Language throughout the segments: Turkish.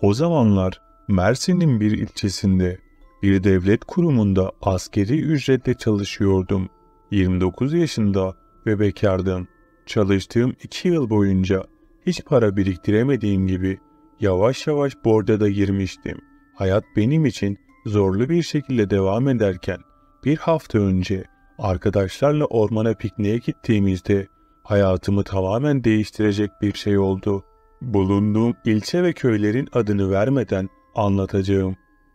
O zamanlar Mersin'in bir ilçesinde bir devlet kurumunda askeri ücretle çalışıyordum. 29 yaşında ve bekardım. Çalıştığım 2 yıl boyunca hiç para biriktiremediğim gibi yavaş yavaş borca da girmiştim. Hayat benim için zorlu bir şekilde devam ederken bir hafta önce arkadaşlarla ormana pikniğe gittiğimizde hayatımı tamamen değiştirecek bir şey oldu. Bulunduğum ilçe ve köylerin adını vermeden anlatacağım.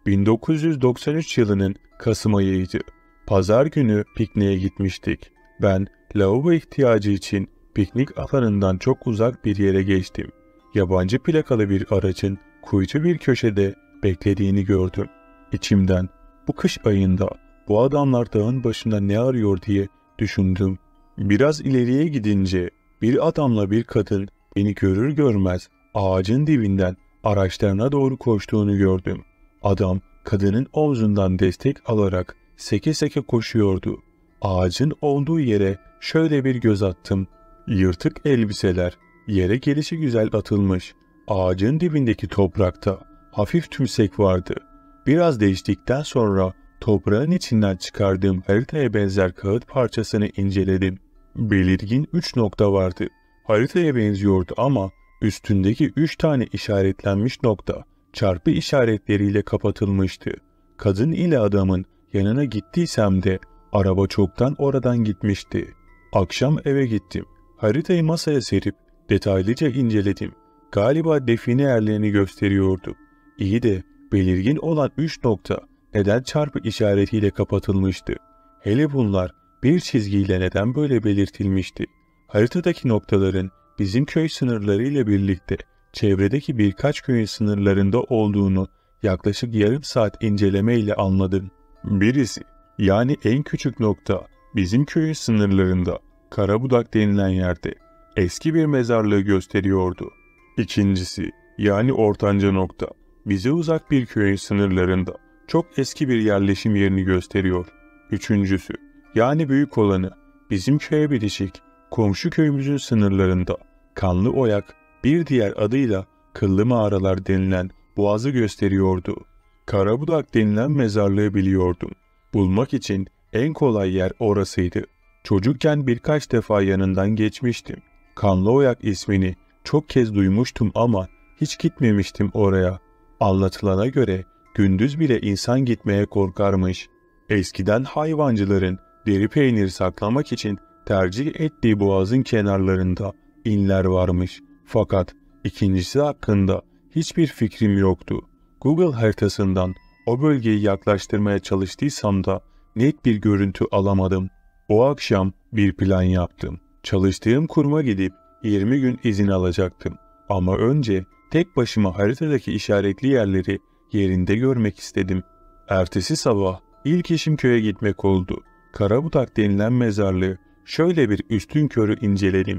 1993 yılının Kasım ayıydı. Pazar günü pikniğe gitmiştik. Ben lavabo ihtiyacı için piknik alanından çok uzak bir yere geçtim. Yabancı plakalı bir aracın kuytu bir köşede beklediğini gördüm. İçimden bu kış ayında bu adamlar dağın başında ne arıyor diye düşündüm. Biraz ileriye gidince bir adamla bir kadın beni görür görmez ağacın dibinden araçlarına doğru koştuğunu gördüm. Adam kadının omzundan destek alarak seke seke koşuyordu. Ağacın olduğu yere şöyle bir göz attım. Yırtık elbiseler yere gelişigüzel atılmış. Ağacın dibindeki toprakta hafif tümsek vardı. Biraz değiştikten sonra toprağın içinden çıkardığım haritaya benzer kağıt parçasını inceledim. Belirgin 3 nokta vardı. Haritaya benziyordu ama üstündeki 3 tane işaretlenmiş nokta çarpı işaretleriyle kapatılmıştı. Kadın ile adamın yanına gittiysem de araba çoktan oradan gitmişti. Akşam eve gittim. Haritayı masaya serip detaylıca inceledim. Galiba define yerlerini gösteriyordu. İyi de belirgin olan 3 nokta neden çarpı işaretiyle kapatılmıştı? Hele bunlar bir çizgiyle neden böyle belirtilmişti? Haritadaki noktaların bizim köy sınırları ile birlikte çevredeki birkaç köyün sınırlarında olduğunu yaklaşık yarım saat inceleme ile anladım. Birisi, yani en küçük nokta bizim köyün sınırlarında Karabudak denilen yerde eski bir mezarlığı gösteriyordu. İkincisi, yani ortanca nokta bize uzak bir köyün sınırlarında çok eski bir yerleşim yerini gösteriyor. Üçüncüsü, yani büyük olanı bizim köye bitişik komşu köyümüzün sınırlarında Kanlı Oyak, bir diğer adıyla Kıllı Mağaralar denilen boğazı gösteriyordu. Karabudak denilen mezarlığı biliyordum. Bulmak için en kolay yer orasıydı. Çocukken birkaç defa yanından geçmiştim. Kanlı Oyak ismini çok kez duymuştum ama hiç gitmemiştim oraya. Anlatılana göre gündüz bile insan gitmeye korkarmış. Eskiden hayvancıların deri peyniri saklamak için tercih ettiği boğazın kenarlarında inler varmış. Fakat ikincisi hakkında hiçbir fikrim yoktu. Google haritasından o bölgeyi yaklaştırmaya çalıştıysam da net bir görüntü alamadım. O akşam bir plan yaptım. Çalıştığım kuruma gidip 20 gün izin alacaktım. Ama önce tek başıma haritadaki işaretli yerleri yerinde görmek istedim. Ertesi sabah ilk işim köye gitmek oldu. Karabudak denilen mezarlığı şöyle bir üstünkörü inceledim.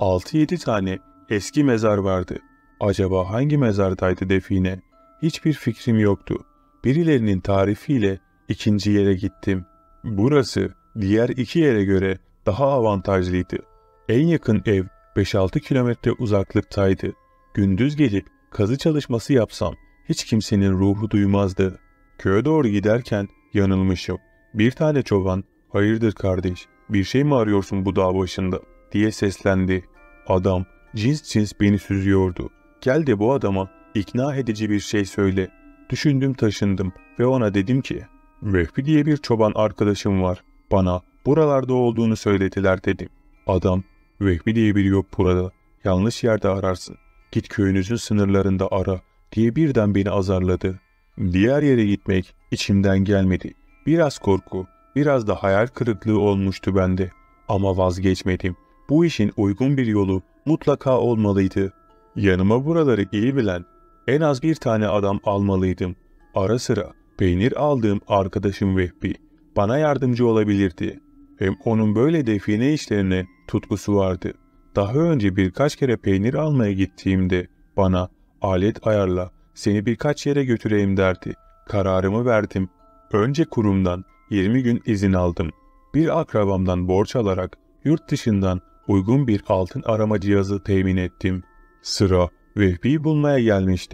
6-7 tane eski mezar vardı. Acaba hangi mezardaydı define? Hiçbir fikrim yoktu. Birilerinin tarifiyle ikinci yere gittim. Burası diğer 2 yere göre daha avantajlıydı. En yakın ev 5-6 kilometre uzaklıktaydı. Gündüz gelip kazı çalışması yapsam hiç kimsenin ruhu duymazdı. Köye doğru giderken yanılmışım. Bir tane çoban, "Hayırdır kardeş, bir şey mi arıyorsun bu dağ başında?" diye seslendi. Adam cins cins beni süzüyordu. "Gel de bu adama ikna edici bir şey söyle." Düşündüm taşındım ve ona dedim ki, "Vehbi diye bir çoban arkadaşım var. Bana buralarda olduğunu söylediler." dedim. Adam, "Vehbi diye biri yok burada. Yanlış yerde ararsın. Git köyünüzün sınırlarında ara." diye birden beni azarladı. Diğer yere gitmek içimden gelmedi. Biraz korku, biraz da hayal kırıklığı olmuştu bende. Ama vazgeçmedim. Bu işin uygun bir yolu mutlaka olmalıydı. Yanıma buraları iyi bilen en az bir tane adam almalıydım. Ara sıra peynir aldığım arkadaşım Vehbi bana yardımcı olabilirdi. Hem onun böyle define işlerine tutkusu vardı. Daha önce birkaç kere peynir almaya gittiğimde bana "Alet ayarla, seni birkaç yere götüreyim" derdi. Kararımı verdim. Önce kurumdan 20 gün izin aldım. Bir akrabamdan borç alarak yurt dışından uygun bir altın arama cihazı temin ettim. Sıra Vehbi'yi bulmaya gelmişti.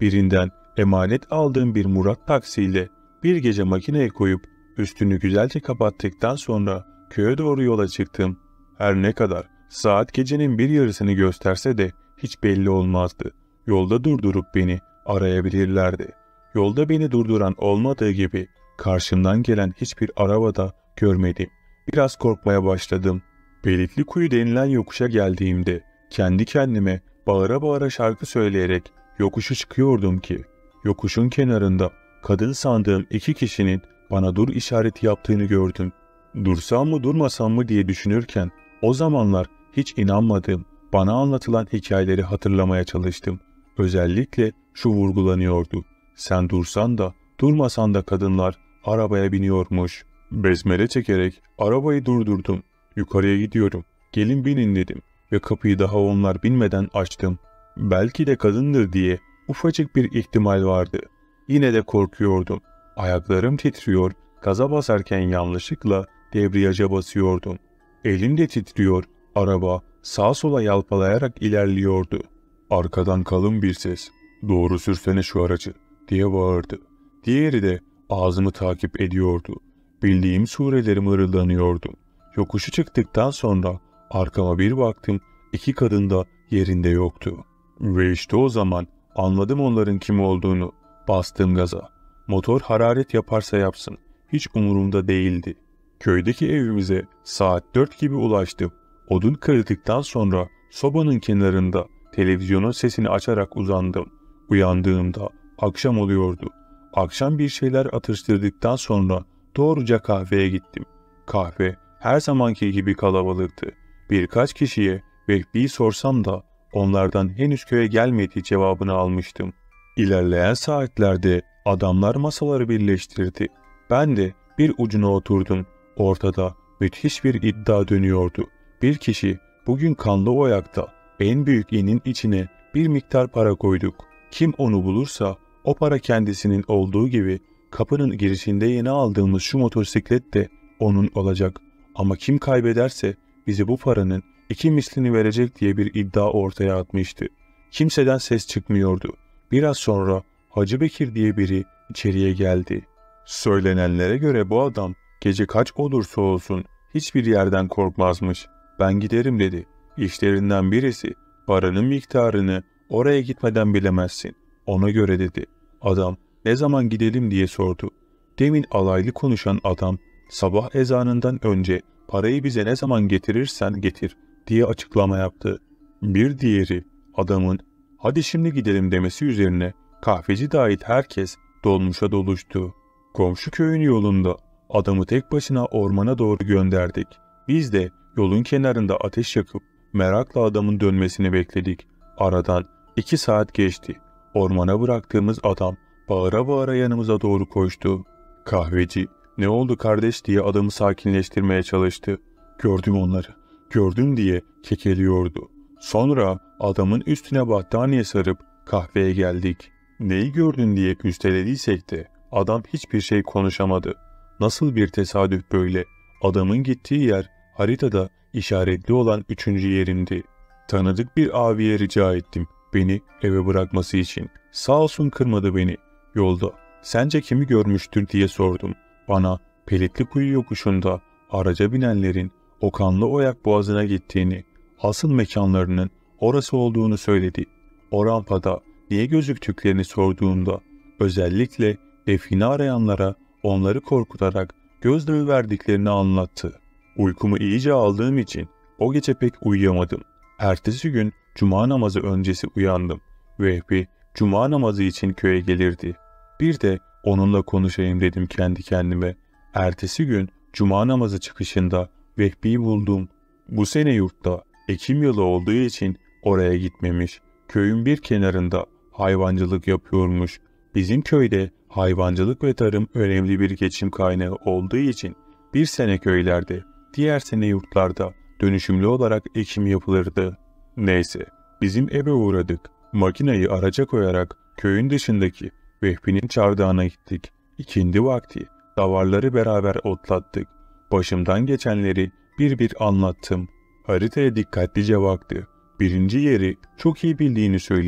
birinden emanet aldığım bir Murat taksiyle bir gece makineye koyup üstünü güzelce kapattıktan sonra köye doğru yola çıktım. Her ne kadar saat gecenin bir yarısını gösterse de hiç belli olmazdı. Yolda durdurup beni arayabilirlerdi. Yolda beni durduran olmadığı gibi karşımdan gelen hiçbir arabada görmedim. Biraz korkmaya başladım. Belitli Kuyu denilen yokuşa geldiğimde kendi kendime bağıra bağıra şarkı söyleyerek yokuşu çıkıyordum ki yokuşun kenarında kadın sandığım 2 kişinin bana dur işareti yaptığını gördüm. Dursam mı durmasam mı diye düşünürken o zamanlar hiç inanmadığım bana anlatılan hikayeleri hatırlamaya çalıştım. Özellikle şu vurgulanıyordu: sen dursan da durmasan da kadınlar arabaya biniyormuş. Besmele çekerek arabayı durdurdum. Yukarıya gidiyorum, gelin binin dedim ve kapıyı daha onlar binmeden açtım. Belki de kadındır diye ufacık bir ihtimal vardı. Yine de korkuyordum. Ayaklarım titriyor, gaza basarken yanlışlıkla debriyaja basıyordum. Elim de titriyor, araba sağa sola yalpalayarak ilerliyordu. Arkadan kalın bir ses, "Doğru sürsene şu aracı," diye bağırdı. Diğeri de ağzımı takip ediyordu. Bildiğim sureleri mırıldanıyordum. Yokuşu çıktıktan sonra arkama bir baktım, 2 kadın da yerinde yoktu. Ve işte o zaman anladım onların kim olduğunu. Bastım gaza. Motor hararet yaparsa yapsın, hiç umurumda değildi. Köydeki evimize saat 4 gibi ulaştım. Odun kırdıktan sonra sobanın kenarında televizyonun sesini açarak uzandım. Uyandığımda akşam oluyordu. Akşam bir şeyler atıştırdıktan sonra doğruca kahveye gittim. Kahve her zamanki gibi kalabalıktı. Birkaç kişiye Vehbi'yi sorsam da onlardan henüz köye gelmediği cevabını almıştım. İlerleyen saatlerde adamlar masaları birleştirdi. Ben de bir ucuna oturdum. Ortada müthiş bir iddia dönüyordu. Bir kişi bugün Kanlıoyak'ta en büyük inin içine bir miktar para koyduk. Kim onu bulursa o para kendisinin olduğu gibi kapının girişinde yeni aldığımız şu motosiklet de onun olacak. Ama kim kaybederse bize bu paranın 2 mislini verecek diye bir iddia ortaya atmıştı. Kimseden ses çıkmıyordu. Biraz sonra Hacı Bekir diye biri içeriye geldi. Söylenenlere göre bu adam gece kaç olursa olsun hiçbir yerden korkmazmış. Ben giderim dedi. İşlerinden birisi, paranın miktarını oraya gitmeden bilemezsin. Ona göre dedi. Adam ne zaman gidelim diye sordu. Demin alaylı konuşan adam sabah ezanından önce parayı bize ne zaman getirirsen getir diye açıklama yaptı. Bir diğeri adamın hadi şimdi gidelim demesi üzerine kahveci dahil herkes dolmuşa doluştu. Komşu köyün yolunda adamı tek başına ormana doğru gönderdik. Biz de yolun kenarında ateş yakıp merakla adamın dönmesini bekledik. Aradan 2 saat geçti. Ormana bıraktığımız adam bağıra bağıra yanımıza doğru koştu. Kahveci "Ne oldu kardeş?" diye adamı sakinleştirmeye çalıştı. "Gördüm onları, gördüm," diye kekeliyordu. Sonra adamın üstüne battaniye sarıp kahveye geldik. Neyi gördün diye üstelediysek de adam hiçbir şey konuşamadı. Nasıl bir tesadüf böyle? Adamın gittiği yer haritada işaretli olan 3. yerimdi. Tanıdık bir abiye rica ettim beni eve bırakması için. Sağ olsun kırmadı beni. Yolda "Sence kimi görmüştür?" diye sordum. Bana Pelitli Kuyu yokuşunda araca binenlerin o Kanlıoyak boğazına gittiğini, asıl mekanlarının orası olduğunu söyledi. O rampada niye gözüktüklerini sorduğumda özellikle defini arayanlara onları korkutarak gözdağı verdiklerini anlattı. Uykumu iyice aldığım için o gece pek uyuyamadım. Ertesi gün cuma namazı öncesi uyandım. Vehbi cuma namazı için köye gelirdi. Bir de onunla konuşayım dedim kendi kendime. Ertesi gün cuma namazı çıkışında Vehbi'yi buldum. Bu sene yurtta ekim yılı olduğu için oraya gitmemiş. Köyün bir kenarında hayvancılık yapıyormuş. Bizim köyde hayvancılık ve tarım önemli bir geçim kaynağı olduğu için bir sene köylerde, diğer sene yurtlarda dönüşümlü olarak ekim yapılırdı. Neyse, bizim eve uğradık. Makineyi araca koyarak köyün dışındaki Vehbi'nin çardağına gittik. İkindi vakti davarları beraber otlattık. Başımdan geçenleri bir bir anlattım. Haritaya dikkatlice baktı. 1. yeri çok iyi bildiğini söyleyip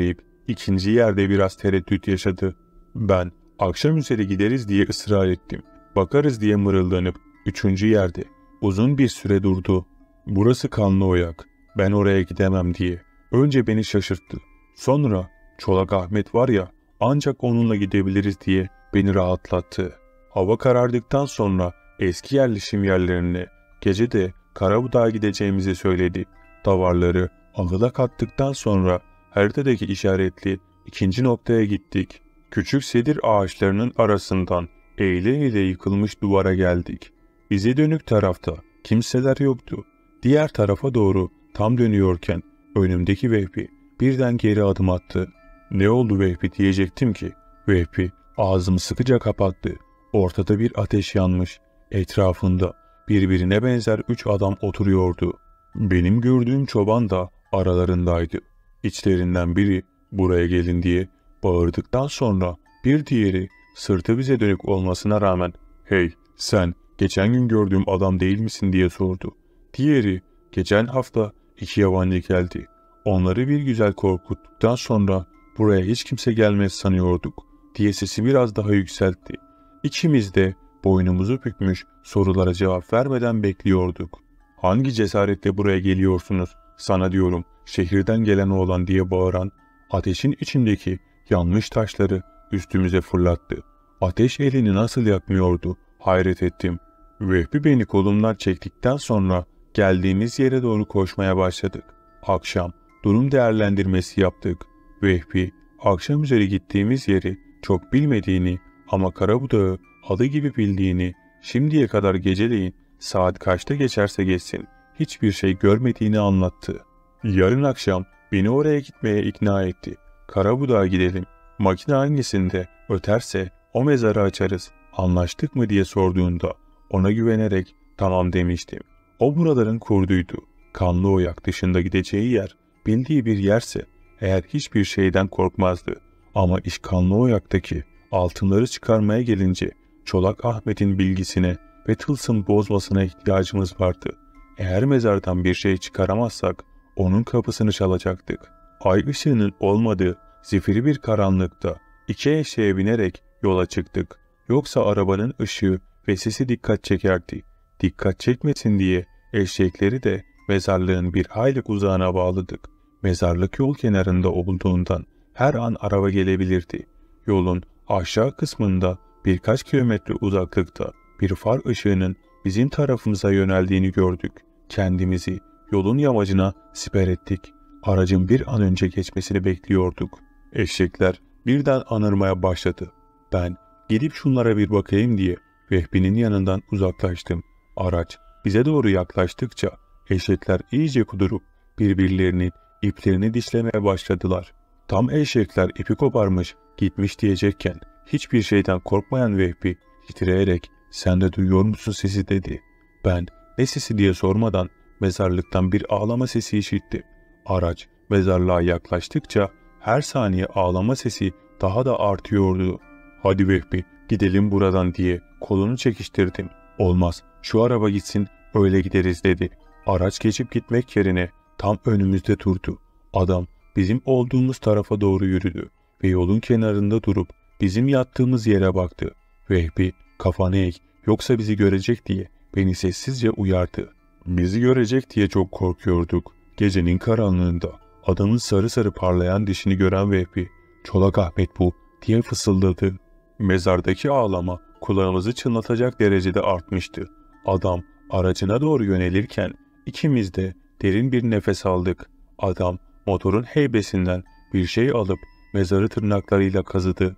İkinci yerde biraz tereddüt yaşadı. Ben akşam üzeri gideriz diye ısrar ettim. Bakarız diye mırıldanıp üçüncü yerde uzun bir süre durdu. Burası kanlı oyak, ben oraya gidemem diye. Önce beni şaşırttı. Sonra Çolak Ahmet var ya, ancak onunla gidebiliriz diye beni rahatlattı. Hava karardıktan sonra eski yerleşim yerlerine, gece de Karabudak'a gideceğimizi söyledi. Davarları ahıla kattıktan sonra haritadaki işaretli ikinci noktaya gittik. Küçük sedir ağaçlarının arasından eğile eğile yıkılmış duvara geldik. Bize dönük tarafta kimseler yoktu. Diğer tarafa doğru tam dönüyorken önümdeki Vehbi birden geri adım attı. Ne oldu Vehbi diyecektim ki Vehbi ağzımı sıkıca kapattı. Ortada bir ateş yanmış. Etrafında birbirine benzer 3 adam oturuyordu. Benim gördüğüm çoban da aralarındaydı. İçlerinden biri buraya gelin diye bağırdıktan sonra bir diğeri sırtı bize dönük olmasına rağmen hey sen geçen gün gördüğüm adam değil misin diye sordu. Diğeri geçen hafta 2 yabancı geldi. Onları bir güzel korkuttuktan sonra buraya hiç kimse gelmez sanıyorduk diye sesi biraz daha yükseltti. İkimiz de boynumuzu bükmüş sorulara cevap vermeden bekliyorduk. Hangi cesaretle buraya geliyorsunuz? Sana diyorum şehirden gelen oğlan diye bağıran ateşin içindeki yanmış taşları üstümüze fırlattı. Ateş elini nasıl yakmıyordu? Hayret ettim. Vehbi beni kolumdan çektikten sonra geldiğimiz yere doğru koşmaya başladık. Akşam durum değerlendirmesi yaptık. Vehbi akşam üzeri gittiğimiz yeri çok bilmediğini ama Karabudak'ı adı gibi bildiğini, şimdiye kadar geceleyin saat kaçta geçerse geçsin hiçbir şey görmediğini anlattı. Yarın akşam beni oraya gitmeye ikna etti. Karabudak'a gidelim. Makine hangisinde öterse o mezarı açarız. Anlaştık mı diye sorduğunda ona güvenerek tamam demiştim. O buraların kurduydu. Kanlı oyak dışında gideceği yer bildiği bir yerse eğer hiçbir şeyden korkmazdı. Ama iş kanlı oyaktaki altınları çıkarmaya gelince Çolak Ahmet'in bilgisine ve tılsım bozmasına ihtiyacımız vardı. Eğer mezardan bir şey çıkaramazsak onun kapısını çalacaktık. Ay ışığının olmadığı zifiri bir karanlıkta 2 eşeğe binerek yola çıktık. Yoksa arabanın ışığı ve sesi dikkat çekerdi. Dikkat çekmesin diye eşekleri de mezarlığın bir hayli uzağına bağladık. Mezarlık yol kenarında olduğundan her an araba gelebilirdi. Yolun aşağı kısmında birkaç kilometre uzaklıkta bir far ışığının bizim tarafımıza yöneldiğini gördük. Kendimizi yolun yamacına siper ettik. Aracın bir an önce geçmesini bekliyorduk. Eşekler birden anırmaya başladı. Ben gidip şunlara bir bakayım diye Vehbi'nin yanından uzaklaştım. Araç bize doğru yaklaştıkça eşekler iyice kudurup birbirlerinin iplerini dişlemeye başladılar. Tam eşekler ipi koparmış gitmiş diyecekken hiçbir şeyden korkmayan Vehbi titreyerek sen de duyuyor musun sesi dedi. Ben ne sesi diye sormadan mezarlıktan bir ağlama sesi işittim. Araç mezarlığa yaklaştıkça her saniye ağlama sesi daha da artıyordu. Hadi Vehbi gidelim buradan diye kolunu çekiştirdim. Olmaz şu araba gitsin öyle gideriz dedi. Araç geçip gitmek yerine tam önümüzde durdu. Adam bizim olduğumuz tarafa doğru yürüdü ve yolun kenarında durup bizim yattığımız yere baktı. Vehbi kafanı eğ yoksa bizi görecek diye beni sessizce uyardı. Bizi görecek diye çok korkuyorduk. Gecenin karanlığında adamın sarı sarı parlayan dişini gören Vehbi Çolak Ahmet bu diye fısıldadı. Mezardaki ağlama kulağımızı çınlatacak derecede artmıştı. Adam aracına doğru yönelirken ikimiz de derin bir nefes aldık. Adam motorun heybesinden bir şey alıp mezarı tırnaklarıyla kazıdı.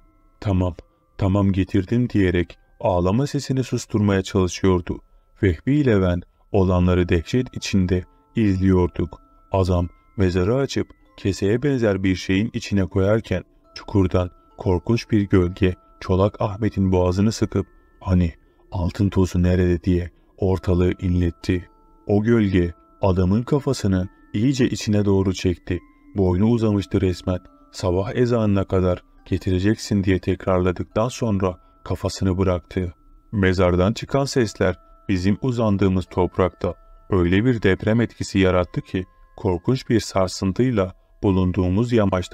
Tamam getirdim diyerek ağlama sesini susturmaya çalışıyordu. Vehbi ile ben olanları dehşet içinde izliyorduk. Adam mezarı açıp keseye benzer bir şeyin içine koyarken çukurdan korkunç bir gölge Çolak Ahmet'in boğazını sıkıp hani altın tozu nerede diye ortalığı inletti. O gölge adamın kafasını iyice içine doğru çekti. Boynu uzamıştı resmen. Sabah ezanına kadar getireceksin diye tekrarladıktan sonra kafasını bıraktı. Mezardan çıkan sesler bizim uzandığımız toprakta öyle bir deprem etkisi yarattı ki korkunç bir sarsıntıyla bulunduğumuz yamaçtan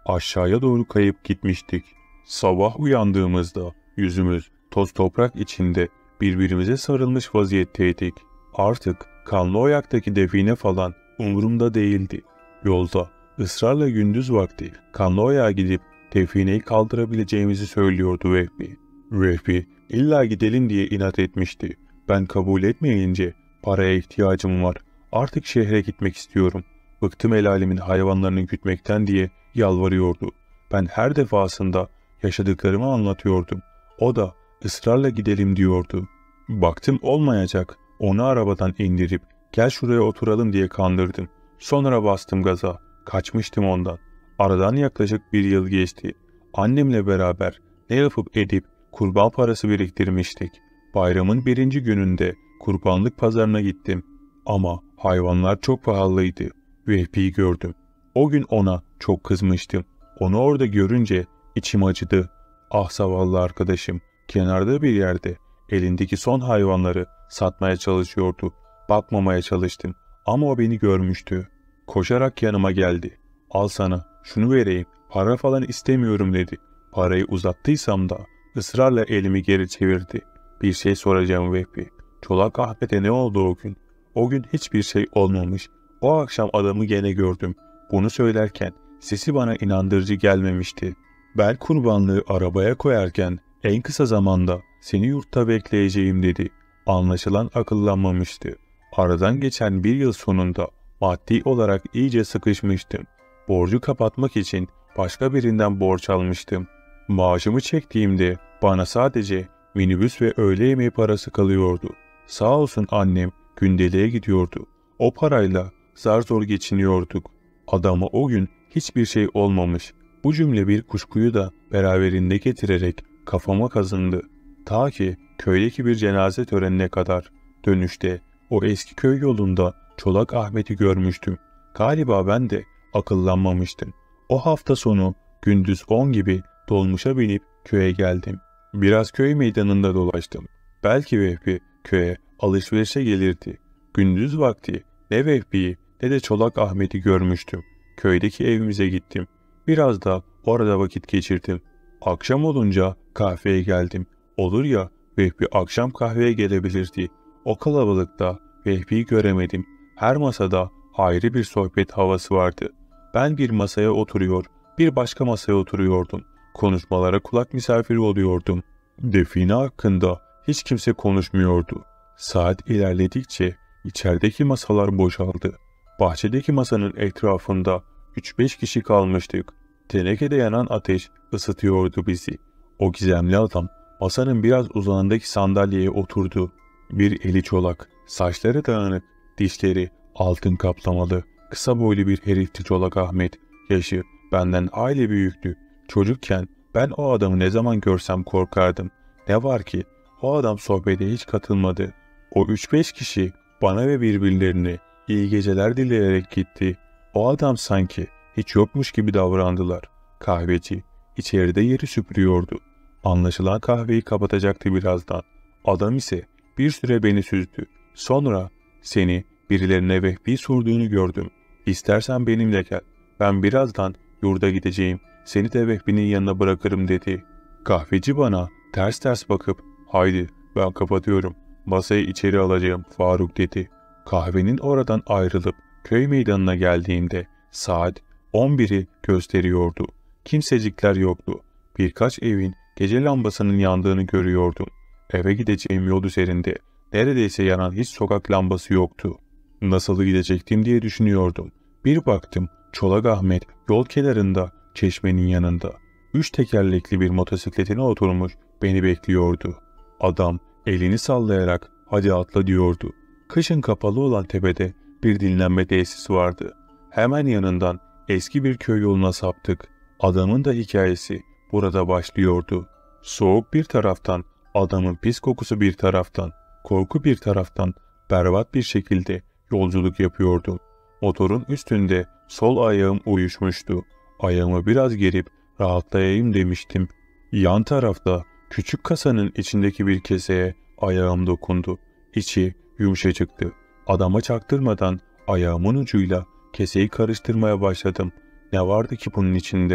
aşağıya doğru kayıp gitmiştik. Sabah uyandığımızda yüzümüz toz toprak içinde birbirimize sarılmış vaziyetteydik. Artık kanlı oyaktaki define falan umurumda değildi. Yolda ısrarla gündüz vakti kanlı oyağa gidip defineyi kaldırabileceğimizi söylüyordu Vehbi. Vehbi illa gidelim diye inat etmişti. Ben kabul etmeyince paraya ihtiyacım var. Artık şehre gitmek istiyorum. Bıktım el alemin hayvanlarını gütmekten diye yalvarıyordu. Ben her defasında yaşadıklarımı anlatıyordum. O da ısrarla gidelim diyordu. Baktım olmayacak. Onu arabadan indirip gel şuraya oturalım diye kandırdım. Sonra bastım gaza. Kaçmıştım ondan. Aradan yaklaşık 1 yıl geçti. Annemle beraber ne yapıp edip kurban parası biriktirmiştik. Bayramın 1. gününde kurbanlık pazarına gittim. Ama hayvanlar çok pahalıydı. Vehbi'yi gördüm. O gün ona çok kızmıştım. Onu orada görünce içim acıdı. Ah zavallı arkadaşım, kenarda bir yerde elindeki son hayvanları satmaya çalışıyordu. Bakmamaya çalıştım ama o beni görmüştü. Koşarak yanıma geldi. Al sana, şunu vereyim, para falan istemiyorum dedi. Parayı uzattıysam da ısrarla elimi geri çevirdi. Bir şey soracağım Vehbi. Çolak Ahmet'e ne oldu o gün? O gün hiçbir şey olmamış. O akşam adamı gene gördüm. Bunu söylerken sesi bana inandırıcı gelmemişti. Bel kurbanlığı arabaya koyarken en kısa zamanda seni yurtta bekleyeceğim dedi. Anlaşılan akıllanmamıştı. Aradan geçen 1 yıl sonunda maddi olarak iyice sıkışmıştım. Borcu kapatmak için başka birinden borç almıştım. Maaşımı çektiğimde bana sadece minibüs ve öğle yemeği parası kalıyordu. Sağ olsun annem gündeliğe gidiyordu. O parayla zar zor geçiniyorduk. Adama o gün hiçbir şey olmamış. Bu cümle bir kuşkuyu da beraberinde getirerek kafama kazındı. Ta ki köydeki bir cenaze törenine kadar. Dönüşte o eski köy yolunda Çolak Ahmet'i görmüştüm. Galiba ben de akıllanmamıştım. O hafta sonu gündüz 10 gibi dolmuşa binip köye geldim. Biraz köy meydanında dolaştım. Belki Vehbi köye alışverişe gelirdi. Gündüz vakti ne Vehbi'yi ne de Çolak Ahmet'i görmüştüm. Köydeki evimize gittim. Biraz da orada vakit geçirdim. Akşam olunca kahveye geldim. Olur ya Vehbi akşam kahveye gelebilirdi. O kalabalıkta Vehbi'yi göremedim. Her masada ayrı bir sohbet havası vardı. Ben bir masaya oturuyor, bir başka masaya oturuyordum. Konuşmalara kulak misafiri oluyordum. Define hakkında hiç kimse konuşmuyordu. Saat ilerledikçe içerideki masalar boşaldı. Bahçedeki masanın etrafında 3-5 kişi kalmıştık. Tenekede yanan ateş ısıtıyordu bizi. O gizemli adam masanın biraz uzağındaki sandalyeye oturdu. Bir eli çolak, saçları dağınık, dişleri altın kaplamalı, kısa boylu bir herifti Çolak Ahmet. Yaşı benden aile büyüktü. Çocukken ben o adamı ne zaman görsem korkardım. Ne var ki o adam sohbete hiç katılmadı. O 3-5 kişi bana ve birbirlerine iyi geceler dileyerek gitti. O adam sanki hiç yokmuş gibi davrandılar. Kahveci içeride yeri süpürüyordu. Anlaşılan kahveyi kapatacaktı birazdan. Adam ise bir süre beni süzdü. Sonra seni birilerine Vehbi sorduğunu gördüm. İstersen benimle gel. Ben birazdan yurda gideceğim. Seni de Vehbi'nin yanına bırakırım dedi. Kahveci bana ters ters bakıp haydi ben kapatıyorum. Masayı içeri alacağım Faruk dedi. Kahvenin oradan ayrılıp köy meydanına geldiğimde saat 11'i gösteriyordu. Kimsecikler yoktu. Birkaç evin gece lambasının yandığını görüyordum. Eve gideceğim yol üzerinde neredeyse yanan hiç sokak lambası yoktu. Nasıl gidecektim diye düşünüyordum. Bir baktım Çolak Ahmet yol kenarında çeşmenin yanında. 3 tekerlekli bir motosikletine oturmuş beni bekliyordu. Adam elini sallayarak hadi atla diyordu. Kışın kapalı olan tepede bir dinlenme tesisi vardı. Hemen yanından eski bir köy yoluna saptık. Adamın da hikayesi burada başlıyordu. Soğuk bir taraftan, adamın pis kokusu bir taraftan, korku bir taraftan berbat bir şekilde yolculuk yapıyordum. Motorun üstünde sol ayağım uyuşmuştu. Ayağımı biraz gerip rahatlayayım demiştim. Yan tarafta küçük kasanın içindeki bir keseye ayağım dokundu. İçi yumuşacıktı. Adama çaktırmadan ayağımın ucuyla keseyi karıştırmaya başladım. Ne vardı ki bunun içinde?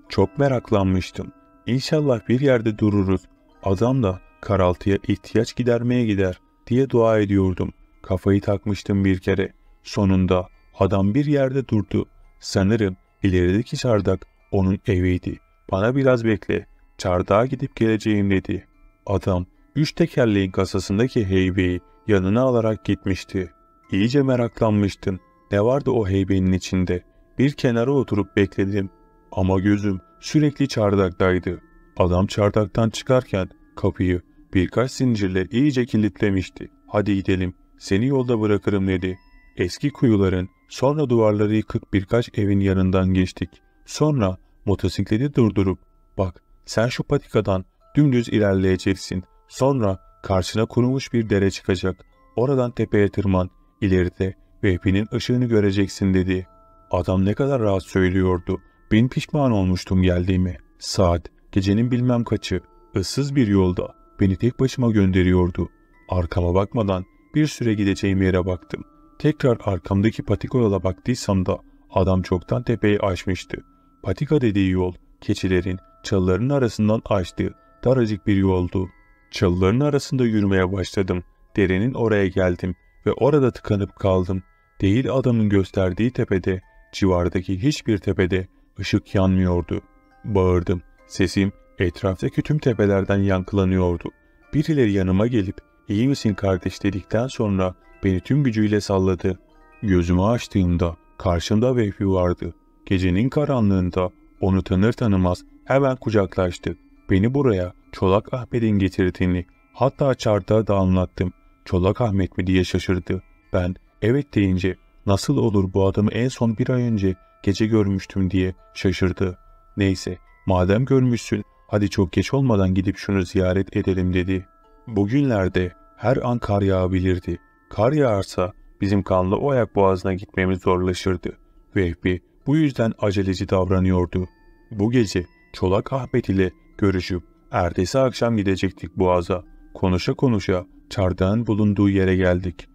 Çok meraklanmıştım. İnşallah bir yerde dururuz. Adam da karaltıya ihtiyaç gidermeye gider diye dua ediyordum. Kafayı takmıştım bir kere. Sonunda adam bir yerde durdu. Sanırım ilerideki çardak onun eviydi. Bana biraz bekle. Çardağa gidip geleceğim dedi. Adam 3 tekerleğin kasasındaki heybeyi yanına alarak gitmişti. İyice meraklanmıştım. Ne vardı o heybenin içinde? Bir kenara oturup bekledim. Ama gözüm sürekli çardaktaydı. Adam çardaktan çıkarken kapıyı birkaç zincirle iyice kilitlemişti. Hadi gidelim, seni yolda bırakırım dedi. Eski kuyuların, sonra duvarları yıkık birkaç evin yanından geçtik. Sonra motosikleti durdurup, bak sen şu patikadan dümdüz ilerleyeceksin. Sonra karşına kurumuş bir dere çıkacak. Oradan tepeye tırman, ileride Vehbi'nin ışığını göreceksin dedi. Adam ne kadar rahat söylüyordu. Ben pişman olmuştum geldiğime. Saat gecenin bilmem kaçı, ıssız bir yolda beni tek başıma gönderiyordu. Arkama bakmadan bir süre gideceğim yere baktım. Tekrar arkamdaki patika yola baktıysam da adam çoktan tepeyi aşmıştı. Patika dediği yol keçilerin, çalıların arasından açtığı daracık bir yoldu. Çalıların arasında yürümeye başladım. Derenin oraya geldim ve orada tıkanıp kaldım. Değil adamın gösterdiği tepede, civardaki hiçbir tepede ışık yanmıyordu. Bağırdım. Sesim etraftaki tüm tepelerden yankılanıyordu. Birileri yanıma gelip "İyi misin kardeş?" dedikten sonra beni tüm gücüyle salladı. Gözümü açtığımda karşımda Vehbi vardı. Gecenin karanlığında onu tanır tanımaz hemen kucaklaştık. Beni buraya Çolak Ahmet'in getirdiğini, hatta çardağa da anlattım. Çolak Ahmet mi diye şaşırdı. Ben evet deyince nasıl olur bu adamı en son bir ay önce gece görmüştüm diye şaşırdı. Neyse madem görmüşsün hadi çok geç olmadan gidip şunu ziyaret edelim dedi. Bugünlerde her an kar yağabilirdi. Kar yağarsa bizim kanlı Oyak Boğazı'na gitmemiz zorlaşırdı. Vehbi bu yüzden aceleci davranıyordu. Bu gece Çolak Ahmet ile görüşüp ertesi akşam gidecektik Boğaz'a. Konuşa konuşa çardağın bulunduğu yere geldik.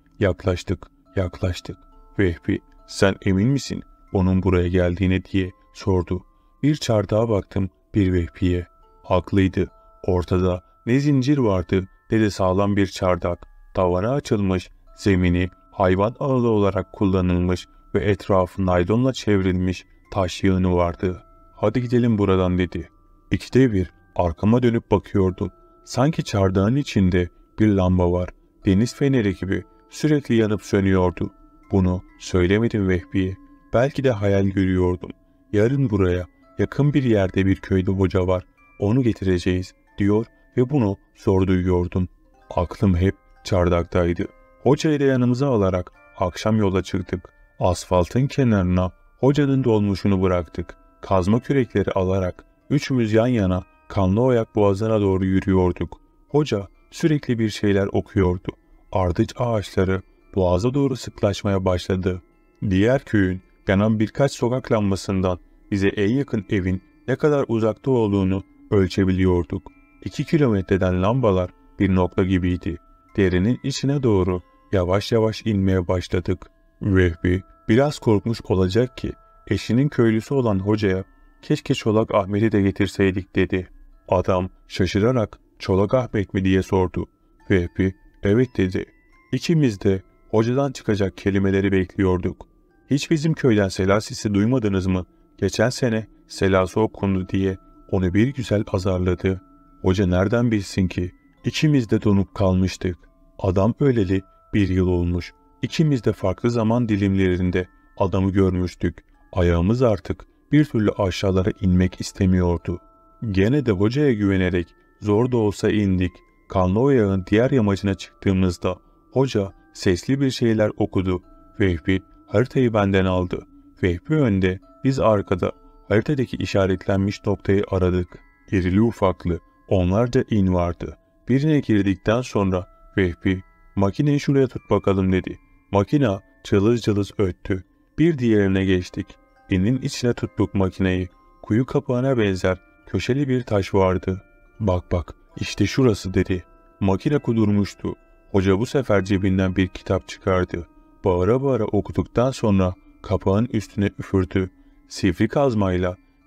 Yaklaştık. Vehbi, sen emin misin onun buraya geldiğine diye sordu. Bir çardağa baktım, bir Vehbi'ye. Haklıydı. Ortada ne zincir vardı ne de sağlam bir çardak. Tavanı açılmış, zemini hayvan ağlı olarak kullanılmış ve etrafı naylonla çevrilmiş taş yığını vardı. Hadi gidelim buradan dedi. İkide bir arkama dönüp bakıyordum. Sanki çardağın içinde bir lamba var. Deniz feneri gibi sürekli yanıp sönüyordu. Bunu söylemedim Vehbi'ye. Belki de hayal görüyordum. Yarın buraya yakın bir yerde bir köyde hoca var. Onu getireceğiz diyor ve bunu zor duyuyordum. Aklım hep çardaktaydı. Hocayı da yanımıza alarak akşam yola çıktık. Asfaltın kenarına hocanın dolmuşunu bıraktık. Kazma kürekleri alarak üçümüz yan yana Kanlı Oyak Boğazı'na doğru yürüyorduk. Hoca sürekli bir şeyler okuyordu. Ardıç ağaçları boğaza doğru sıklaşmaya başladı. Diğer köyün yanan birkaç sokak lambasından bize en yakın evin ne kadar uzakta olduğunu ölçebiliyorduk. 2 kilometreden lambalar bir nokta gibiydi. Derenin içine doğru yavaş yavaş inmeye başladık. Vehbi biraz korkmuş olacak ki eşinin köylüsü olan hocaya "Keşke Çolak Ahmet'i de getirseydik" dedi. Adam şaşırarak "Çolak Ahmet mi?" diye sordu. Vehbi evet dedi. İkimiz de hocadan çıkacak kelimeleri bekliyorduk. "Hiç bizim köyden selasisi duymadınız mı? Geçen sene selası okundu" diye onu bir güzel azarladı. Hoca nereden bilsin ki? İkimiz de donup kalmıştık. Adam öleli 1 yıl olmuş. İkimiz de farklı zaman dilimlerinde adamı görmüştük. Ayağımız artık bir türlü aşağılara inmek istemiyordu. Gene de hocaya güvenerek zor da olsa indik. Kanlı Oyağın diğer yamacına çıktığımızda hoca sesli bir şeyler okudu. Vehbi haritayı benden aldı. Vehbi önde, biz arkada haritadaki işaretlenmiş noktayı aradık. İrili ufaklı onlarca in vardı. Birine girdikten sonra Vehbi "Makineyi şuraya tut bakalım" dedi. Makina cılız cılız öttü. Bir diğerine geçtik. İnin içine tuttuk makineyi. Kuyu kapağına benzer köşeli bir taş vardı. Bak işte şurası" dedi. Makine kudurmuştu. Hoca bu sefer cebinden bir kitap çıkardı. Bağıra bağıra okuduktan sonra kapağın üstüne üfürdü. Sivri kazmayla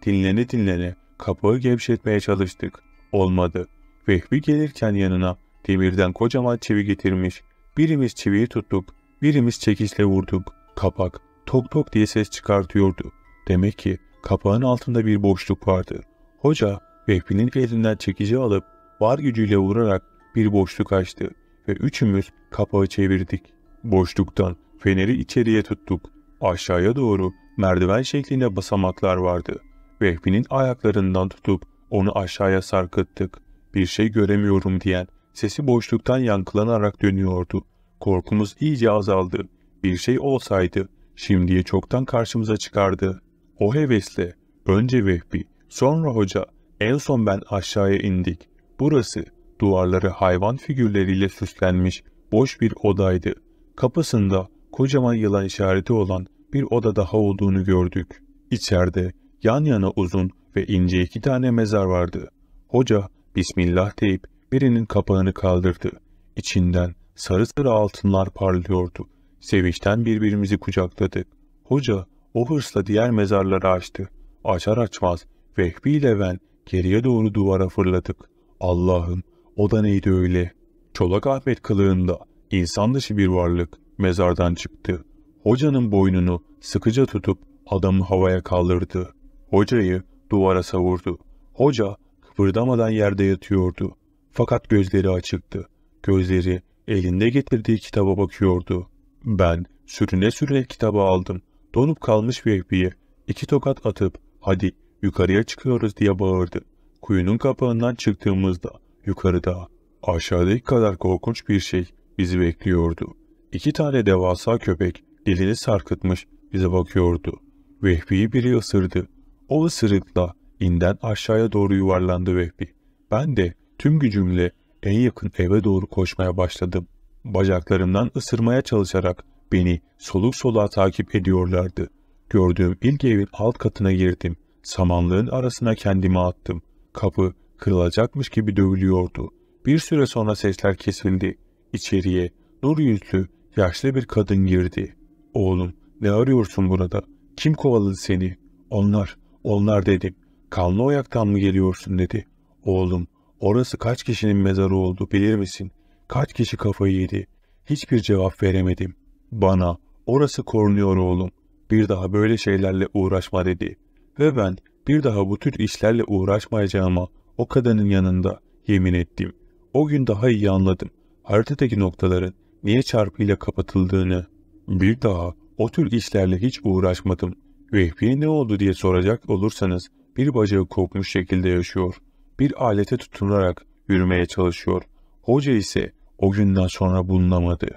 Dinlene dinlene kapağı gevşetmeye çalıştık. Olmadı. Vehbi gelirken yanına demirden kocaman çivi getirmiş. Birimiz çiviyi tuttuk, birimiz çekişle vurduk. Kapak tok tok diye ses çıkartıyordu. Demek ki kapağın altında bir boşluk vardı. Hoca Vehbi'nin elinden çekici alıp var gücüyle vurarak bir boşluk açtı ve üçümüz kapağı çevirdik. Boşluktan feneri içeriye tuttuk. Aşağıya doğru merdiven şeklinde basamaklar vardı. Vehbi'nin ayaklarından tutup onu aşağıya sarkıttık. Bir şey göremiyorum diyen sesi boşluktan yankılanarak dönüyordu. Korkumuz iyice azaldı. Bir şey olsaydı şimdiye çoktan karşımıza çıkardı. O hevesle önce Vehbi, sonra hoca, en son ben aşağıya indik. Burası duvarları hayvan figürleriyle süslenmiş boş bir odaydı. Kapısında kocaman yılan işareti olan bir oda daha olduğunu gördük. İçeride yan yana uzun ve ince 2 tane mezar vardı. Hoca Bismillah deyip birinin kapağını kaldırdı. İçinden sarı sarı altınlar parlıyordu. Sevinçten birbirimizi kucakladık. Hoca o hırsla diğer mezarları açtı. Açar açmaz Vehbi ile ben geriye doğru duvara fırladık. Allah'ım, o da neydi öyle? Çolak Ahmet kılığında insan dışı bir varlık mezardan çıktı. Hocanın boynunu sıkıca tutup adamı havaya kaldırdı. Hocayı duvara savurdu. Hoca kıpırdamadan yerde yatıyordu. Fakat gözleri açıktı. Gözleri elinde getirdiği kitaba bakıyordu. Ben sürüne sürüne kitabı aldım. Donup kalmış Vehbi'ye 2 tokat atıp hadi yukarıya çıkıyoruz diye bağırdı. Kuyunun kapağından çıktığımızda yukarıda aşağıdaki kadar korkunç bir şey bizi bekliyordu. 2 tane devasa köpek dilini sarkıtmış bize bakıyordu. Vehbi'yi biri ısırdı. O ısırıkla inden aşağıya doğru yuvarlandı Vehbi. Ben de tüm gücümle en yakın eve doğru koşmaya başladım. Bacaklarımdan ısırmaya çalışarak beni soluk soluğa takip ediyorlardı. Gördüğüm ilk evin alt katına girdim. Samanlığın arasına kendimi attım. Kapı kırılacakmış gibi dövülüyordu. Bir süre sonra sesler kesildi. İçeriye nur yüzlü, yaşlı bir kadın girdi. "Oğlum, ne arıyorsun burada? Kim kovaladı seni?" Onlar dedim. "Kanlı oyaktan mı geliyorsun?" dedi. "Oğlum, orası kaç kişinin mezarı oldu bilir misin? Kaç kişi kafayı yedi?" Hiçbir cevap veremedim. Bana, "Orası korunuyor oğlum. Bir daha böyle şeylerle uğraşma" dedi. Ve ben bir daha bu tür işlerle uğraşmayacağıma o kadının yanında yemin ettim. O gün daha iyi anladım haritadaki noktaların niye çarpıyla kapatıldığını. Bir daha o tür işlerle hiç uğraşmadım. Vehbi'ye ne oldu diye soracak olursanız bir bacağı kopmuş şekilde yaşıyor. Bir alete tutunarak yürümeye çalışıyor. Hoca ise o günden sonra bulunamadı.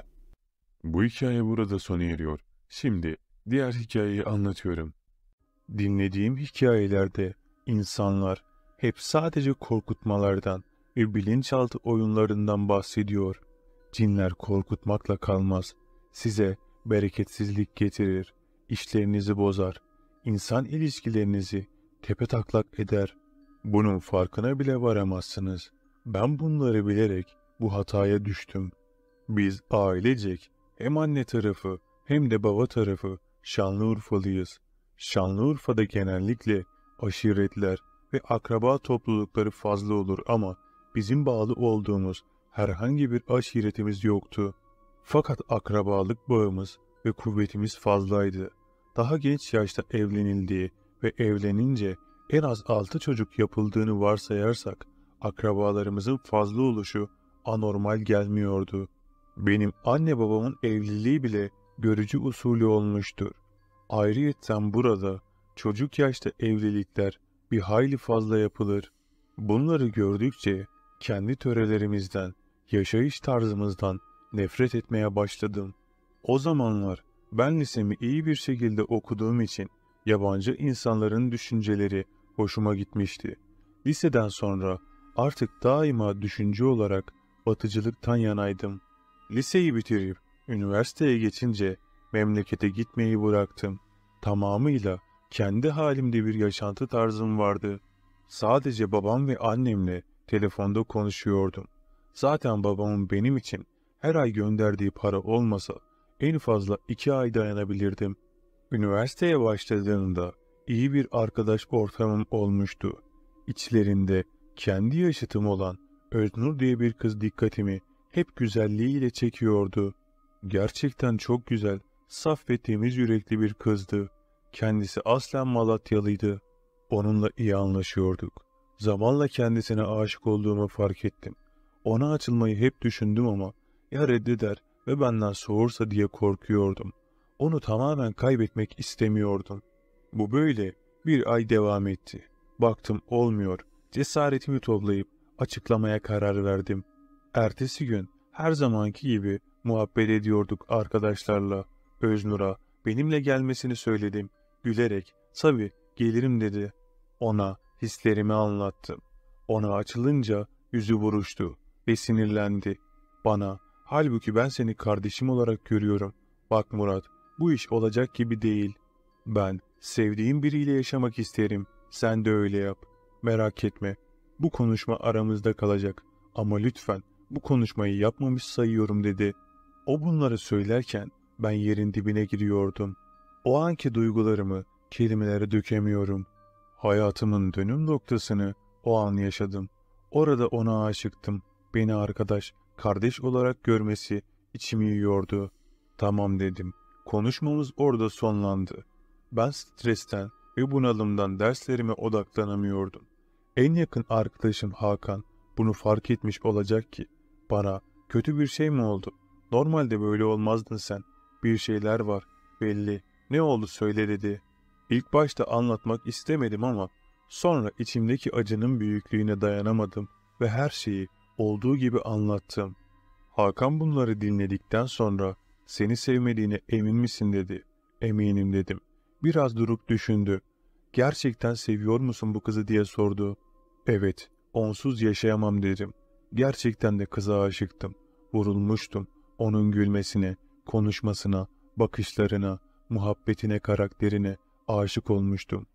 Bu hikaye burada sona eriyor. Şimdi diğer hikayeyi anlatıyorum. Dinlediğim hikayelerde insanlar hep sadece korkutmalardan ve bilinçaltı oyunlarından bahsediyor. Cinler korkutmakla kalmaz. Size bereketsizlik getirir, işlerinizi bozar, insan ilişkilerinizi tepetaklak eder. Bunun farkına bile varamazsınız. Ben bunları bilerek bu hataya düştüm. Biz ailecek hem anne tarafı hem de baba tarafı Şanlıurfalıyız. Şanlıurfa'da genellikle aşiretler ve akraba toplulukları fazla olur ama bizim bağlı olduğumuz herhangi bir aşiretimiz yoktu. Fakat akrabalık bağımız ve kuvvetimiz fazlaydı. Daha genç yaşta evlenildiği ve evlenince en az 6 çocuk yapıldığını varsayarsak akrabalarımızın fazla oluşu anormal gelmiyordu. Benim anne babamın evliliği bile görücü usulü olmuştur. Ayrıyetten burada çocuk yaşta evlilikler bir hayli fazla yapılır. Bunları gördükçe kendi törelerimizden, yaşayış tarzımızdan nefret etmeye başladım. O zamanlar ben lisemi iyi bir şekilde okuduğum için yabancı insanların düşünceleri hoşuma gitmişti. Liseden sonra artık daima düşünce olarak batıcılıktan yanaydım. Liseyi bitirip üniversiteye geçince memlekete gitmeyi bıraktım. Tamamıyla kendi halimde bir yaşantı tarzım vardı. Sadece babam ve annemle telefonda konuşuyordum. Zaten babamın benim için her ay gönderdiği para olmasa en fazla 2 ay dayanabilirdim. Üniversiteye başladığımda iyi bir arkadaş ortamım olmuştu. İçlerinde kendi yaşıtım olan Öznur diye bir kız dikkatimi hep güzelliğiyle çekiyordu. Gerçekten çok güzel, saf ve temiz yürekli bir kızdı. Kendisi aslen Malatyalıydı. Onunla iyi anlaşıyorduk. Zamanla kendisine aşık olduğumu fark ettim. Ona açılmayı hep düşündüm ama ya reddeder ve benden soğursa diye korkuyordum. Onu tamamen kaybetmek istemiyordum. Bu böyle bir ay devam etti. Baktım olmuyor. Cesaretimi toplayıp açıklamaya karar verdim. Ertesi gün her zamanki gibi muhabbet ediyorduk arkadaşlarla. Öznur'a benimle gelmesini söyledim. Gülerek tabii gelirim dedi. Ona hislerimi anlattım. Ona açılınca yüzü buruştu ve sinirlendi. Bana halbuki ben seni kardeşim olarak görüyorum. Bak Murat, bu iş olacak gibi değil. Ben sevdiğim biriyle yaşamak isterim. Sen de öyle yap. Merak etme. Bu konuşma aramızda kalacak. Ama lütfen bu konuşmayı yapmamış sayıyorum dedi. O bunları söylerken ben yerin dibine giriyordum. O anki duygularımı kelimelere dökemiyorum. Hayatımın dönüm noktasını o an yaşadım. Orada ona aşıktım. Beni arkadaş, kardeş olarak görmesi içimi yiyordu. Tamam dedim. Konuşmamız orada sonlandı. Ben stresten ve bunalımdan derslerime odaklanamıyordum. En yakın arkadaşım Hakan bunu fark etmiş olacak ki bana kötü bir şey mi oldu? Normalde böyle olmazdın sen. Bir şeyler var belli. Ne oldu söyle dedi. İlk başta anlatmak istemedim ama sonra içimdeki acının büyüklüğüne dayanamadım ve her şeyi olduğu gibi anlattım. Hakan bunları dinledikten sonra seni sevmediğine emin misin dedi. Eminim dedim. Biraz durup düşündü. Gerçekten seviyor musun bu kızı diye sordu. Evet, onsuz yaşayamam dedim. Gerçekten de kıza aşıktım. Vurulmuştum. Onun gülmesine, konuşmasına, bakışlarına, muhabbetine, karakterine aşık olmuştum.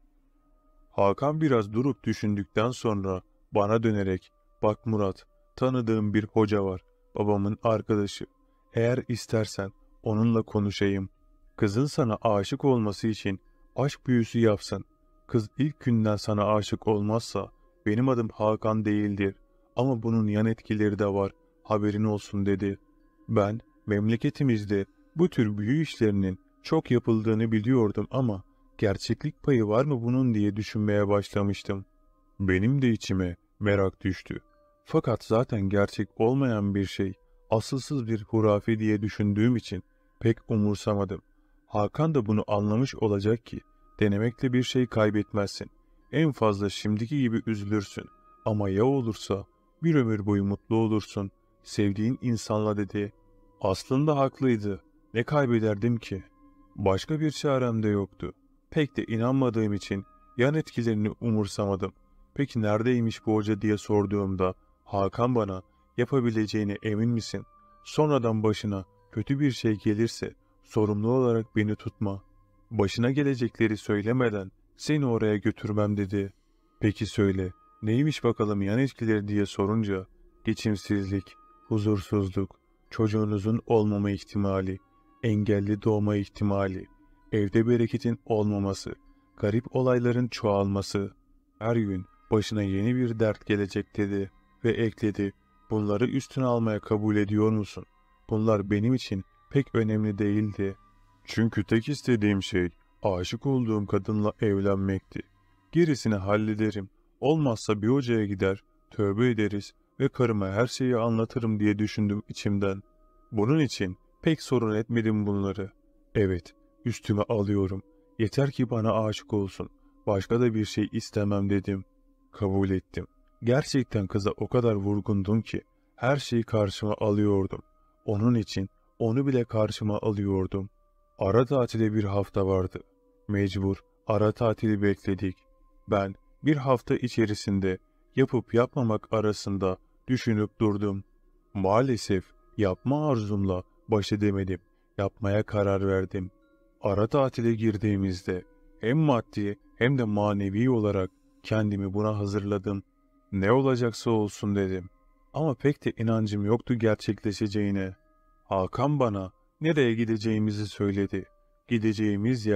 Hakan biraz durup düşündükten sonra bana dönerek, bak Murat, tanıdığım bir hoca var, babamın arkadaşı. Eğer istersen onunla konuşayım. Kızın sana aşık olması için aşk büyüsü yapsın. Kız ilk günden sana aşık olmazsa benim adım Hakan değildir. Ama bunun yan etkileri de var, haberin olsun dedi. Ben memleketimizde bu tür büyü işlerinin çok yapıldığını biliyordum ama gerçeklik payı var mı bunun diye düşünmeye başlamıştım. Benim de içime merak düştü. Fakat zaten gerçek olmayan bir şey, asılsız bir hurafe diye düşündüğüm için pek umursamadım. Hakan da bunu anlamış olacak ki denemekle bir şey kaybetmezsin. En fazla şimdiki gibi üzülürsün. Ama ya olursa bir ömür boyu mutlu olursun. Sevdiğin insanla dedi. Aslında haklıydı. Ne kaybederdim ki? Başka bir çarem de yoktu. Pek de inanmadığım için yan etkilerini umursamadım. Peki neredeymiş bu hoca diye sorduğumda Hakan bana yapabileceğine emin misin? Sonradan başına kötü bir şey gelirse sorumlu olarak beni tutma. Başına gelecekleri söylemeden seni oraya götürmem dedi. Peki söyle neymiş bakalım yan etkileri diye sorunca geçimsizlik, huzursuzluk, çocuğunuzun olmama ihtimali, engelli doğma ihtimali, evde bereketin olmaması, garip olayların çoğalması, her gün başına yeni bir dert gelecek dedi ve ekledi. Bunları üstüne almaya kabul ediyor musun? Bunlar benim için pek önemli değildi. Çünkü tek istediğim şey aşık olduğum kadınla evlenmekti. Gerisini hallederim. Olmazsa bir hocaya gider, tövbe ederiz ve karıma her şeyi anlatırım diye düşündüm içimden. Bunun için pek sorun etmedim bunları. Evet, üstüme alıyorum. Yeter ki bana aşık olsun. Başka da bir şey istemem dedim. Kabul ettim. Gerçekten kıza o kadar vurgundum ki her şeyi karşıma alıyordum. Onun için onu bile karşıma alıyordum. Ara tatile bir hafta vardı. Mecbur ara tatili bekledik. Ben bir hafta içerisinde yapıp yapmamak arasında düşünüp durdum. Maalesef yapma arzumla baş edemedim. Yapmaya karar verdim. Ara tatile girdiğimizde hem maddi hem de manevi olarak kendimi buna hazırladım. Ne olacaksa olsun dedim. Ama pek de inancım yoktu gerçekleşeceğine. Hakan bana nereye gideceğimizi söyledi. Gideceğimiz yer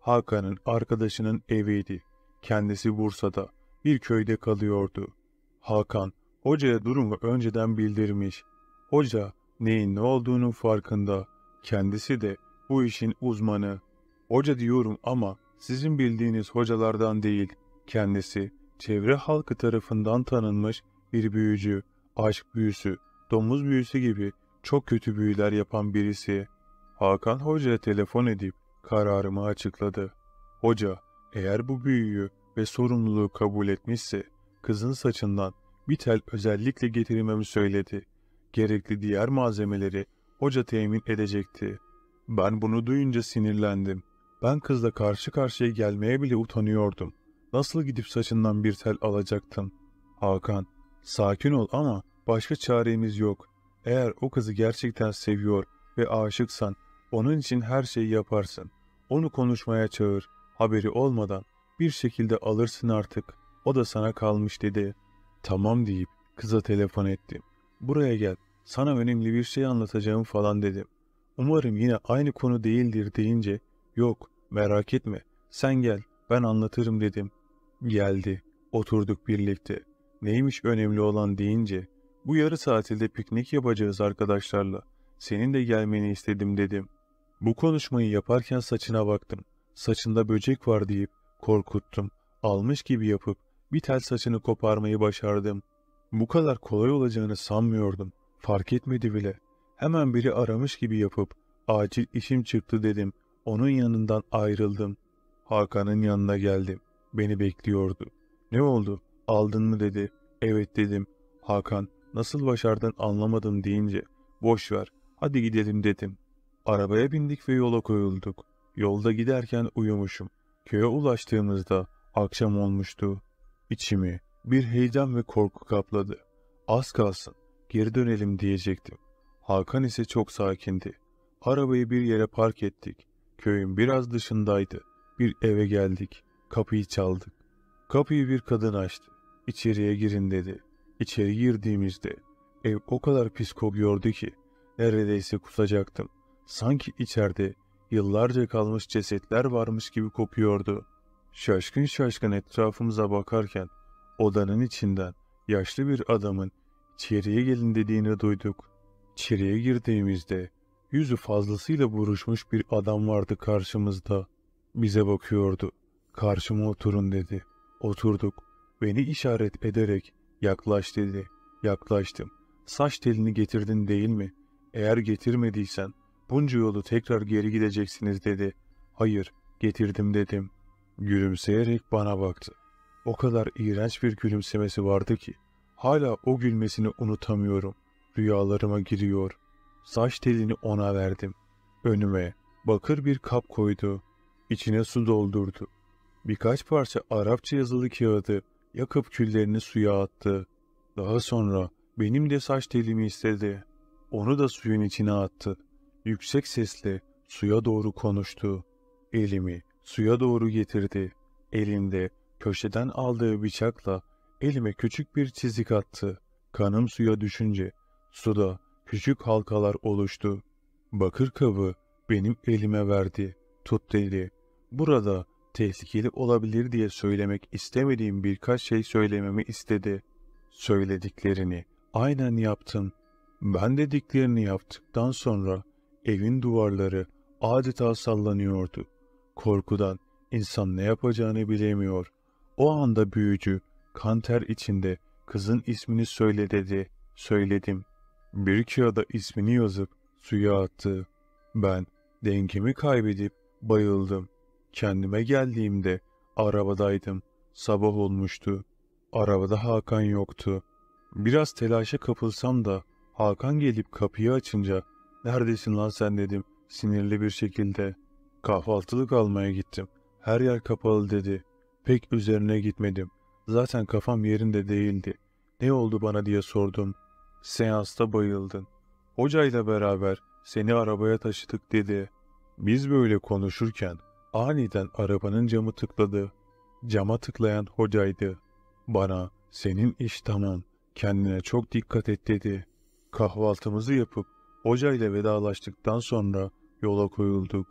Hakan'ın arkadaşının eviydi. Kendisi Bursa'da, bir köyde kalıyordu. Hakan, hocaya durumu önceden bildirmiş. Hoca, neyin ne olduğunun farkında. Kendisi de bu işin uzmanı. Hoca diyorum ama sizin bildiğiniz hocalardan değil. Kendisi, çevre halkı tarafından tanınmış bir büyücü, aşk büyüsü, domuz büyüsü gibi çok kötü büyüler yapan birisi. Hakan Hoca'ya telefon edip kararımı açıkladı. Hoca, eğer bu büyüyü ve sorumluluğu kabul etmişse kızın saçından bir tel özellikle getirmemi söyledi. Gerekli diğer malzemeleri hoca temin edecekti. Ben bunu duyunca sinirlendim. Ben kızla karşı karşıya gelmeye bile utanıyordum. Nasıl gidip saçından bir tel alacaktım? Hakan, sakin ol ama başka çaremiz yok. Eğer o kızı gerçekten seviyor ve aşıksan onun için her şeyi yaparsın. Onu konuşmaya çağır, haberi olmadan bir şekilde alırsın artık. O da sana kalmış dedi. Tamam deyip kıza telefon ettim. Buraya gel, sana önemli bir şey anlatacağım falan dedim. Umarım yine aynı konu değildir deyince, yok merak etme sen gel ben anlatırım dedim. Geldi, oturduk birlikte. Neymiş önemli olan deyince, bu yarı tatilde piknik yapacağız arkadaşlarla. Senin de gelmeni istedim dedim. Bu konuşmayı yaparken saçına baktım. Saçında böcek var deyip korkuttum. Almış gibi yapıp bir tel saçını koparmayı başardım. Bu kadar kolay olacağını sanmıyordum. Fark etmedi bile. Hemen biri aramış gibi yapıp acil işim çıktı dedim. Onun yanından ayrıldım. Hakan'ın yanına geldim. Beni bekliyordu. Ne oldu? Aldın mı dedi. Evet dedim. Hakan, nasıl başardın anlamadım deyince, boş ver hadi gidelim dedim. Arabaya bindik ve yola koyulduk. Yolda giderken uyumuşum. Köye ulaştığımızda akşam olmuştu. İçimi bir heyecan ve korku kapladı. Az kalsın geri dönelim diyecektim. Hakan ise çok sakindi. Arabayı bir yere park ettik. Köyün biraz dışındaydı. Bir eve geldik. Kapıyı çaldık. Kapıyı bir kadın açtı. İçeriye girin dedi. İçeri girdiğimizde ev o kadar pis kokuyordu ki neredeyse kusacaktım. Sanki içeride yıllarca kalmış cesetler varmış gibi kokuyordu. Şaşkın şaşkın etrafımıza bakarken odanın içinden yaşlı bir adamın içeriye gelin dediğini duyduk. İçeriye girdiğimizde yüzü fazlasıyla buruşmuş bir adam vardı karşımızda. Bize bakıyordu. Karşıma oturun dedi. Oturduk. Beni işaret ederek yaklaş dedi. Yaklaştım. Saç telini getirdin değil mi? Eğer getirmediysen bunca yolu tekrar geri gideceksiniz dedi. Hayır, getirdim dedim. Gülümseyerek bana baktı. O kadar iğrenç bir gülümsemesi vardı ki hala o gülmesini unutamıyorum. Rüyalarıma giriyor. Saç telini ona verdim. Önüme bakır bir kap koydu. İçine su doldurdu. Birkaç parça Arapça yazılı kağıdı yakıp küllerini suya attı. Daha sonra benim de saç telimi istedi. Onu da suyun içine attı. Yüksek sesle suya doğru konuştu. Elimi suya doğru getirdi. Elinde köşeden aldığı bıçakla elime küçük bir çizik attı. Kanım suya düşünce suda küçük halkalar oluştu. Bakır kabı benim elime verdi. Tut dedi. Burada tehlikeli olabilir diye söylemek istemediğim birkaç şey söylememi istedi. Söylediklerini aynen yaptım. Ben dediklerini yaptıktan sonra evin duvarları adeta sallanıyordu. Korkudan insan ne yapacağını bilemiyor. O anda büyücü kan ter içinde kızın ismini söyle dedi. Söyledim. Bir kağıda ismini yazıp suya attı. Ben dengemi kaybedip bayıldım. Kendime geldiğimde arabadaydım. Sabah olmuştu. Arabada Hakan yoktu. Biraz telaşa kapılsam da Hakan gelip kapıyı açınca "Neredesin lan sen?" dedim sinirli bir şekilde. "Kahvaltılık almaya gittim. Her yer kapalı" dedi. Pek üzerine gitmedim. Zaten kafam yerinde değildi. "Ne oldu bana?" diye sordum. "Seansta bayıldın. Hocayla beraber seni arabaya taşıdık" dedi. Biz böyle konuşurken aniden arabanın camı tıkladı. Cama tıklayan hocaydı. Bana "Senin iş tamam. Kendine çok dikkat et" dedi. Kahvaltımızı yapıp hocayla vedalaştıktan sonra yola koyulduk.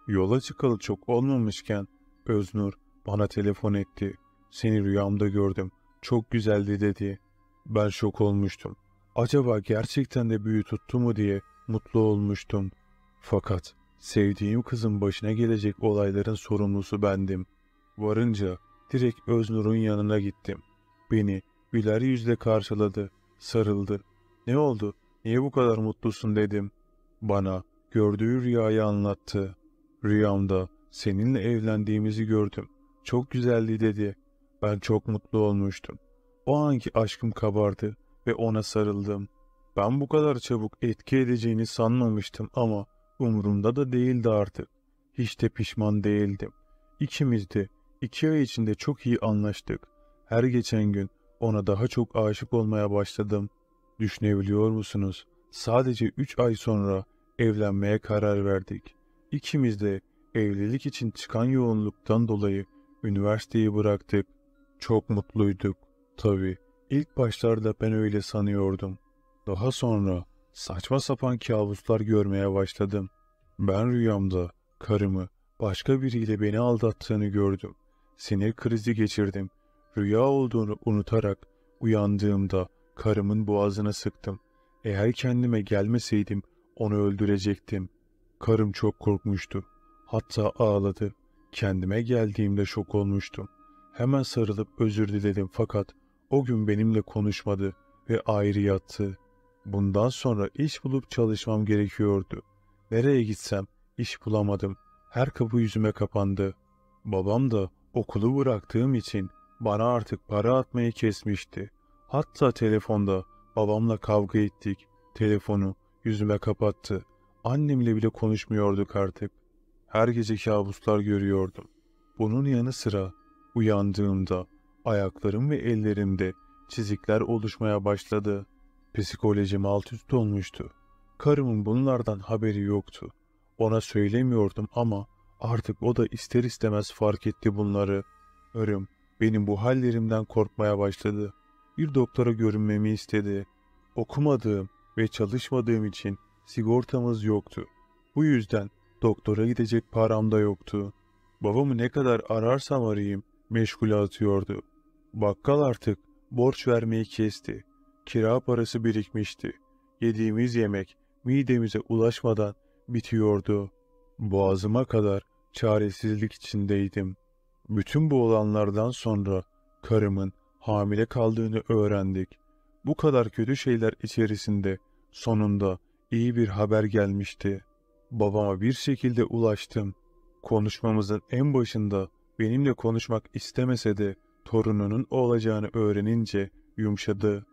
Yola çıkalı çok olmamışken Öznur bana telefon etti. Seni rüyamda gördüm. Çok güzeldi dedi. Ben şok olmuştum. Acaba gerçekten de büyü tuttu mu diye mutlu olmuştum. Fakat sevdiğim kızın başına gelecek olayların sorumlusu bendim. Varınca direkt Öznur'un yanına gittim. Beni güler yüzle karşıladı, sarıldı. Ne oldu? Niye bu kadar mutlusun dedim. Bana gördüğü rüyayı anlattı. Rüyamda seninle evlendiğimizi gördüm. Çok güzeldi dedi. Ben çok mutlu olmuştum. O anki aşkım kabardı ve ona sarıldım. Ben bu kadar çabuk etki edeceğini sanmamıştım ama umurumda da değildi artık. Hiç de pişman değildim. İkimiz de 2 ay içinde çok iyi anlaştık. Her geçen gün ona daha çok aşık olmaya başladım. Düşünebiliyor musunuz? Sadece 3 ay sonra evlenmeye karar verdik. İkimiz de evlilik için çıkan yoğunluktan dolayı üniversiteyi bıraktık. Çok mutluyduk. Tabii ilk başlarda ben öyle sanıyordum. Daha sonra saçma sapan kabuslar görmeye başladım. Ben rüyamda karımı başka biriyle beni aldattığını gördüm. Sinir krizi geçirdim. Rüya olduğunu unutarak uyandığımda karımın boğazına sıktım. Eğer kendime gelmeseydim onu öldürecektim. Karım çok korkmuştu. Hatta ağladı. Kendime geldiğimde şok olmuştum. Hemen sarılıp özür diledim fakat o gün benimle konuşmadı ve ayrı yattı. Bundan sonra iş bulup çalışmam gerekiyordu. Nereye gitsem iş bulamadım. Her kapı yüzüme kapandı. Babam da okulu bıraktığım için bana artık para atmayı kesmişti. Hatta telefonda babamla kavga ettik. Telefonu yüzüme kapattı. Annemle bile konuşmuyorduk artık. Her gece kabuslar görüyordum. Bunun yanı sıra uyandığımda ayaklarım ve ellerimde çizikler oluşmaya başladı. Psikolojim alt üst olmuştu. Karımın bunlardan haberi yoktu. Ona söylemiyordum ama artık o da ister istemez fark etti bunları. Karım benim bu hallerimden korkmaya başladı. Bir doktora görünmemi istedi. Okumadığım ve çalışmadığım için sigortamız yoktu. Bu yüzden doktora gidecek param da yoktu. Babamı ne kadar ararsam arayayım meşgule atıyordu. Bakkal artık borç vermeyi kesti. Kira parası birikmişti. Yediğimiz yemek midemize ulaşmadan bitiyordu. Boğazıma kadar çaresizlik içindeydim. Bütün bu olanlardan sonra karımın hamile kaldığını öğrendik. Bu kadar kötü şeyler içerisinde sonunda iyi bir haber gelmişti. Babama bir şekilde ulaştım. Konuşmamızın en başında benimle konuşmak istemese de torununun olacağını öğrenince yumuşadı.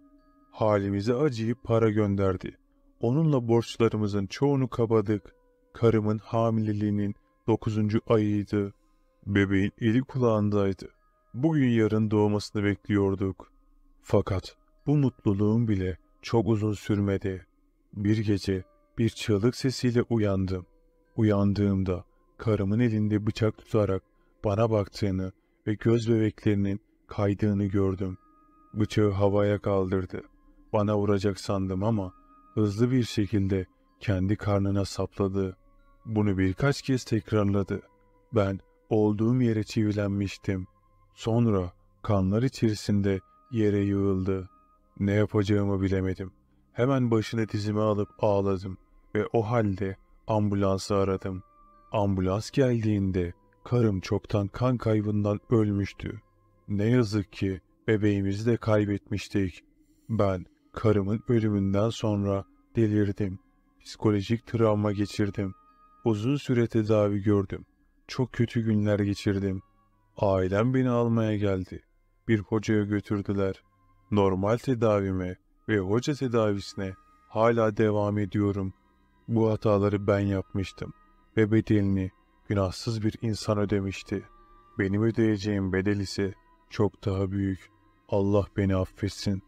Halimize acıyıp para gönderdi. Onunla borçlarımızın çoğunu kapadık. Karımın hamileliğinin 9. ayıydı. Bebeğin eli kulağındaydı. Bugün yarın doğmasını bekliyorduk. Fakat bu mutluluğum bile çok uzun sürmedi. Bir gece bir çığlık sesiyle uyandım. Uyandığımda karımın elinde bıçak tutarak bana baktığını ve göz bebeklerinin kaydığını gördüm. Bıçağı havaya kaldırdı. Bana vuracak sandım ama hızlı bir şekilde kendi karnına sapladı. Bunu birkaç kez tekrarladı. Ben olduğum yere çivilenmiştim. Sonra kanlar içerisinde yere yığıldı. Ne yapacağımı bilemedim. Hemen başını dizime alıp ağladım ve o halde ambulansı aradım. Ambulans geldiğinde karım çoktan kan kaybından ölmüştü. Ne yazık ki bebeğimizi de kaybetmiştik. Ben karımın ölümünden sonra delirdim. Psikolojik travma geçirdim. Uzun süre tedavi gördüm. Çok kötü günler geçirdim. Ailem beni almaya geldi. Bir hocaya götürdüler. Normal tedavime ve hoca tedavisine hala devam ediyorum. Bu hataları ben yapmıştım ve bedelini günahsız bir insan ödemişti. Benim ödeyeceğim bedel ise çok daha büyük. Allah beni affetsin.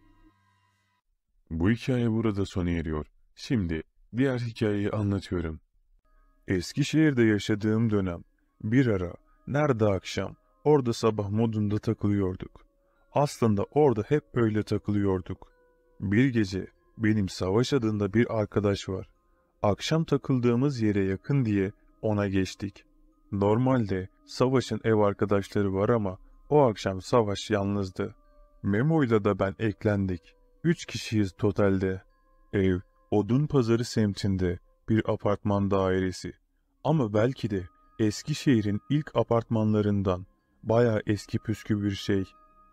Bu hikaye burada sona eriyor. Şimdi diğer hikayeyi anlatıyorum. Eskişehir'de yaşadığım dönem bir ara nerede akşam orada sabah modunda takılıyorduk. Aslında orada hep öyle takılıyorduk. Bir gece benim Savaş adında bir arkadaş var. Akşam takıldığımız yere yakın diye Ona geçtik. Normalde Savaş'ın ev arkadaşları var ama o akşam Savaş yalnızdı. Memo'yla da ben eklendik. 3 kişiyiz totalde. Ev, Odunpazarı semtinde bir apartman dairesi. Ama belki de Eskişehir'in ilk apartmanlarından, bayağı eski püskü bir şey.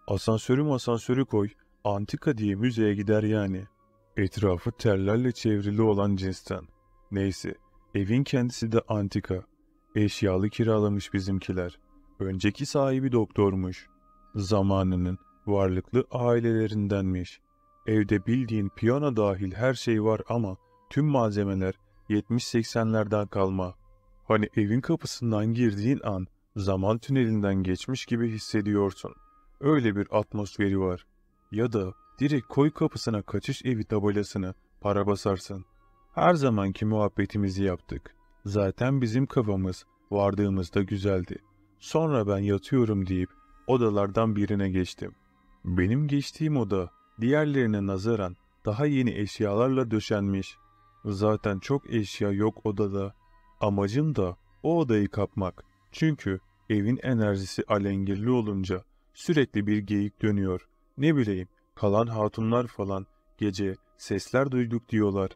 Asansörü koy, antika diye müzeye gider yani. Etrafı tellerle çevrili olan cinsten. Neyse, evin kendisi de antika. Eşyalı kiralamış bizimkiler. Önceki sahibi doktormuş. Zamanının varlıklı ailelerindenmiş. Evde bildiğin piyano dahil her şey var ama tüm malzemeler 70-80'lerden kalma. Hani evin kapısından girdiğin an zaman tünelinden geçmiş gibi hissediyorsun. Öyle bir atmosferi var. Ya da direkt koy kapısına kaçış evi tabelasını para basarsın. Her zamanki muhabbetimizi yaptık. Zaten bizim kafamız vardığımızda güzeldi. Sonra ben yatıyorum deyip odalardan birine geçtim. Benim geçtiğim oda diğerlerine nazaran daha yeni eşyalarla döşenmiş. Zaten çok eşya yok odada. Amacım da o odayı kapmak. Çünkü evin enerjisi alengirli olunca sürekli bir geyik dönüyor. Ne bileyim, kalan hatunlar falan gece sesler duyduk diyorlar.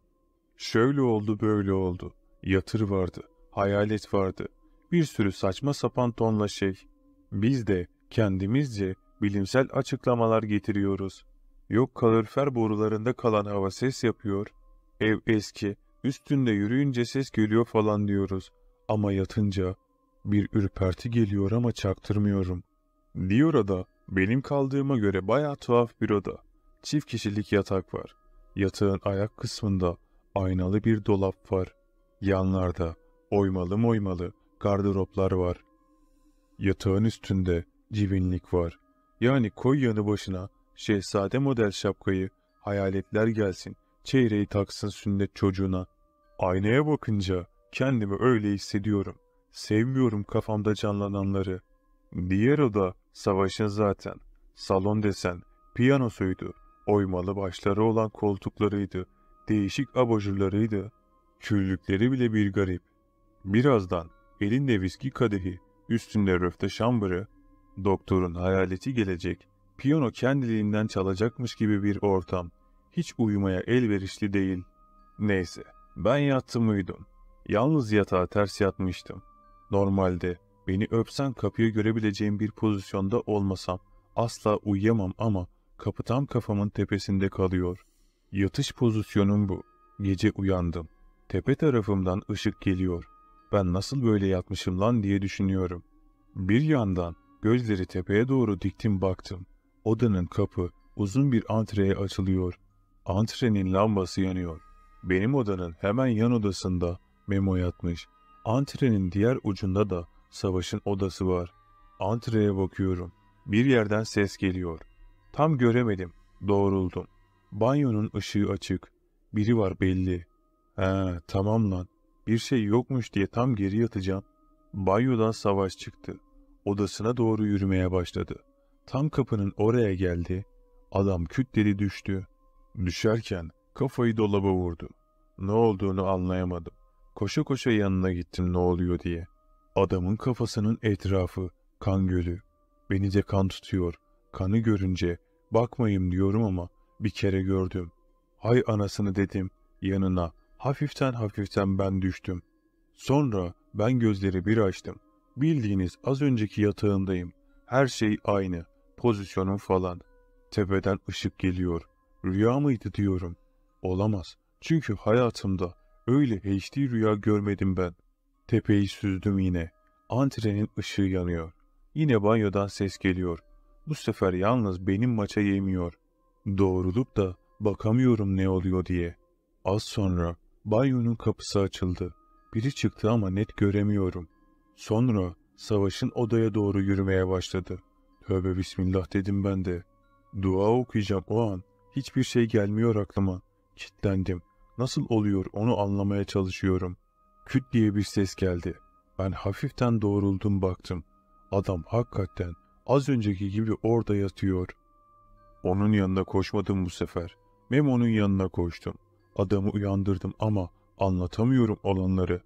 Şöyle oldu böyle oldu. Yatır vardı, hayalet vardı. Bir sürü saçma sapan tonla şey. Biz de kendimizce bilimsel açıklamalar getiriyoruz. Yok kalorifer borularında kalan hava ses yapıyor. Ev eski, üstünde yürüyünce ses geliyor falan diyoruz. Ama yatınca bir ürperti geliyor ama çaktırmıyorum. Diyor oda, benim kaldığıma göre bayağı tuhaf bir oda. Çift kişilik yatak var. Yatağın ayak kısmında aynalı bir dolap var. Yanlarda oymalı gardıroplar var. Yatağın üstünde cibinlik var. Yani koy yanı başına şehzade model şapkayı, hayaletler gelsin, çeyreği taksın sünnet çocuğuna. Aynaya bakınca kendimi öyle hissediyorum. Sevmiyorum kafamda canlananları. Diğer oda Savaş'ın zaten. Salon desen piyanosuydu. Oymalı başları olan koltuklarıydı. Değişik abajurlarıydı. Küllükleri bile bir garip. Birazdan elinde viski kadehi, üstünde röfte şambırı, doktorun hayaleti gelecek, piyano kendiliğinden çalacakmış gibi bir ortam. Hiç uyumaya elverişli değil. Neyse, ben yattım uyudum. Yalnız yatağa ters yatmıştım. Normalde beni öpsen kapıyı görebileceğim bir pozisyonda olmasam asla uyuyamam ama kapı tam kafamın tepesinde kalıyor. Yatış pozisyonum bu. Gece uyandım. Tepe tarafımdan ışık geliyor. Ben nasıl böyle yatmışım lan diye düşünüyorum. Bir yandan gözleri tepeye doğru diktim baktım. Odanın kapı uzun bir antreye açılıyor. Antrenin lambası yanıyor. Benim odanın hemen yan odasında Memo yatmış. Antrenin diğer ucunda da Savaş'ın odası var. Antreye bakıyorum. Bir yerden ses geliyor. Tam göremedim. Doğruldum. Banyonun ışığı açık. Biri var belli. He, tamam lan. Bir şey yokmuş diye tam geri yatacağım. Banyodan Savaş çıktı. Odasına doğru yürümeye başladı. Tam kapının oraya geldi. Adam küt dedi düştü. Düşerken kafayı dolaba vurdu. Ne olduğunu anlayamadım. Koşa koşa yanına gittim ne oluyor diye. Adamın kafasının etrafı kan gölü. Beni de kan tutuyor. Kanı görünce bakmayayım diyorum ama bir kere gördüm. Hay anasını dedim yanına. Hafiften ben düştüm. Sonra ben gözleri bir açtım. Bildiğiniz az önceki yatağındayım. Her şey aynı. Pozisyonum falan. Tepeden ışık geliyor. Rüya mıydı diyorum. Olamaz. Çünkü hayatımda öyle HD rüya görmedim ben. Tepeyi süzdüm yine. Antrenin ışığı yanıyor. Yine banyodan ses geliyor. Bu sefer yalnız benim maça yemiyor. Doğrulup da bakamıyorum ne oluyor diye. Az sonra banyonun kapısı açıldı. Biri çıktı ama net göremiyorum. Sonra Savaş'ın odaya doğru yürümeye başladı. Tövbe bismillah dedim ben de. Dua okuyacağım o an. Hiçbir şey gelmiyor aklıma. Kitlendim. Nasıl oluyor onu anlamaya çalışıyorum. Küt diye bir ses geldi. Ben hafiften doğruldum baktım. Adam hakikaten az önceki gibi orada yatıyor. Onun yanına koşmadım bu sefer. Memo'nun yanına koştum. Adamı uyandırdım ama anlatamıyorum olanları.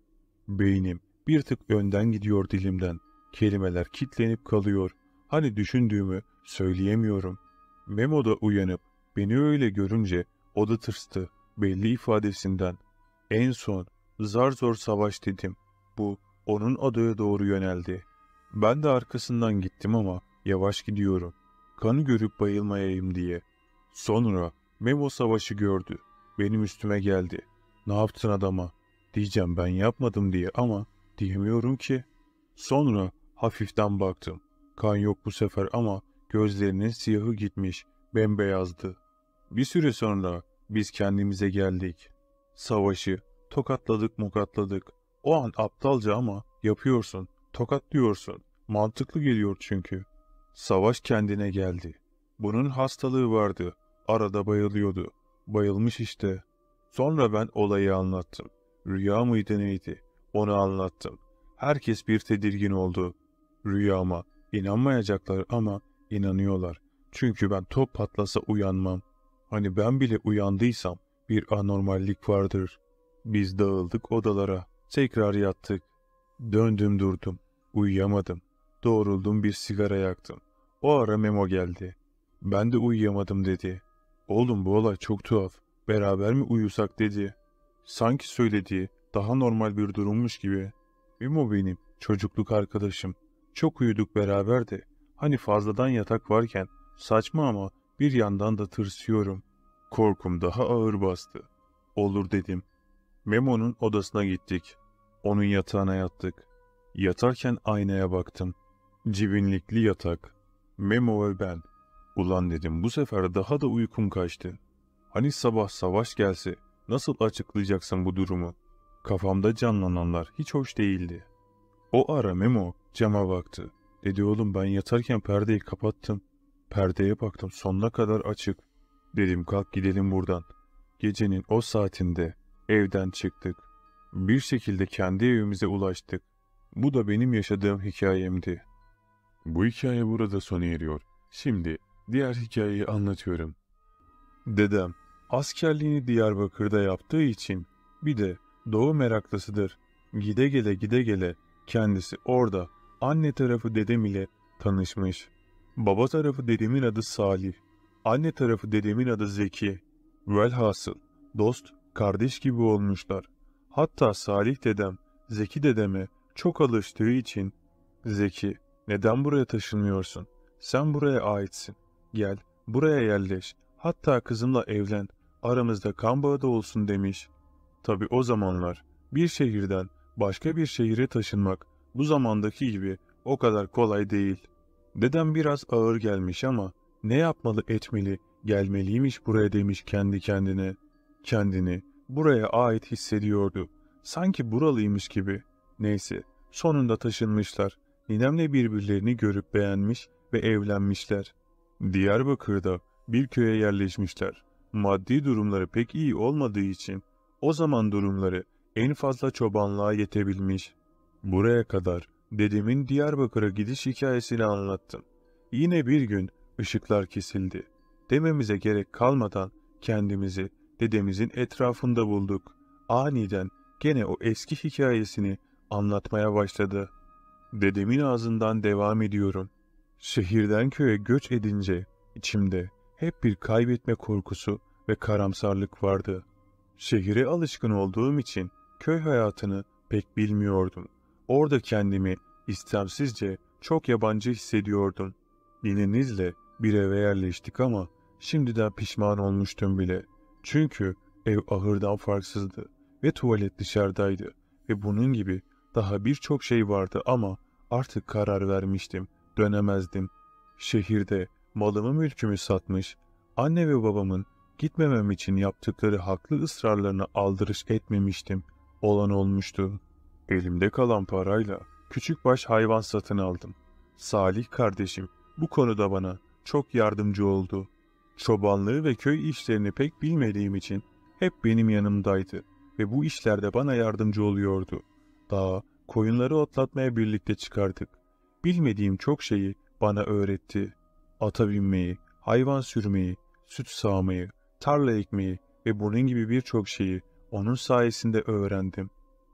Beynim bir tık önden gidiyor dilimden. Kelimeler kilitlenip kalıyor. Hani düşündüğümü söyleyemiyorum. Memo da uyanıp beni öyle görünce o da tırstı belli ifadesinden. En son zar zor savaş dedim. Bu onun adaya doğru yöneldi. Ben de arkasından gittim ama yavaş gidiyorum. Kanı görüp bayılmayayım diye. Sonra Memo savaşı gördü. Benim üstüme geldi. Ne yaptın adama? Diyeceğim ben yapmadım diye ama diyemiyorum ki. Sonra hafiften baktım. Kan yok bu sefer ama gözlerinin siyahı gitmiş, bembeyazdı. Bir süre sonra biz kendimize geldik. Savaşı tokatladık mokatladık. O an aptalca ama yapıyorsun, tokatlıyorsun. Mantıklı geliyor çünkü. Savaş kendine geldi. Bunun hastalığı vardı. Arada bayılıyordu. Bayılmış işte. Sonra ben olayı anlattım. Rüya mıydı neydi? Onu anlattım. Herkes bir tedirgin oldu. Rüyama inanmayacaklar ama inanıyorlar. Çünkü ben top patlasa uyanmam. Hani ben bile uyandıysam bir anormallik vardır. Biz dağıldık odalara. Tekrar yattık. Döndüm durdum. Uyuyamadım. Doğruldum bir sigara yaktım. O ara Memo geldi. Ben de uyuyamadım dedi. Oğlum bu olay çok tuhaf. Beraber mi uyusak dedi. Sanki söylediği daha normal bir durummuş gibi. Memo benim çocukluk arkadaşım. Çok uyuduk beraber de. Hani fazladan yatak varken saçma ama bir yandan da tırsıyorum. Korkum daha ağır bastı. Olur dedim. Memo'nun odasına gittik. Onun yatağına yattık. Yatarken aynaya baktım. Cibinlikli yatak. Memo ve ben. Ulan dedim bu sefer daha da uykum kaçtı. Hani sabah savaş gelse nasıl açıklayacaksın bu durumu? Kafamda canlananlar hiç hoş değildi. O ara Memo cama baktı. Dedi oğlum ben yatarken perdeyi kapattım. Perdeye baktım sonuna kadar açık. Dedim kalk gidelim buradan. Gecenin o saatinde evden çıktık. Bir şekilde kendi evimize ulaştık. Bu da benim yaşadığım hikayemdi. Bu hikaye burada sona eriyor. Şimdi diğer hikayeyi anlatıyorum. Dedem askerliğini Diyarbakır'da yaptığı için bir de doğu meraklısıdır. Gide gele kendisi orada anne tarafı dedem ile tanışmış. Baba tarafı dedemin adı Salih. Anne tarafı dedemin adı Zeki. Velhasıl dost kardeş gibi olmuşlar. Hatta Salih dedem Zeki dedeme çok alıştığı için Zeki neden buraya taşınmıyorsun? Sen buraya aitsin. Gel buraya yerleş. Hatta kızımla evlen. Aramızda kan bağı da olsun demiş. Tabi o zamanlar bir şehirden başka bir şehire taşınmak bu zamandaki gibi o kadar kolay değil. Dedem biraz ağır gelmiş ama ne yapmalı etmeli gelmeliymiş buraya demiş kendi kendine. Kendini buraya ait hissediyordu. Sanki buralıymış gibi. Neyse sonunda taşınmışlar. Ninemle birbirlerini görüp beğenmiş ve evlenmişler. Diyarbakır'da bir köye yerleşmişler. Maddi durumları pek iyi olmadığı için o zaman durumları en fazla çobanlığa yetebilmiş. Buraya kadar dedemin Diyarbakır'a gidiş hikayesini anlattım. Yine bir gün ışıklar kesildi. Dememize gerek kalmadan kendimizi dedemizin etrafında bulduk. Aniden gene o eski hikayesini anlatmaya başladı. Dedemin ağzından devam ediyorum. Şehirden köye göç edince içimde hep bir kaybetme korkusu ve karamsarlık vardı. Şehire alışkın olduğum için köy hayatını pek bilmiyordum. Orada kendimi istemsizce çok yabancı hissediyordum. Ninenizle bir eve yerleştik ama şimdiden pişman olmuştum bile. Çünkü ev ahırdan farksızdı ve tuvalet dışarıdaydı ve bunun gibi daha birçok şey vardı ama artık karar vermiştim, dönemezdim. Şehirde malımı mülkümü satmış, anne ve babamın gitmemem için yaptıkları haklı ısrarlarına aldırış etmemiştim. Olan olmuştu. Elimde kalan parayla küçükbaş hayvan satın aldım. Salih kardeşim bu konuda bana çok yardımcı oldu. Çobanlığı ve köy işlerini pek bilmediğim için hep benim yanımdaydı ve bu işlerde bana yardımcı oluyordu. Daha koyunları otlatmaya birlikte çıkardık. Bilmediğim çok şeyi bana öğretti. Ata binmeyi, hayvan sürmeyi, süt sağmayı, tarla ekmeyi ve bunun gibi birçok şeyi onun sayesinde öğrendim.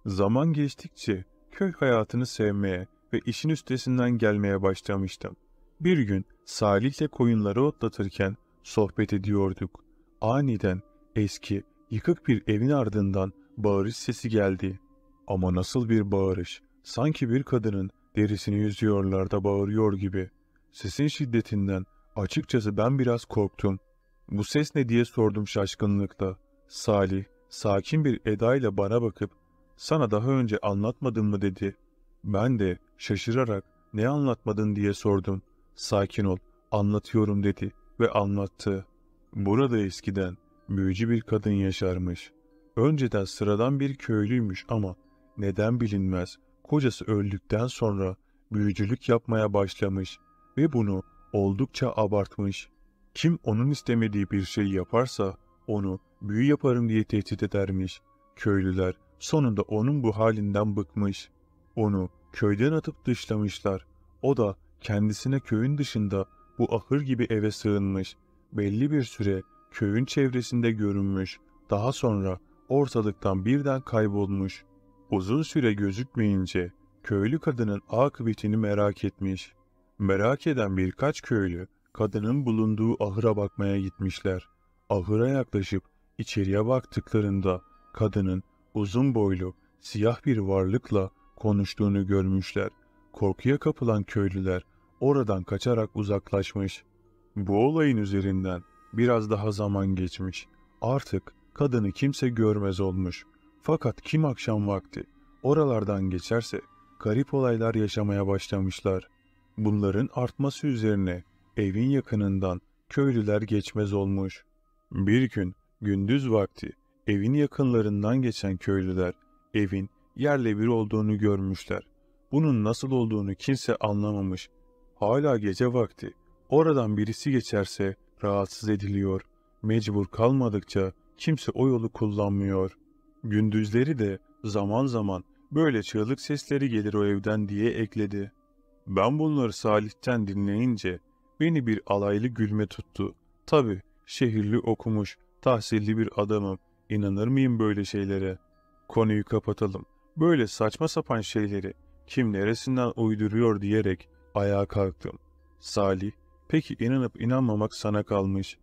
Zaman geçtikçe köy hayatını sevmeye ve işin üstesinden gelmeye başlamıştım. Bir gün Salih'le koyunları otlatırken sohbet ediyorduk. Aniden eski, yıkık bir evin ardından bağırış sesi geldi. Ama nasıl bir bağırış? Sanki bir kadının derisini yüzüyorlar da bağırıyor gibi. Sesin şiddetinden açıkçası ben biraz korktum. Bu ses ne diye sordum şaşkınlıkla. Salih sakin bir edayla bana bakıp "Sana daha önce anlatmadım mı?" dedi. Ben de şaşırarak "Ne anlatmadın?" diye sordum. "Sakin ol, anlatıyorum." dedi ve anlattı. Burada eskiden büyücü bir kadın yaşarmış. Önceden sıradan bir köylüymüş ama neden bilinmez kocası öldükten sonra büyücülük yapmaya başlamış ve bunu oldukça abartmış. Kim onun istemediği bir şey yaparsa onu büyü yaparım diye tehdit edermiş. Köylüler sonunda onun bu halinden bıkmış. Onu köyden atıp dışlamışlar. O da kendisine köyün dışında bu ahır gibi eve sığınmış. Belli bir süre köyün çevresinde görünmüş. Daha sonra ortalıktan birden kaybolmuş. Uzun süre gözükmeyince köylü kadının akıbetini merak etmiş. Merak eden birkaç köylü kadının bulunduğu ahıra bakmaya gitmişler. Ahıra yaklaşıp içeriye baktıklarında kadının uzun boylu, siyah bir varlıkla konuştuğunu görmüşler. Korkuya kapılan köylüler oradan kaçarak uzaklaşmış. Bu olayın üzerinden biraz daha zaman geçmiş. Artık kadını kimse görmez olmuş. Fakat kim akşam vakti oralardan geçerse garip olaylar yaşamaya başlamışlar. Bunların artması üzerine evin yakınından köylüler geçmez olmuş. Bir gün gündüz vakti evin yakınlarından geçen köylüler evin yerle bir olduğunu görmüşler. Bunun nasıl olduğunu kimse anlamamış. Hala gece vakti oradan birisi geçerse rahatsız ediliyor. Mecbur kalmadıkça kimse o yolu kullanmıyor. Gündüzleri de zaman zaman böyle çığlık sesleri gelir o evden diye ekledi. Ben bunları Salih'ten dinleyince beni bir alaylı gülme tuttu. Tabii şehirli okumuş, tahsilli bir adamım. İnanır mıyım böyle şeylere? Konuyu kapatalım. Böyle saçma sapan şeyleri kim neresinden uyduruyor diyerek ayağa kalktım. Salih, peki inanıp inanmamak sana kalmış.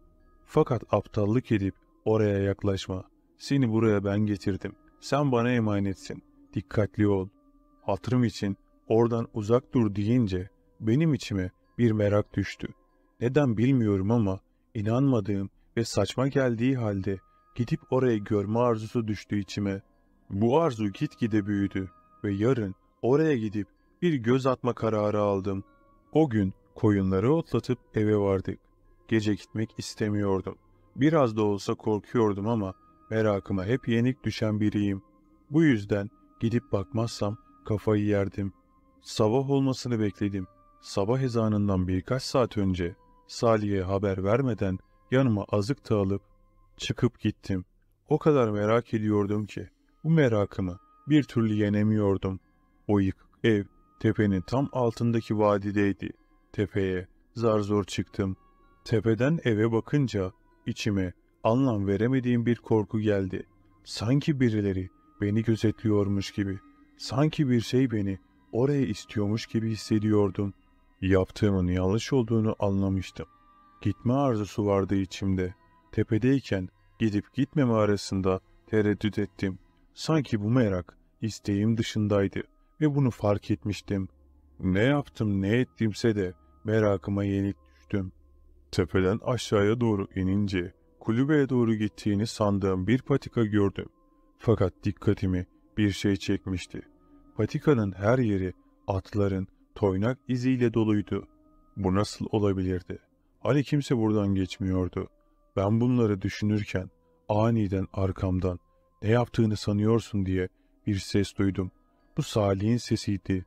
Fakat aptallık edip oraya yaklaşma. Seni buraya ben getirdim. Sen bana emanetsin. Dikkatli ol. Hatırım için oradan uzak dur deyince benim içime bir merak düştü. Neden bilmiyorum ama inanmadığım ve saçma geldiği halde gidip orayı görme arzusu düştü içime. Bu arzu gitgide büyüdü ve yarın oraya gidip bir göz atma kararı aldım. O gün koyunları otlatıp eve vardık. Gece gitmek istemiyordum. Biraz da olsa korkuyordum ama merakıma hep yenik düşen biriyim. Bu yüzden gidip bakmazsam kafayı yerdim. Sabah olmasını bekledim. Sabah ezanından birkaç saat önce Salih'e haber vermeden yanıma azık da alıp çıkıp gittim. O kadar merak ediyordum ki bu merakımı bir türlü yenemiyordum. O yıkık ev tepenin tam altındaki vadideydi. Tepeye zar zor çıktım. Tepeden eve bakınca içime anlam veremediğim bir korku geldi. Sanki birileri beni gözetliyormuş gibi, sanki bir şey beni oraya istiyormuş gibi hissediyordum. Yaptığımın yanlış olduğunu anlamıştım. Gitme arzusu vardı içimde. Tepedeyken gidip gitmeme arasında tereddüt ettim. Sanki bu merak isteğim dışındaydı ve bunu fark etmiştim. Ne yaptım ne ettimse de merakıma yenik düştüm. Tepeden aşağıya doğru inince kulübeye doğru gittiğini sandığım bir patika gördüm. Fakat dikkatimi bir şey çekmişti. Patikanın her yeri atların toynak iziyle doluydu. Bu nasıl olabilirdi? Hani kimse buradan geçmiyordu. Ben bunları düşünürken aniden arkamdan "Ne yaptığını sanıyorsun?" diye bir ses duydum. Bu Salih'in sesiydi.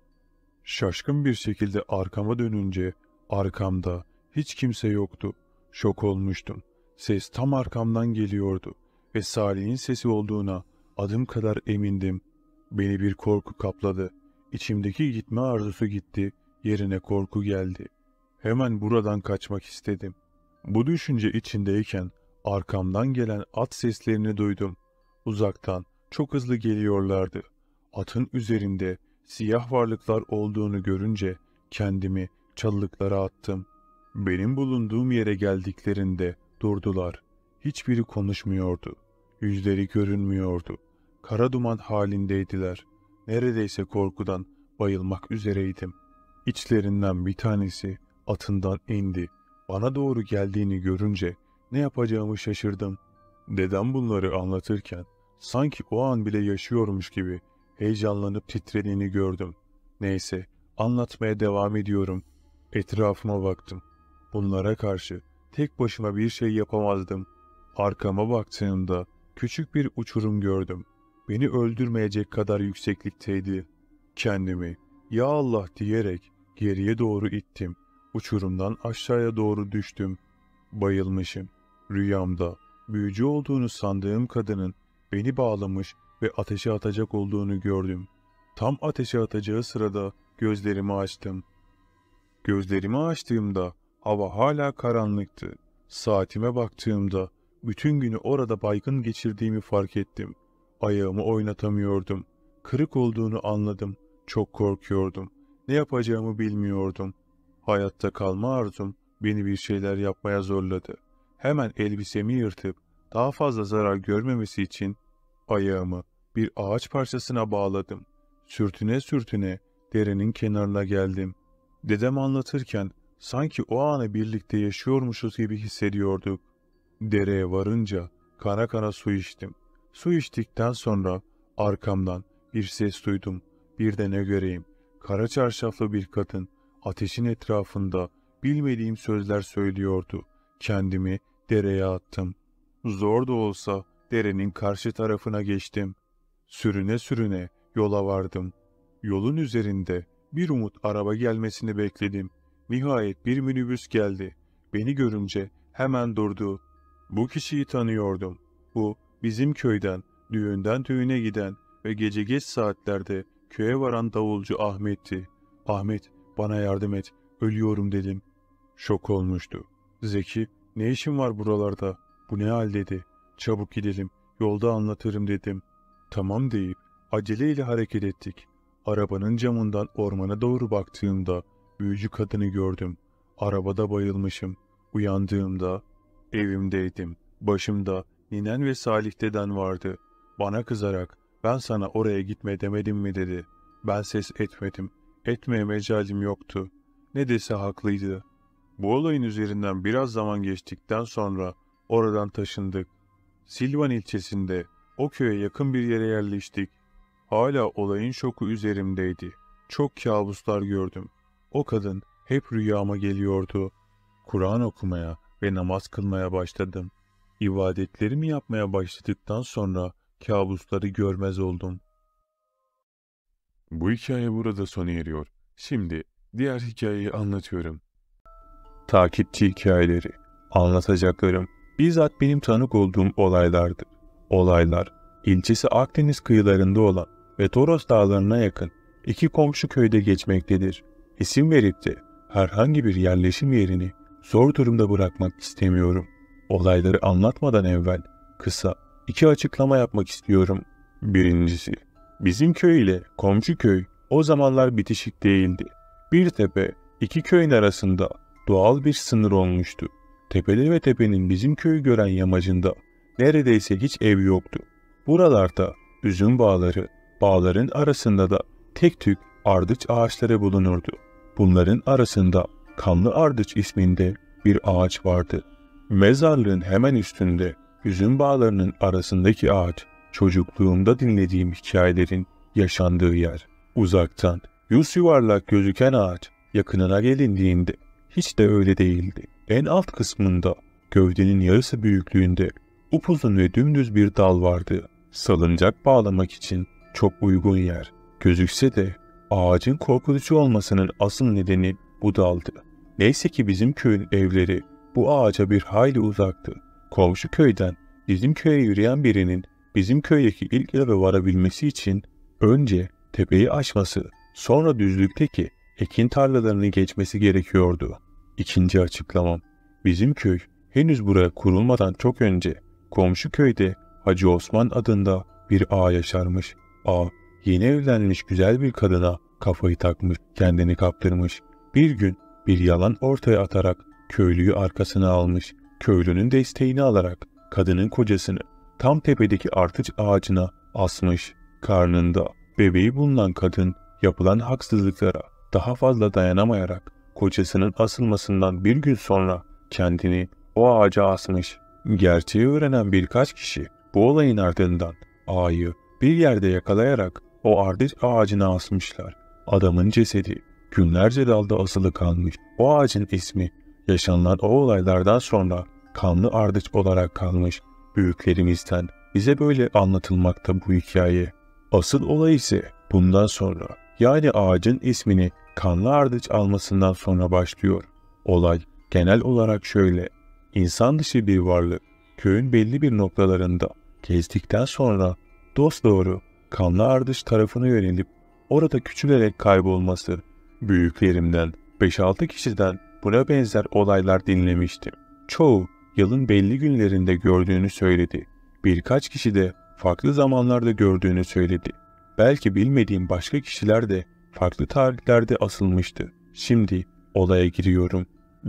Şaşkın bir şekilde arkama dönünce arkamda hiç kimse yoktu. Şok olmuştum. Ses tam arkamdan geliyordu ve Salih'in sesi olduğuna adım kadar emindim. Beni bir korku kapladı. İçimdeki gitme arzusu gitti, yerine korku geldi. Hemen buradan kaçmak istedim. Bu düşünce içindeyken arkamdan gelen at seslerini duydum. Uzaktan çok hızlı geliyorlardı. Atın üzerinde siyah varlıklar olduğunu görünce kendimi çalılıklara attım. Benim bulunduğum yere geldiklerinde durdular. Hiçbiri konuşmuyordu. Yüzleri görünmüyordu. Kara duman halindeydiler. Neredeyse korkudan bayılmak üzereydim. İçlerinden bir tanesi atından indi. Bana doğru geldiğini görünce ne yapacağımı şaşırdım. Dedem bunları anlatırken sanki o an bile yaşıyormuş gibi heyecanlanıp titrediğini gördüm. Neyse, anlatmaya devam ediyorum. Etrafıma baktım. Bunlara karşı tek başıma bir şey yapamazdım. Arkama baktığımda küçük bir uçurum gördüm. Beni öldürmeyecek kadar yükseklikteydi. Kendimi "Ya Allah" diyerek geriye doğru ittim. Uçurumdan aşağıya doğru düştüm. Bayılmışım. Rüyamda büyücü olduğunu sandığım kadının beni bağlamış ve ateşe atacak olduğunu gördüm. Tam ateşe atacağı sırada gözlerimi açtım. Gözlerimi açtığımda hava hala karanlıktı. Saatime baktığımda bütün günü orada baygın geçirdiğimi fark ettim. Ayağımı oynatamıyordum. Kırık olduğunu anladım. Çok korkuyordum. Ne yapacağımı bilmiyordum. Hayatta kalma arzum beni bir şeyler yapmaya zorladı. Hemen elbisemi yırtıp daha fazla zarar görmemesi için ayağımı bir ağaç parçasına bağladım. Sürtüne sürtüne derenin kenarına geldim. Dedem anlatırken sanki o anı birlikte yaşıyormuşuz gibi hissediyorduk. Dereye varınca kana kana su içtim. Su içtikten sonra arkamdan bir ses duydum. Bir de ne göreyim, kara çarşaflı bir kadın ateşin etrafında bilmediğim sözler söylüyordu. Kendimi dereye attım. Zor da olsa derenin karşı tarafına geçtim. Sürüne sürüne yola vardım. Yolun üzerinde bir umut araba gelmesini bekledim. Nihayet bir minibüs geldi. Beni görünce hemen durdu. Bu kişiyi tanıyordum. Bu bizim köyden, düğünden düğüne giden ve gece geç saatlerde köye varan davulcu Ahmet'ti. "Ahmet, bana yardım et, ölüyorum" dedim. Şok olmuştu. "Zeki, ne işin var buralarda? Bu ne hal?" dedi. "Çabuk gidelim, yolda anlatırım" dedim. "Tamam" deyip aceleyle hareket ettik. Arabanın camından ormana doğru baktığımda büyücü kadını gördüm. Arabada bayılmışım. Uyandığımda evimdeydim. Başımda ninen ve Salih deden vardı. Bana kızarak "Ben sana oraya gitme demedim mi?" dedi. Ben ses etmedim. Etmeye mecalim yoktu. Ne dese haklıydı. Bu olayın üzerinden biraz zaman geçtikten sonra oradan taşındık. Silvan ilçesinde o köye yakın bir yere yerleştik. Hala olayın şoku üzerimdeydi. Çok kabuslar gördüm. O kadın hep rüyama geliyordu. Kur'an okumaya ve namaz kılmaya başladım. İbadetlerimi yapmaya başladıktan sonra kabusları görmez oldum. Bu hikaye burada sona eriyor. Şimdi diğer hikayeyi anlatıyorum. Takipçi hikayeleri. Anlatacaklarım bizzat benim tanık olduğum olaylardı. Olaylar ilçesi Akdeniz kıyılarında olan ve Toros dağlarına yakın iki komşu köyde geçmektedir. İsim verip de herhangi bir yerleşim yerini zor durumda bırakmak istemiyorum. Olayları anlatmadan evvel kısa iki açıklama yapmak istiyorum. Birincisi, bizim köy ile komşu köy o zamanlar bitişik değildi. Bir tepe iki köyün arasında doğal bir sınır olmuştu. Tepede ve tepenin bizim köyü gören yamacında neredeyse hiç ev yoktu. Buralarda üzüm bağları, bağların arasında da tek tük ardıç ağaçları bulunurdu. Bunların arasında Kanlı Ardıç isminde bir ağaç vardı. Mezarlığın hemen üstünde üzüm bağlarının arasındaki ağaç, çocukluğumda dinlediğim hikayelerin yaşandığı yer. Uzaktan yüz yuvarlak gözüken ağaç yakınına gelindiğinde hiç de öyle değildi. En alt kısmında gövdenin yarısı büyüklüğünde upuzun ve dümdüz bir dal vardı. Salıncak bağlamak için çok uygun yer. Gözükse de ağacın korkutucu olmasının asıl nedeni bu daldı. Neyse ki bizim köyün evleri bu ağaca bir hayli uzaktı. Komşu köyden bizim köye yürüyen birinin bizim köydeki ilk eve varabilmesi için önce tepeyi aşması, sonra düzlükteki ekin tarlalarını geçmesi gerekiyordu. İkinci açıklamam. Bizim köy henüz buraya kurulmadan çok önce komşu köyde Hacı Osman adında bir ağa yaşarmış. Ağa yeni evlenmiş güzel bir kadına kafayı takmış, kendini kaptırmış. Bir gün bir yalan ortaya atarak köylüyü arkasına almış. Köylünün desteğini alarak kadının kocasını tam tepedeki ardıç ağacına asmış. Karnında bebeği bulunan kadın yapılan haksızlıklara daha fazla dayanamayarak kocasının asılmasından bir gün sonra kendini o ağaca asmış. Gerçeği öğrenen birkaç kişi bu olayın ardından ağayı bir yerde yakalayarak o ardıç ağacına asmışlar. Adamın cesedi günlerce dalda asılı kalmış. O ağacın ismi yaşanılan o olaylardan sonra kanlı ardıç olarak kalmış. Büyüklerimizden bize böyle anlatılmakta bu hikaye. Asıl olay ise bundan sonra, yani ağacın ismini kanlı ardıç almasından sonra başlıyor. Olay genel olarak şöyle: İnsan dışı bir varlık köyün belli bir noktalarında gezdikten sonra dosdoğru kanlı ardıç tarafına yönelip orada küçülerek kaybolması. Büyüklerimden 5-6 kişiden buna benzer olaylar dinlemiştim. Çoğu yılın belli günlerinde gördüğünü söyledi. Birkaç kişi de farklı zamanlarda gördüğünü söyledi. Belki bilmediğim başka kişiler de farklı tarihlerde asılmıştı. Şimdi olaya giriyorum.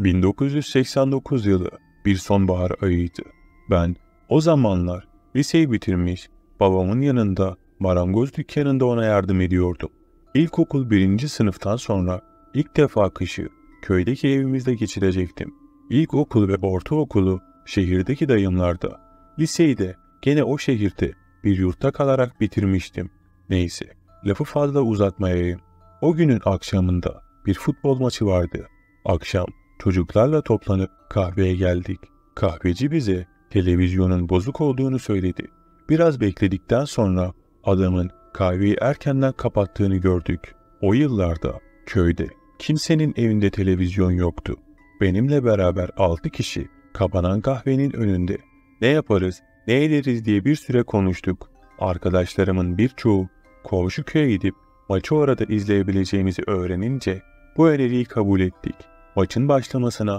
1989 yılı bir sonbahar ayıydı. Ben o zamanlar liseyi bitirmiş, babamın yanında marangoz dükkanında ona yardım ediyordum. İlkokul 1. sınıftan sonra ilk defa kışı köydeki evimizde geçirecektim. İlkokul ve ortaokulu şehirdeki dayımlarda, liseyi de gene o şehirde bir yurtta kalarak bitirmiştim. Neyse, lafı fazla uzatmayayım. O günün akşamında bir futbol maçı vardı. Akşam çocuklarla toplanıp kahveye geldik. Kahveci bize televizyonun bozuk olduğunu söyledi. Biraz bekledikten sonra adamın kahveyi erkenden kapattığını gördük. O yıllarda köyde kimsenin evinde televizyon yoktu. Benimle beraber 6 kişi kapanan kahvenin önünde ne yaparız, ne ederiz diye bir süre konuştuk. Arkadaşlarımın birçoğu komşu köye gidip maçı orada izleyebileceğimizi öğrenince bu öneriyi kabul ettik. Maçın başlamasına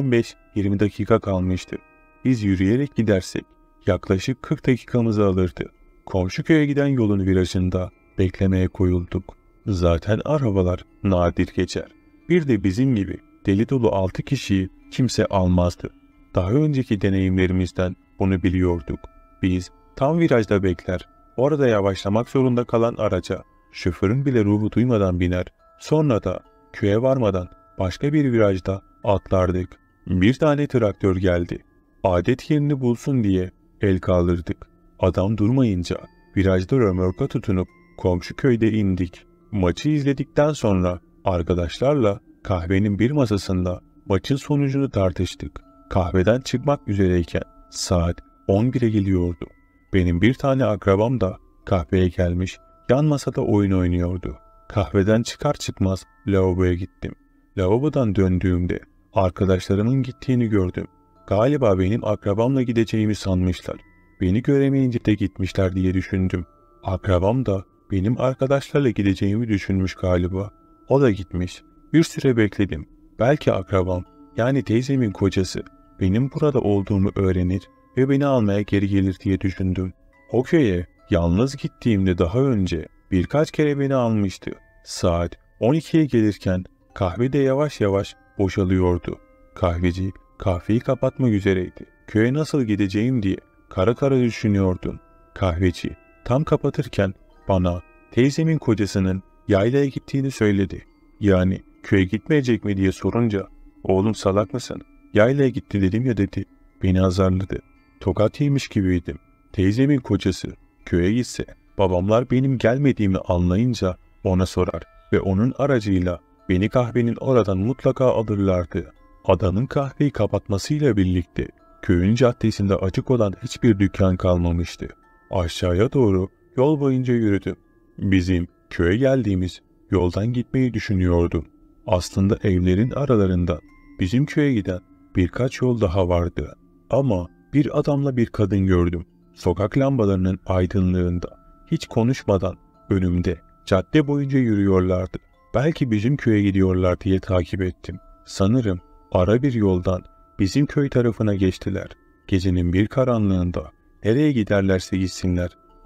15-20 dakika kalmıştı. Biz yürüyerek gidersek yaklaşık 40 dakikamızı alırdı. Komşu köye giden yolun virajında beklemeye koyulduk. Zaten arabalar nadir geçer. Bir de bizim gibi deli dolu 6 kişiyi kimse almazdı. Daha önceki deneyimlerimizden bunu biliyorduk. Biz tam virajda bekler, orada yavaşlamak zorunda kalan araca şoförün bile ruhu duymadan biner, sonra da köye varmadan başka bir virajda atlardık. Bir tane traktör geldi. Adet yerini bulsun diye el kaldırdık. Adam durmayınca virajda römorka tutunup komşu köyde indik. Maçı izledikten sonra arkadaşlarla kahvenin bir masasında maçın sonucunu tartıştık. Kahveden çıkmak üzereyken saat 11'e geliyordu. Benim bir tane akrabam da kahveye gelmiş, yan masada oyun oynuyordu. Kahveden çıkar çıkmaz lavaboya gittim. Lavabodan döndüğümde arkadaşlarımın gittiğini gördüm. Galiba benim akrabamla gideceğimi sanmışlar. Beni göremeyince de gitmişler diye düşündüm. Akrabam da benim arkadaşlarla gideceğimi düşünmüş galiba. O da gitmiş. Bir süre bekledim. Belki akrabam, yani teyzemin kocası, benim burada olduğumu öğrenir ve beni almaya geri gelir diye düşündüm. O köye yalnız gittiğimde daha önce birkaç kere beni almıştı. Saat 12'ye gelirken kahve de yavaş yavaş boşalıyordu. Kahveci kahveyi kapatmak üzereydi. Köye nasıl gideceğim diye kara kara düşünüyordum. Kahveci tam kapatırken bana teyzemin kocasının yaylaya gittiğini söyledi. Yani köye gitmeyecek mi diye sorunca, "Oğlum salak mısın? Yaylaya gitti dedim ya," dedi. Beni azarladı. Tokat yemiş gibiydim. Teyzemin kocası köye gitse babamlar benim gelmediğimi anlayınca ona sorar ve onun aracıyla beni kahvenin oradan mutlaka alırlardı. Adamın kahveyi kapatmasıyla birlikte köyün caddesinde açık olan hiçbir dükkan kalmamıştı. Aşağıya doğru yol boyunca yürüdüm. Bizim köye geldiğimiz yoldan gitmeyi düşünüyordum. Aslında evlerin aralarından bizim köye giden birkaç yol daha vardı. Ama bir adamla bir kadın gördüm. Sokak lambalarının aydınlığında hiç konuşmadan önümde cadde boyunca yürüyorlardı. Belki bizim köye gidiyorlar diye takip ettim. Sanırım ara bir yoldan bizim köy tarafına geçtiler. Gecenin bir karanlığında nereye giderlerse gitsinler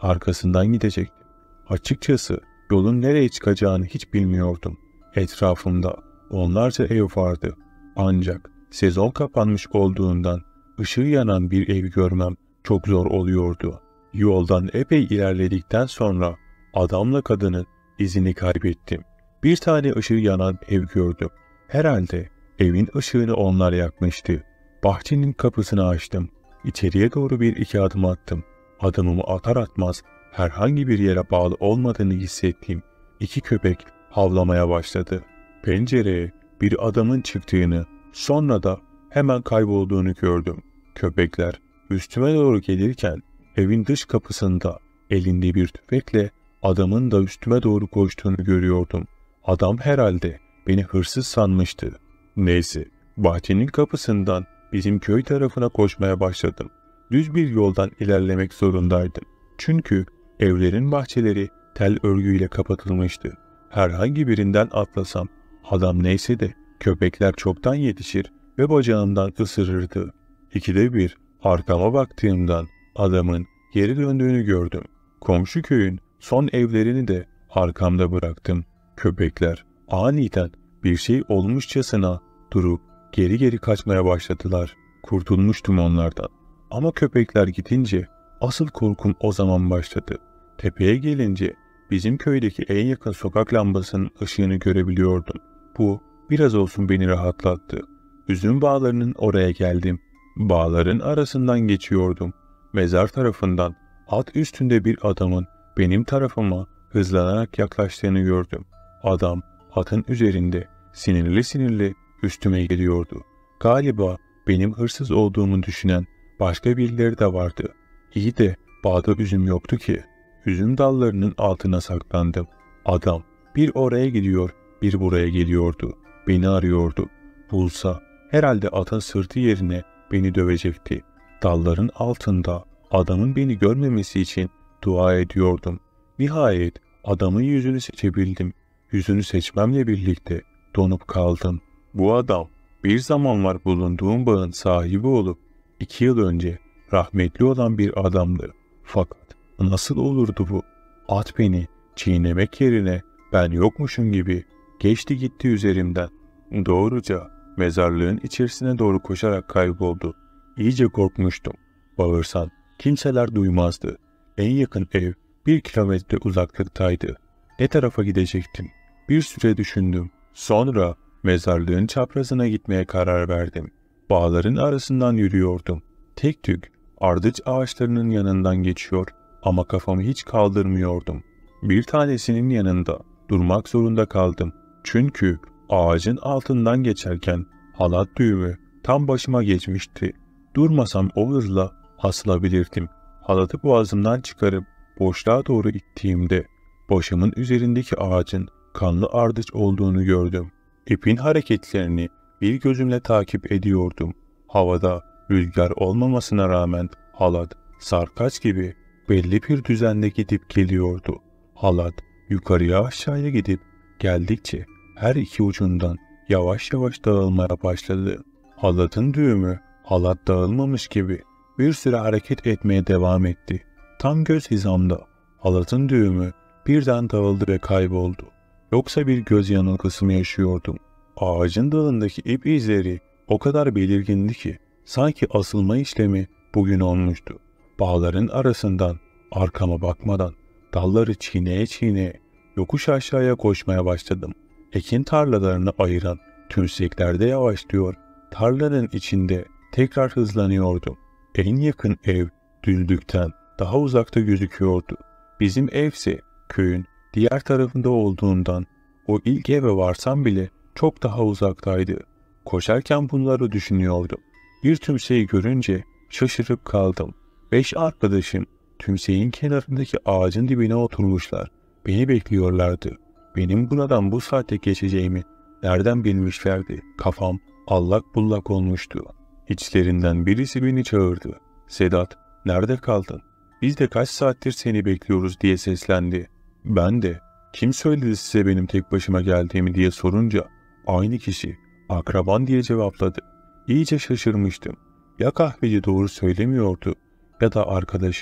arkasından gidecektim. Açıkçası yolun nereye çıkacağını hiç bilmiyordum. Etrafımda onlarca ev vardı. Ancak sezon kapanmış olduğundan ışığı yanan bir ev görmem çok zor oluyordu. Yoldan epey ilerledikten sonra adamla kadının izini kaybettim. Bir tane ışığı yanan ev gördüm. Herhalde evin ışığını onlar yakmıştı. Bahçenin kapısını açtım. İçeriye doğru bir iki adım attım. Adımımı atar atmaz herhangi bir yere bağlı olmadığını hissettiğim iki köpek havlamaya başladı. Pencereye bir adamın çıktığını, sonra da hemen kaybolduğunu gördüm. Köpekler üstüme doğru gelirken evin dış kapısında elinde bir tüfekle adamın da üstüme doğru koştuğunu görüyordum. Adam herhalde beni hırsız sanmıştı. Neyse, bahçenin kapısından bizim köy tarafına koşmaya başladım. Düz bir yoldan ilerlemek zorundaydım. Çünkü evlerin bahçeleri tel örgüyle kapatılmıştı. Herhangi birinden atlasam, adam neyse de köpekler çoktan yetişir ve bacağımdan ısırırdı. İkide bir arkama baktığımdan adamın geri döndüğünü gördüm. Komşu köyün son evlerini de arkamda bıraktım. Köpekler aniden bir şey olmuşçasına durup geri geri kaçmaya başladılar. Kurtulmuştum onlardan. Ama köpekler gidince asıl korkum o zaman başladı. Tepeye gelince bizim köydeki en yakın sokak lambasının ışığını görebiliyordum. Bu biraz olsun beni rahatlattı. Üzüm bağlarının oraya geldim. Bağların arasından geçiyordum. Mezar tarafından at üstünde bir adamın benim tarafıma hızlanarak yaklaştığını gördüm. Adam atın üzerinde sinirli sinirli üstüme geliyordu. Galiba benim hırsız olduğumu düşünen başka birileri de vardı. İyi de bağda üzüm yoktu ki. Üzüm dallarının altına saklandım. Adam bir oraya gidiyor, bir buraya geliyordu. Beni arıyordu. Bulsa herhalde atın sırtı yerine beni dövecekti. Dalların altında adamın beni görmemesi için dua ediyordum. Nihayet adamın yüzünü seçebildim. Yüzünü seçmemle birlikte donup kaldım. Bu adam bir zamanlar bulunduğum bağın sahibi olup 2 yıl önce rahmetli olan bir adamdı. Fakat nasıl olurdu bu? At beni çiğnemek yerine ben yokmuşum gibi geçti gitti üzerimden. Doğruca mezarlığın içerisine doğru koşarak kayboldu. İyice korkmuştum. Bağırsam kimseler duymazdı. En yakın ev 1 kilometre uzaklıktaydı. Ne tarafa gidecektim? Bir süre düşündüm. Sonra mezarlığın çaprazına gitmeye karar verdim. Bağların arasından yürüyordum. Tek tük ardıç ağaçlarının yanından geçiyor ama kafamı hiç kaldırmıyordum. Bir tanesinin yanında durmak zorunda kaldım. Çünkü ağacın altından geçerken halat düğümü tam başıma geçmişti. Durmasam o hızla asılabilirdim. Halatı boğazımdan çıkarıp boşluğa doğru ittiğimde başımın üzerindeki ağacın kanlı ardıç olduğunu gördüm. İpin hareketlerini bir gözümle takip ediyordum. Havada rüzgar olmamasına rağmen halat sarkaç gibi belli bir düzende gidip geliyordu. Halat yukarıya aşağıya gidip geldikçe her iki ucundan yavaş yavaş dağılmaya başladı. Halatın düğümü halat dağılmamış gibi bir süre hareket etmeye devam etti. Tam göz hizamda halatın düğümü birden dağıldı ve kayboldu. Yoksa bir göz yanılgısı mı yaşıyordum? Ağacın dalındaki ip izleri o kadar belirgindi ki sanki asılma işlemi bugün olmuştu. Bağların arasından arkama bakmadan dalları çiğneye çiğneye yokuş aşağıya koşmaya başladım. Ekin tarlalarını ayıran tümseklerde yavaşlıyor, tarlanın içinde tekrar hızlanıyordum. En yakın ev düzlükten daha uzakta gözüküyordu. Bizim evse köyün diğer tarafında olduğundan o ilk eve varsam bile çok daha uzaktaydı. Koşarken bunları düşünüyordum. Bir tümseyi görünce şaşırıp kaldım. 5 arkadaşım tümseyin kenarındaki ağacın dibine oturmuşlar. Beni bekliyorlardı. Benim buradan bu saatte geçeceğimi nereden bilmişlerdi? Kafam allak bullak olmuştu. İçlerinden birisi beni çağırdı. "Sedat, nerede kaldın? Biz de kaç saattir seni bekliyoruz" diye seslendi. Ben de "Kim söyledi size benim tek başıma geldiğimi?" diye sorunca aynı kişi "Akraban" diye cevapladı. İyice şaşırmıştım. Ya kahveci doğru söylemiyordu ya da arkadaşım.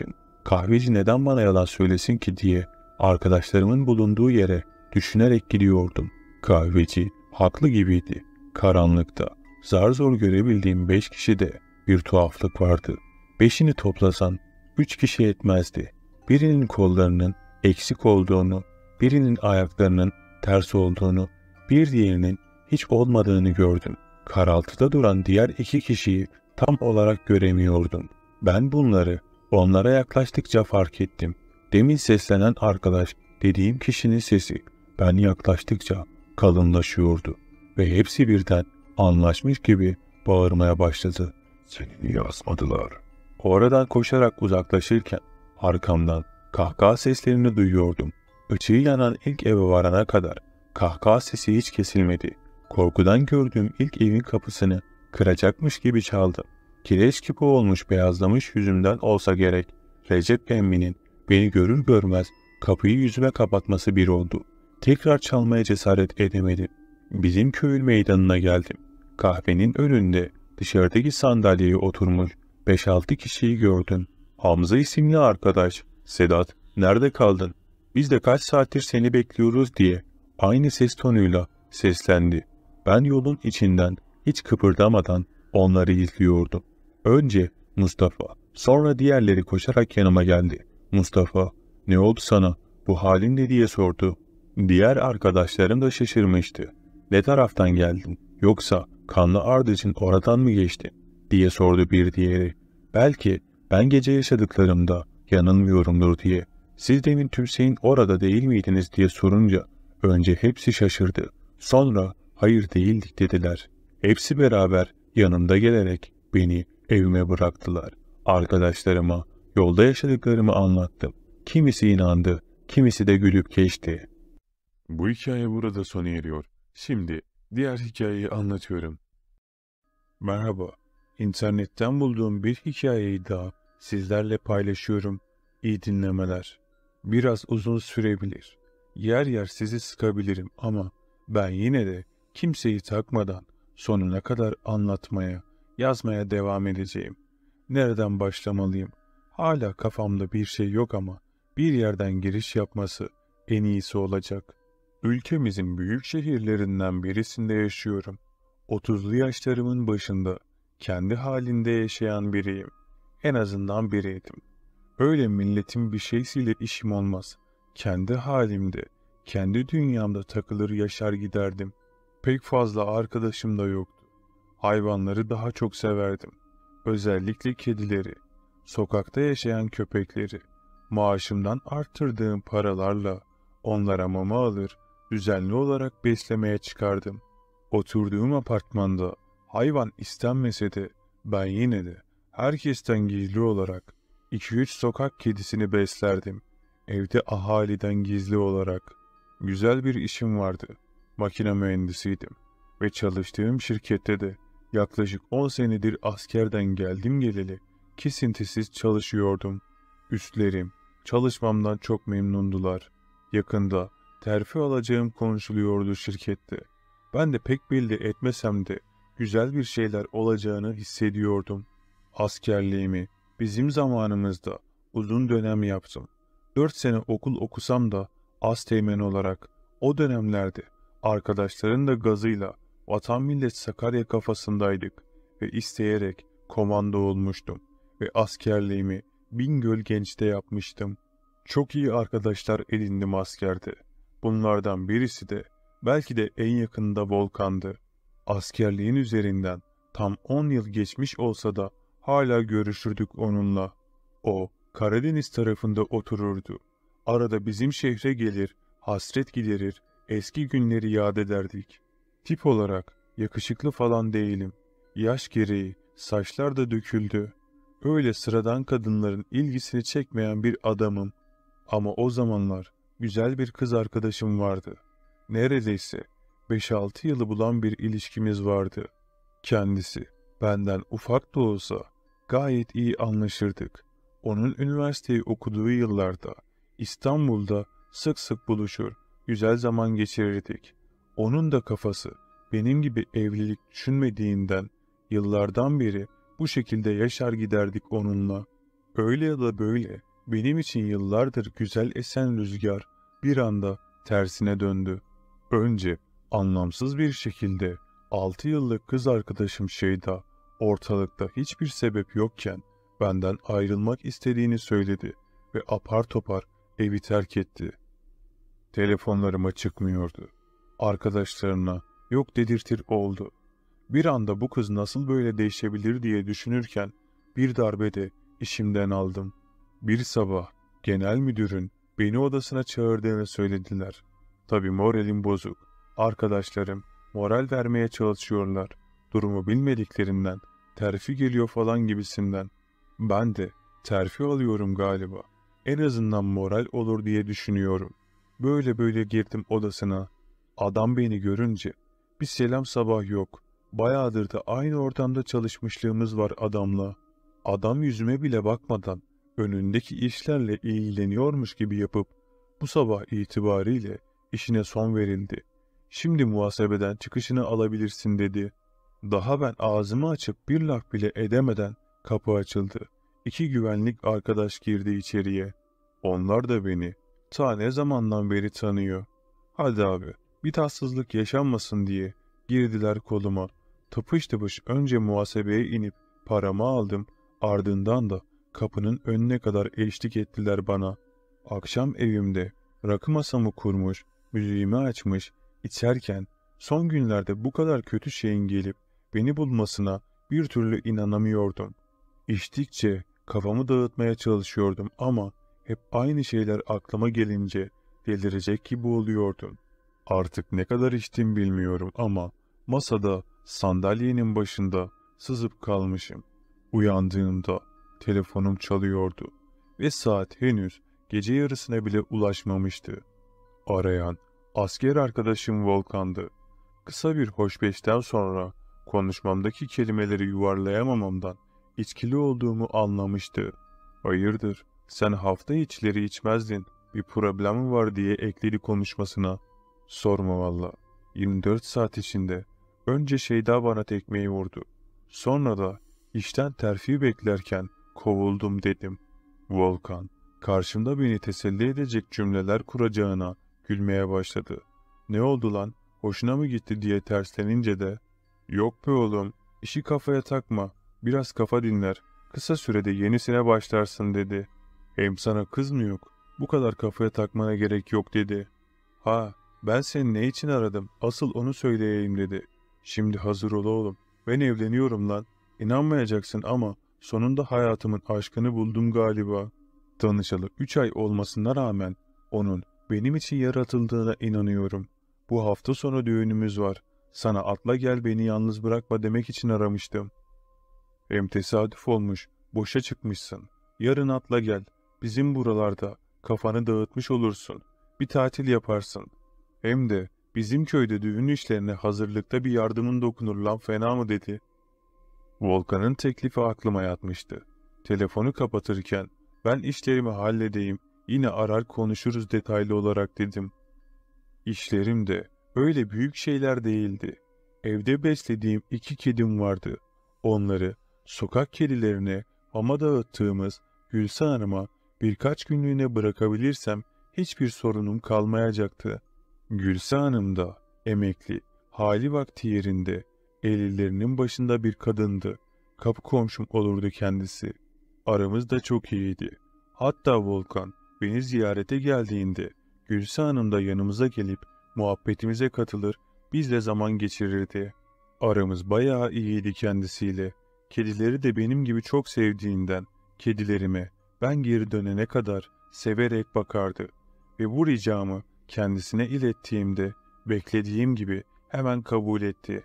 Kahveci neden bana yalan söylesin ki diye arkadaşlarımın bulunduğu yere düşünerek gidiyordum. Kahveci haklı gibiydi. Karanlıkta zar zor görebildiğim 5 kişide bir tuhaflık vardı. 5'ini toplasan 3 kişi etmezdi. Birinin kollarının eksik olduğunu, birinin ayaklarının ters olduğunu, bir diğerinin hiç olmadığını gördüm. Karaltıda duran diğer 2 kişiyi tam olarak göremiyordum. Ben bunları onlara yaklaştıkça fark ettim. Demin seslenen arkadaş dediğim kişinin sesi ben yaklaştıkça kalınlaşıyordu ve hepsi birden anlaşmış gibi bağırmaya başladı. "Seni niye asmadılar?" Oradan koşarak uzaklaşırken arkamdan kahkaha seslerini duyuyordum. Işığı yanan ilk eve varana kadar kahkaha sesi hiç kesilmedi. Korkudan gördüğüm ilk evin kapısını kıracakmış gibi çaldım. Kireç gibi olmuş beyazlamış yüzümden olsa gerek. Recep emminin beni görür görmez kapıyı yüzüme kapatması bir oldu. Tekrar çalmaya cesaret edemedim. Bizim köyün meydanına geldim. Kahvenin önünde dışarıdaki sandalyeye oturmuş 5-6 kişiyi gördüm. Hamza isimli arkadaş, "Sedat, nerede kaldın? Biz de kaç saattir seni bekliyoruz" diye aynı ses tonuyla seslendi. Ben yolun içinden hiç kıpırdamadan onları izliyordum. Önce Mustafa, sonra diğerleri koşarak yanıma geldi. "Mustafa, ne oldu sana? Bu halin ne?" diye sordu. Diğer arkadaşlarım da şaşırmıştı. "Ne taraftan geldin? Yoksa kanlı ardıcın oradan mı geçtin?" diye sordu bir diğeri. Belki ben gece yaşadıklarımda yanılmıyorumdur diye. "Siz demin Tümsey'in orada değil miydiniz?" diye sorunca önce hepsi şaşırdı. Sonra "Hayır, değildik" dediler. Hepsi beraber yanımda gelerek beni evime bıraktılar. Arkadaşlarıma yolda yaşadıklarımı anlattım. Kimisi inandı, kimisi de gülüp geçti. Bu hikaye burada sona eriyor. Şimdi diğer hikayeyi anlatıyorum. Merhaba, internetten bulduğum bir hikayeyi daha sizlerle paylaşıyorum. İyi dinlemeler. Biraz uzun sürebilir. Yer yer sizi sıkabilirim ama ben yine de kimseyi takmadan sonuna kadar anlatmaya, yazmaya devam edeceğim. Nereden başlamalıyım? Hala kafamda bir şey yok ama bir yerden giriş yapması en iyisi olacak. Ülkemizin büyük şehirlerinden birisinde yaşıyorum. 30'lu yaşlarımın başında kendi halinde yaşayan biriyim. En azından biriydim. Öyle milletin bir şeysiyle işim olmaz. Kendi halimde, kendi dünyamda takılır yaşar giderdim. Pek fazla arkadaşım da yoktu. Hayvanları daha çok severdim. Özellikle kedileri, sokakta yaşayan köpekleri. Maaşımdan arttırdığım paralarla onlara mama alır, düzenli olarak beslemeye çıkardım. Oturduğum apartmanda hayvan istenmese de ben yine de herkesten gizli olarak 2-3 sokak kedisini beslerdim. Evde ahaliden gizli olarak. Güzel bir işim vardı. Makine mühendisiydim. Ve çalıştığım şirkette de yaklaşık 10 senedir askerden geldim geleli kesintisiz çalışıyordum. Üstlerim çalışmamdan çok memnundular. Yakında terfi alacağım konuşuluyordu şirkette. Ben de pek belli etmesem de güzel bir şeyler olacağını hissediyordum. Askerliğimi bizim zamanımızda uzun dönem yaptım. 4 sene okul okusam da asteğmen olarak o dönemlerde arkadaşların da gazıyla vatan millet Sakarya kafasındaydık ve isteyerek komando olmuştum ve askerliğimi Bingöl Genç'te yapmıştım. Çok iyi arkadaşlar edindim askerde. Bunlardan birisi de belki de en yakında Volkan'dı. Askerliğin üzerinden tam 10 yıl geçmiş olsa da hala görüşürdük onunla. O Karadeniz tarafında otururdu. Arada bizim şehre gelir, hasret giderir, eski günleri yad ederdik. Tip olarak yakışıklı falan değilim. Yaş gereği saçlar da döküldü. Öyle sıradan kadınların ilgisini çekmeyen bir adamım. Ama o zamanlar güzel bir kız arkadaşım vardı. Neredeyse 5-6 yılı bulan bir ilişkimiz vardı. Kendisi benden ufak da olsa gayet iyi anlaşırdık. Onun üniversiteyi okuduğu yıllarda İstanbul'da sık sık buluşur, güzel zaman geçirirdik. Onun da kafası benim gibi evlilik düşünmediğinden yıllardan beri bu şekilde yaşar giderdik onunla. Öyle ya da böyle Benim için yıllardır güzel esen rüzgar bir anda tersine döndü. Önce anlamsız bir şekilde 6 yıllık kız arkadaşım Şeyda ortalıkta hiçbir sebep yokken benden ayrılmak istediğini söyledi ve apar topar evi terk etti. Telefonlarıma çıkmıyordu. Arkadaşlarına yok dedirtir oldu. Bir anda bu kız nasıl böyle değişebilir diye düşünürken bir darbede işimden aldım. Bir sabah genel müdürün beni odasına çağırdığını söylediler. Tabii moralim bozuk. Arkadaşlarım moral vermeye çalışıyorlar. Durumu bilmediklerinden terfi geliyor falan gibisinden. Ben de terfi alıyorum galiba. En azından moral olur diye düşünüyorum. Böyle böyle girdim odasına. Adam beni görünce bir selam sabah yok. Bayağıdır da aynı ortamda çalışmışlığımız var adamla. Adam yüzüme bile bakmadan önündeki işlerle ilgileniyormuş gibi yapıp bu sabah itibariyle işine son verildi. Şimdi muhasebeden çıkışını alabilirsin dedi. Daha ben ağzımı açıp bir laf bile edemeden kapı açıldı. 2 güvenlik arkadaş girdi içeriye. Onlar da beni ta ne zamandan beri tanıyor. Hadi abi bir tatsızlık yaşanmasın diye girdiler koluma. Tıpış tıpış önce muhasebeye inip paramı aldım, ardından da kapının önüne kadar eşlik ettiler bana. Akşam evimde rakı masamı kurmuş, müziğimi açmış, içerken son günlerde bu kadar kötü şeyin gelip beni bulmasına bir türlü inanamıyordum. İçtikçe kafamı dağıtmaya çalışıyordum ama hep aynı şeyler aklıma gelince delirecek gibi oluyordum. Artık ne kadar içtim bilmiyorum ama masada sandalyenin başında sızıp kalmışım. Uyandığımda telefonum çalıyordu ve saat henüz gece yarısına bile ulaşmamıştı. Arayan asker arkadaşım Volkan'dı. Kısa bir hoşbeşten sonra konuşmamdaki kelimeleri yuvarlayamamamdan içkili olduğumu anlamıştı. "Hayırdır, sen hafta içleri içmezdin, bir problem var?" diye ekledi konuşmasına. "Sorma valla. 24 saat içinde önce Şeyda bana tekmeyi vurdu. Sonra da işten terfi beklerken kovuldum" dedim. Volkan karşımda beni teselli edecek cümleler kuracağına gülmeye başladı. "Ne oldu lan? Hoşuna mı gitti?" diye terslenince de "Yok be oğlum, işi kafaya takma. Biraz kafa dinler. Kısa sürede yenisine başlarsın" dedi. "Hem sana kız mı yok? Bu kadar kafaya takmana gerek yok" dedi. "Ha, ben seni ne için aradım? Asıl onu söyleyeyim" dedi. "Şimdi hazır ol oğlum. Ben evleniyorum lan. İnanmayacaksın ama sonunda hayatımın aşkını buldum galiba." Tanışalı 3 ay olmasına rağmen onun benim için yaratıldığına inanıyorum. Bu hafta sonu düğünümüz var. Sana atla gel beni yalnız bırakma demek için aramıştım. Hem tesadüf olmuş, boşa çıkmışsın. Yarın atla gel. Bizim buralarda kafanı dağıtmış olursun. Bir tatil yaparsın. Hem de bizim köyde düğün işlerine hazırlıkta bir yardımın dokunur lan, fena mı dedi. Volkan'ın teklifi aklıma yatmıştı. Telefonu kapatırken ben işlerimi halledeyim, yine arar konuşuruz detaylı olarak dedim. İşlerim de öyle büyük şeyler değildi. Evde beslediğim 2 kedim vardı. Onları sokak kedilerine mama dağıttığımız Gülse Hanım'a birkaç günlüğüne bırakabilirsem hiçbir sorunum kalmayacaktı. Gülse Hanım da emekli, hali vakti yerinde, ellerinin başında bir kadındı. Kapı komşum olurdu kendisi. Aramız da çok iyiydi. Hatta Volkan beni ziyarete geldiğinde Gülse Hanım da yanımıza gelip muhabbetimize katılır, bizle zaman geçirirdi. Aramız bayağı iyiydi kendisiyle. Kedileri de benim gibi çok sevdiğinden kedilerime ben geri dönene kadar severek bakardı ve bu ricamı kendisine ilettiğimde beklediğim gibi hemen kabul etti.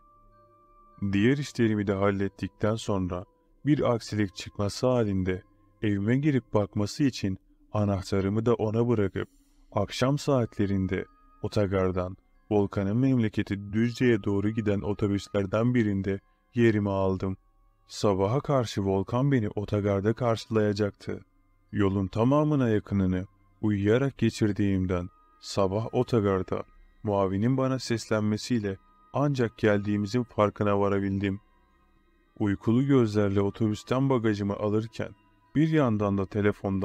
Diğer işlerimi de hallettikten sonra bir aksilik çıkması halinde evime girip bakması için anahtarımı da ona bırakıp akşam saatlerinde otogardan Volkan'ın memleketi Düzce'ye doğru giden otobüslerden birinde yerimi aldım. Sabaha karşı Volkan beni otogarda karşılayacaktı. Yolun tamamına yakınını uyuyarak geçirdiğimden sabah otogarda muavinin bana seslenmesiyle ancak geldiğimizin farkına varabildim. Uykulu gözlerle otobüsten bagajımı alırken bir yandan da telefondan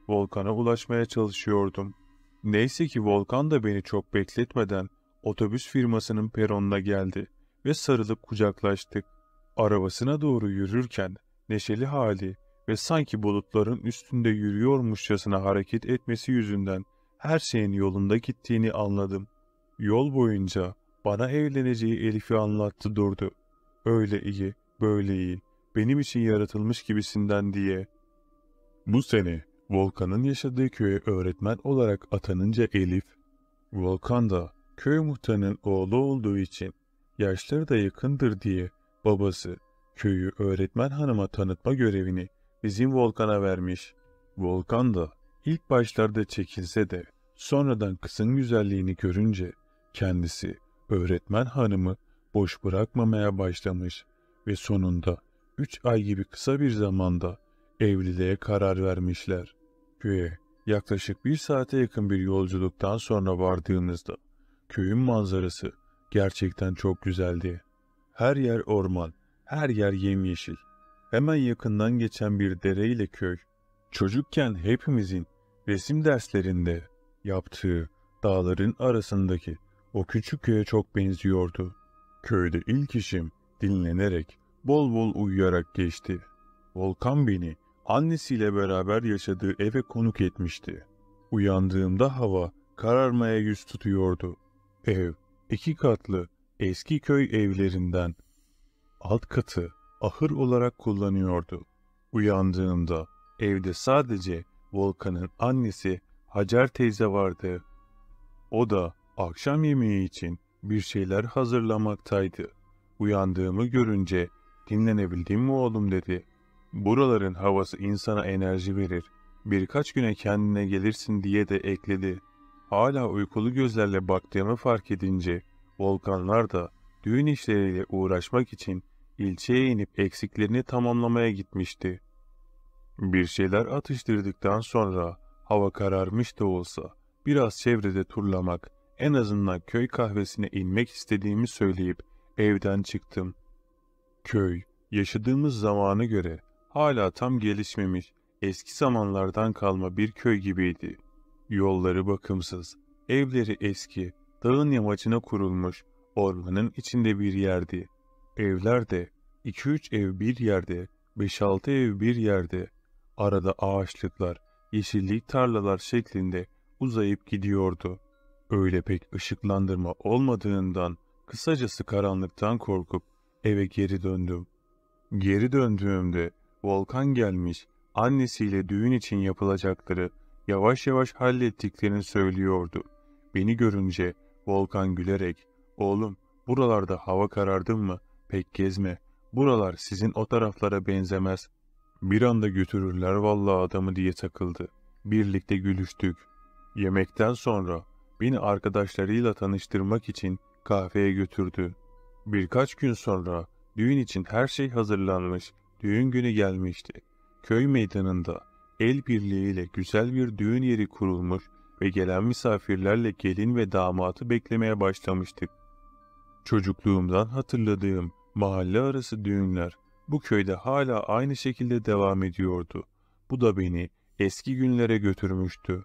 Volkan'a ulaşmaya çalışıyordum. Neyse ki Volkan da beni çok bekletmeden otobüs firmasının peronuna geldi ve sarılıp kucaklaştık. Arabasına doğru yürürken neşeli hali ve sanki bulutların üstünde yürüyormuşçasına hareket etmesi yüzünden her şeyin yolunda gittiğini anladım. Yol boyunca bana evleneceği Elif'i anlattı durdu. Öyle iyi, böyle iyi, benim için yaratılmış gibisinden diye. Bu sene Volkan'ın yaşadığı köye öğretmen olarak atanınca Elif, Volkan da köy muhtarının oğlu olduğu için yaşları da yakındır diye babası köyü öğretmen hanıma tanıtma görevini bizim Volkan'a vermiş. Volkan da ilk başlarda çekinse de sonradan kızın güzelliğini görünce kendisi öğretmen hanımı boş bırakmamaya başlamış ve sonunda 3 ay gibi kısa bir zamanda evliliğe karar vermişler. Köye yaklaşık 1 saate yakın bir yolculuktan sonra vardığımızda köyün manzarası gerçekten çok güzeldi. Her yer orman, her yer yemyeşil. Hemen yakından geçen bir dere ile köy, çocukken hepimizin resim derslerinde yaptığı dağların arasındaki o küçük köye çok benziyordu. Köyde ilk işim dinlenerek, bol bol uyuyarak geçti. Volkan beni annesiyle beraber yaşadığı eve konuk etmişti. Uyandığımda hava kararmaya yüz tutuyordu. Ev 2 katlı eski köy evlerinden. Alt katı ahır olarak kullanıyordu. Uyandığımda evde sadece Volkan'ın annesi Hacer teyze vardı. O da akşam yemeği için bir şeyler hazırlamaktaydı. Uyandığımı görünce dinlenebildin mi oğlum dedi. Buraların havası insana enerji verir. Birkaç güne kendine gelirsin diye de ekledi. Hala uykulu gözlerle baktığımı fark edince Volkanlar da düğün işleriyle uğraşmak için ilçeye inip eksiklerini tamamlamaya gitmişti. Bir şeyler atıştırdıktan sonra hava kararmış da olsa biraz çevrede turlamak, en azından köy kahvesine inmek istediğimi söyleyip evden çıktım. Köy, yaşadığımız zamana göre hala tam gelişmemiş, eski zamanlardan kalma bir köy gibiydi. Yolları bakımsız, evleri eski, dağın yamacına kurulmuş, ormanın içinde bir yerdi. Evler de 2-3 ev bir yerde, 5-6 ev bir yerde, arada ağaçlıklar, yeşillik tarlalar şeklinde uzayıp gidiyordu. Öyle pek ışıklandırma olmadığından, kısacası karanlıktan korkup eve geri döndüm. Geri döndüğümde Volkan gelmiş, annesiyle düğün için yapılacakları yavaş yavaş hallettiklerini söylüyordu. Beni görünce Volkan gülerek, "Oğlum, buralarda hava karardın mı? Pek gezme. Buralar sizin o taraflara benzemez. Bir anda götürürler vallahi adamı" diye takıldı. Birlikte gülüştük. Yemekten sonra beni arkadaşlarıyla tanıştırmak için kahveye götürdü. Birkaç gün sonra düğün için her şey hazırlanmış, düğün günü gelmişti. Köy meydanında el birliğiyle güzel bir düğün yeri kurulmuş ve gelen misafirlerle gelin ve damatı beklemeye başlamıştık. Çocukluğumdan hatırladığım mahalle arası düğünler bu köyde hala aynı şekilde devam ediyordu. Bu da beni eski günlere götürmüştü.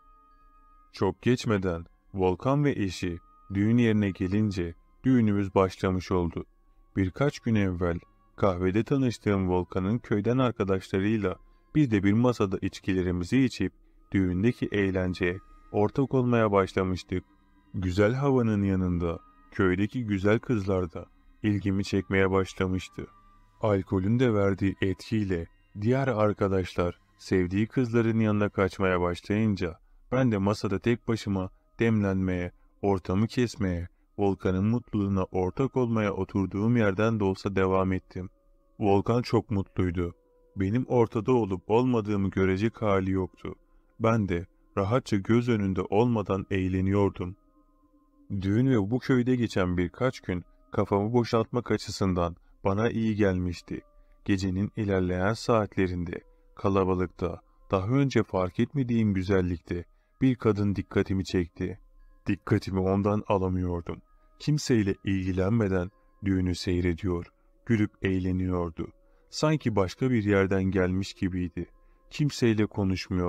Çok geçmeden Volkan ve eşi düğün yerine gelince düğünümüz başlamış oldu. Birkaç gün evvel kahvede tanıştığım Volkan'ın köyden arkadaşlarıyla biz de bir masada içkilerimizi içip düğündeki eğlenceye ortak olmaya başlamıştık. Güzel havanın yanında köydeki güzel kızlar da ilgimi çekmeye başlamıştı. Alkolün de verdiği etkiyle diğer arkadaşlar sevdiği kızların yanına kaçmaya başlayınca ben de masada tek başıma demlenmeye, ortamı kesmeye, Volkan'ın mutluluğuna ortak olmaya oturduğum yerden de olsa devam ettim. Volkan çok mutluydu. Benim ortada olup olmadığımı görecek hali yoktu. Ben de rahatça göz önünde olmadan eğleniyordum. Düğün ve bu köyde geçen birkaç gün kafamı boşaltmak açısından bana iyi gelmişti. Gecenin ilerleyen saatlerinde, kalabalıkta, daha önce fark etmediğim güzellikte bir kadın dikkatimi çekti. Dikkatimi ondan alamıyordum. Kimseyle ilgilenmeden düğünü seyrediyor, gülüp eğleniyordu. Sanki başka bir yerden gelmiş gibiydi. Kimseyle konuşmuyor,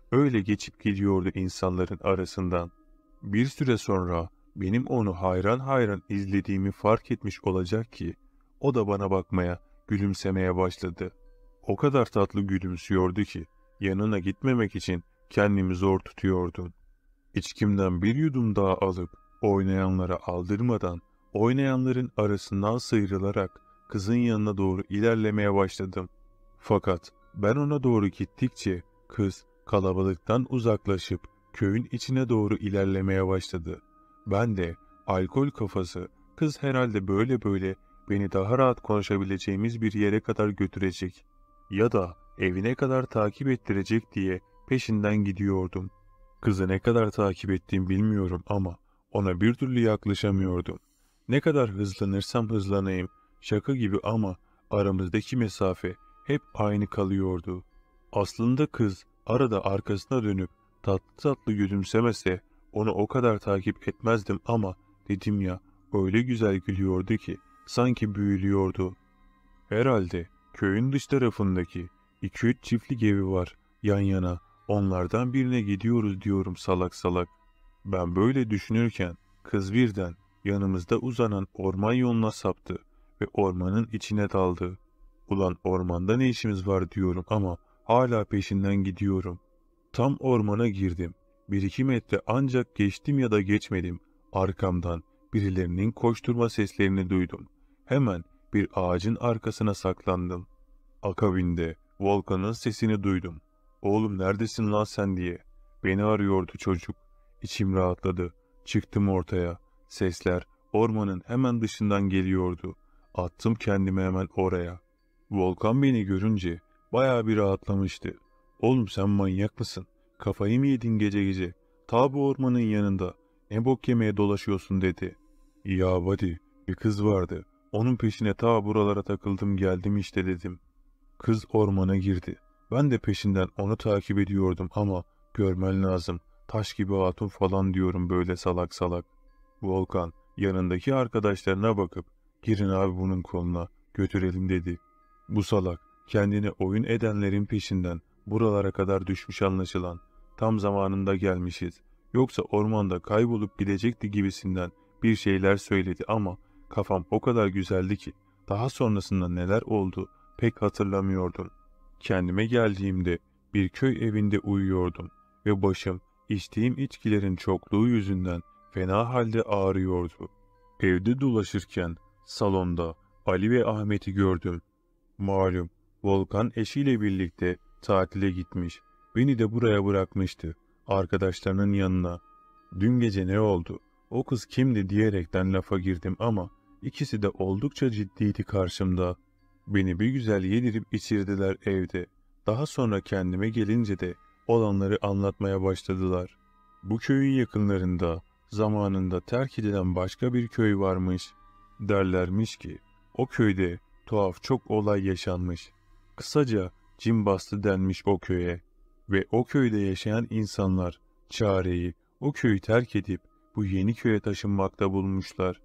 Öyle geçip gidiyordu insanların arasından. Bir süre sonra benim onu hayran hayran izlediğimi fark etmiş olacak ki o da bana bakmaya, gülümsemeye başladı. O kadar tatlı gülümsüyordu ki yanına gitmemek için kendimi zor tutuyordum. İçkimden bir yudum daha alıp oynayanlara aldırmadan oynayanların arasından sıyrılarak kızın yanına doğru ilerlemeye başladım. Fakat ben ona doğru gittikçe kız kalabalıktan uzaklaşıp köyün içine doğru ilerlemeye başladı. Ben de alkol kafası kız herhalde böyle böyle beni daha rahat konuşabileceğimiz bir yere kadar götürecek ya da evine kadar takip ettirecek diye peşinden gidiyordum. Kızı ne kadar takip ettiğimi bilmiyorum ama ona bir türlü yaklaşamıyordum. Ne kadar hızlanırsam hızlanayım şaka gibi ama aramızdaki mesafe hep aynı kalıyordu. Aslında kız arada arkasına dönüp tatlı tatlı gülümsemese onu o kadar takip etmezdim ama dedim ya öyle güzel gülüyordu ki sanki büyülüyordu. Herhalde köyün dış tarafındaki 2-3 çiftlik evi var yan yana. Onlardan birine gidiyoruz diyorum salak salak. Ben böyle düşünürken kız birden yanımızda uzanan orman yoluna saptı ve ormanın içine daldı. Ulan ormanda ne işimiz var diyorum ama hala peşinden gidiyorum. Tam ormana girdim. 1-2 metre ancak geçtim ya da geçmedim. Arkamdan birilerinin koşturma seslerini duydum. Hemen bir ağacın arkasına saklandım. Akabinde Volkan'ın sesini duydum. "Oğlum neredesin lan sen?" diye. Beni arıyordu çocuk. İçim rahatladı. Çıktım ortaya. Sesler ormanın hemen dışından geliyordu. Attım kendimi hemen oraya. Volkan beni görünce bayağı bir rahatlamıştı. "Oğlum sen manyak mısın? Kafayı mı yedin gece gece? Ta bu ormanın yanında. Ne bok yemeye dolaşıyorsun?" dedi. "Ya buddy, bir kız vardı. Onun peşine ta buralara takıldım geldim işte" dedim. Kız ormana girdi. Ben de peşinden onu takip ediyordum ama görmen lazım. Taş gibi hatun falan diyorum böyle salak salak. Volkan yanındaki arkadaşlarına bakıp girin abi bunun koluna götürelim dedi. Bu salak kendini oyun edenlerin peşinden buralara kadar düşmüş anlaşılan. Tam zamanında gelmişiz. Yoksa ormanda kaybolup gidecekti gibisinden bir şeyler söyledi ama kafam o kadar güzeldi ki daha sonrasında neler oldu pek hatırlamıyordum. Kendime geldiğimde bir köy evinde uyuyordum ve başım içtiğim içkilerin çokluğu yüzünden fena halde ağrıyordu. Evde dolaşırken salonda Ali ve Ahmet'i gördüm. Malum Volkan eşiyle birlikte tatile gitmiş. Beni de buraya bırakmıştı. Arkadaşlarının yanına. Dün gece ne oldu? O kız kimdi diyerekten lafa girdim ama ikisi de oldukça ciddiydi karşımda. Beni bir güzel yedirip içirdiler evde. Daha sonra kendime gelince de olanları anlatmaya başladılar. Bu köyün yakınlarında zamanında terk edilen başka bir köy varmış. Derlermiş ki o köyde tuhaf çok olay yaşanmış. Kısaca cin bastı denmiş o köye. Ve o köyde yaşayan insanlar çareyi o köyü terk edip bu yeni köye taşınmakta bulmuşlar.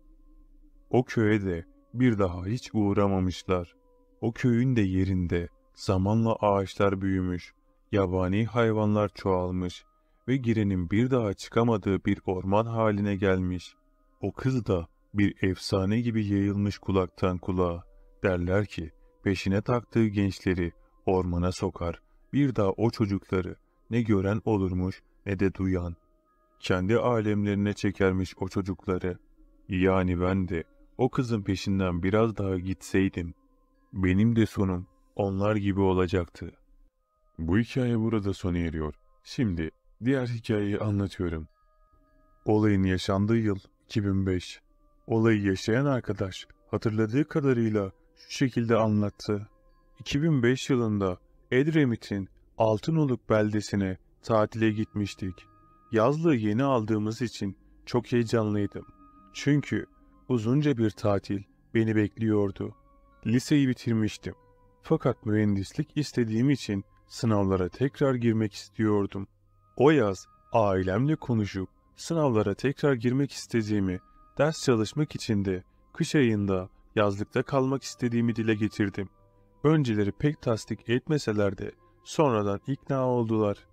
O köye de bir daha hiç uğramamışlar. O köyün de yerinde zamanla ağaçlar büyümüş, yabani hayvanlar çoğalmış ve girenin bir daha çıkamadığı bir orman haline gelmiş. O kız da bir efsane gibi yayılmış kulaktan kulağa. Derler ki peşine taktığı gençleri ormana sokar, bir daha o çocukları ne gören olurmuş ne de duyan. Kendi alemlerine çekermiş o çocukları. Yani ben de o kızın peşinden biraz daha gitseydim, benim de sonum onlar gibi olacaktı. Bu hikaye burada sona eriyor. Şimdi diğer hikayeyi anlatıyorum. Olayın yaşandığı yıl 2005. Olayı yaşayan arkadaş hatırladığı kadarıyla şu şekilde anlattı. 2005 yılında Edremit'in Altınoluk beldesine tatile gitmiştik. Yazlığı yeni aldığımız için çok heyecanlıydım. Çünkü uzunca bir tatil beni bekliyordu. Liseyi bitirmiştim. Fakat mühendislik istediğim için sınavlara tekrar girmek istiyordum. O yaz ailemle konuşup sınavlara tekrar girmek istediğimi, ders çalışmak için de kış ayında yazlıkta kalmak istediğimi dile getirdim. Önceleri pek tasdik etmeseler de sonradan ikna oldular.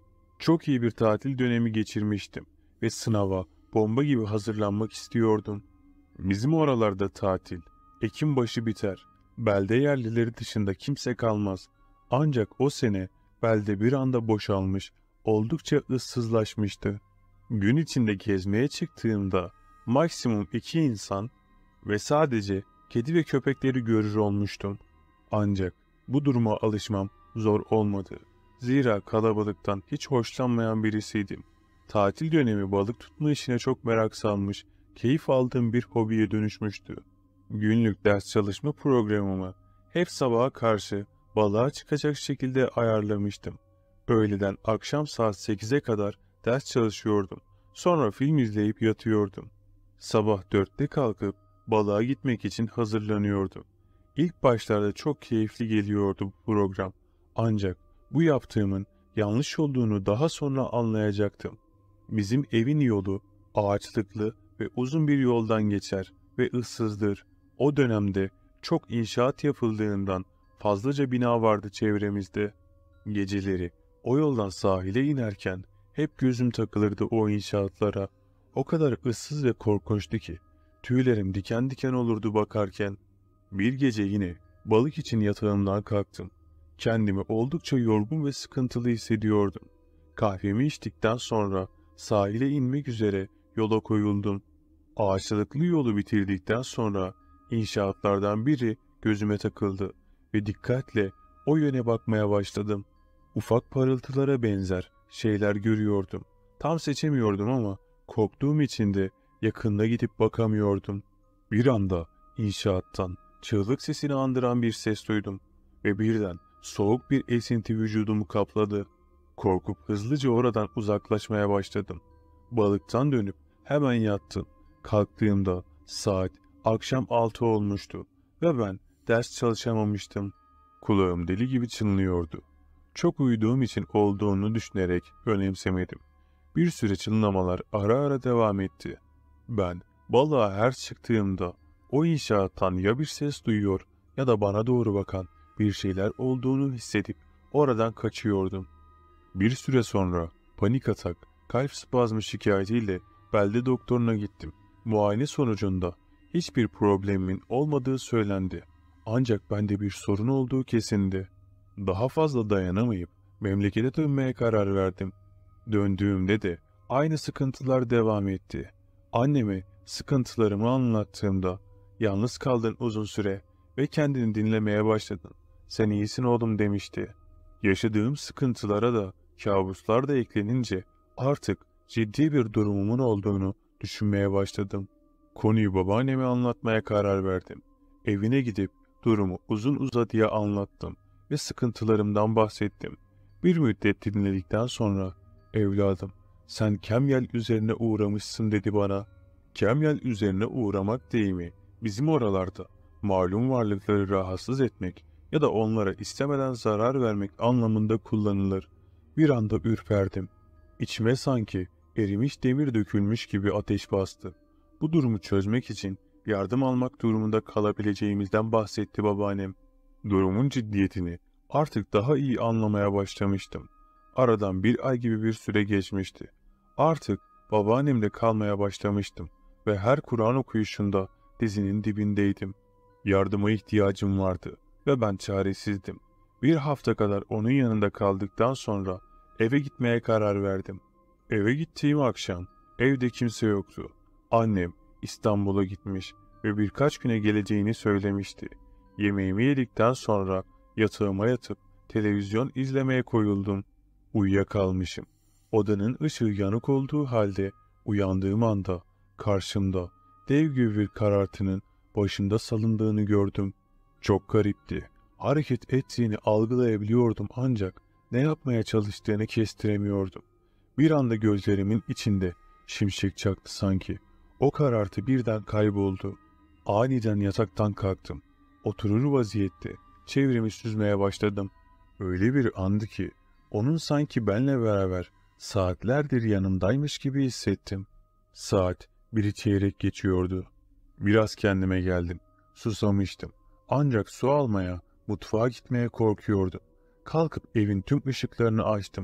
Çok iyi bir tatil dönemi geçirmiştim ve sınava bomba gibi hazırlanmak istiyordum. Bizim oralarda tatil, Ekim başı biter. Belde yerlileri dışında kimse kalmaz. Ancak o sene belde bir anda boşalmış, oldukça ıssızlaşmıştı. Gün içinde gezmeye çıktığımda maksimum 2 insan ve sadece kedi ve köpekleri görür olmuştum. Ancak bu duruma alışmam zor olmadı. Zira kalabalıktan hiç hoşlanmayan birisiydim. Tatil dönemi balık tutma işine çok merak salmış, keyif aldığım bir hobiye dönüşmüştü. Günlük ders çalışma programımı hep sabaha karşı balığa çıkacak şekilde ayarlamıştım. Öğleden akşam saat 8'e kadar ders çalışıyordum. Sonra film izleyip yatıyordum. Sabah 4'te kalkıp balığa gitmek için hazırlanıyordum. İlk başlarda çok keyifli geliyordu bu program. Ancak bu yaptığımın yanlış olduğunu daha sonra anlayacaktım. Bizim evin yolu ağaçlıklı ve uzun bir yoldan geçer ve ıssızdır. O dönemde çok inşaat yapıldığından fazlaca bina vardı çevremizde. Geceleri o yoldan sahile inerken hep gözüm takılırdı o inşaatlara. O kadar ıssız ve korkunçtu ki tüylerim diken diken olurdu bakarken. Bir gece yine balık için yatağımdan kalktım. Kendimi oldukça yorgun ve sıkıntılı hissediyordum. Kahvemi içtikten sonra sahile inmek üzere yola koyuldum. Ağaçlıklı yolu bitirdikten sonra inşaatlardan biri gözüme takıldı ve dikkatle o yöne bakmaya başladım. Ufak parıltılara benzer şeyler görüyordum. Tam seçemiyordum ama korktuğum için de yakında gidip bakamıyordum. Bir anda inşaattan çığlık sesini andıran bir ses duydum ve birden soğuk bir esinti vücudumu kapladı. Korkup hızlıca oradan uzaklaşmaya başladım. Balıktan dönüp hemen yattım. Kalktığımda saat akşam 6 olmuştu ve ben ders çalışamamıştım. Kulağım deli gibi çınlıyordu. Çok uyuduğum için olduğunu düşünerek önemsemedim. Bir süre çınlamalar ara ara devam etti. Ben balığa her çıktığımda o inşaattan ya bir ses duyuyor ya da bana doğru bakan bir şeyler olduğunu hissedip oradan kaçıyordum. Bir süre sonra panik atak, kalp spazmı şikayetiyle belde doktoruna gittim. Muayene sonucunda hiçbir problemimin olmadığı söylendi. Ancak bende bir sorun olduğu kesindi. Daha fazla dayanamayıp memlekete dönmeye karar verdim. Döndüğümde de aynı sıkıntılar devam etti. Anneme sıkıntılarımı anlattığımda yalnız kaldın uzun süre ve kendini dinlemeye başladın. Sen iyisin oğlum demişti. Yaşadığım sıkıntılara da kabuslar da eklenince artık ciddi bir durumumun olduğunu düşünmeye başladım. Konuyu babaanneme anlatmaya karar verdim. Evine gidip durumu uzun uzadıya anlattım ve sıkıntılarımdan bahsettim. Bir müddet dinledikten sonra evladım sen Kemyel üzerine uğramışsın dedi bana. Kemyel üzerine uğramak deyimi bizim oralarda malum varlıkları rahatsız etmek ya da onlara istemeden zarar vermek anlamında kullanılır. Bir anda ürperdim. İçime sanki erimiş demir dökülmüş gibi ateş bastı. Bu durumu çözmek için yardım almak durumunda kalabileceğimizden bahsetti babaannem. Durumun ciddiyetini artık daha iyi anlamaya başlamıştım. Aradan bir ay gibi bir süre geçmişti. Artık babaannemde kalmaya başlamıştım ve her Kur'an okuyuşunda dizinin dibindeydim. Yardıma ihtiyacım vardı ve ben çaresizdim. Bir hafta kadar onun yanında kaldıktan sonra eve gitmeye karar verdim. Eve gittiğim akşam evde kimse yoktu. Annem İstanbul'a gitmiş ve birkaç güne geleceğini söylemişti. Yemeğimi yedikten sonra yatağıma yatıp televizyon izlemeye koyuldum. Uyuyakalmışım. Odanın ışığı yanık olduğu halde uyandığım anda karşımda dev gibi bir karartının başımda salındığını gördüm. Çok garipti. Hareket ettiğini algılayabiliyordum ancak ne yapmaya çalıştığını kestiremiyordum. Bir anda gözlerimin içinde şimşek çaktı sanki. O karartı birden kayboldu. Aniden yataktan kalktım. Oturur vaziyette çevremi süzmeye başladım. Öyle bir andı ki onun sanki benle beraber saatlerdir yanımdaymış gibi hissettim. Saat 1'i çeyrek geçiyordu. Biraz kendime geldim. Susamıştım. Ancak su almaya, mutfağa gitmeye korkuyordum. Kalkıp evin tüm ışıklarını açtım.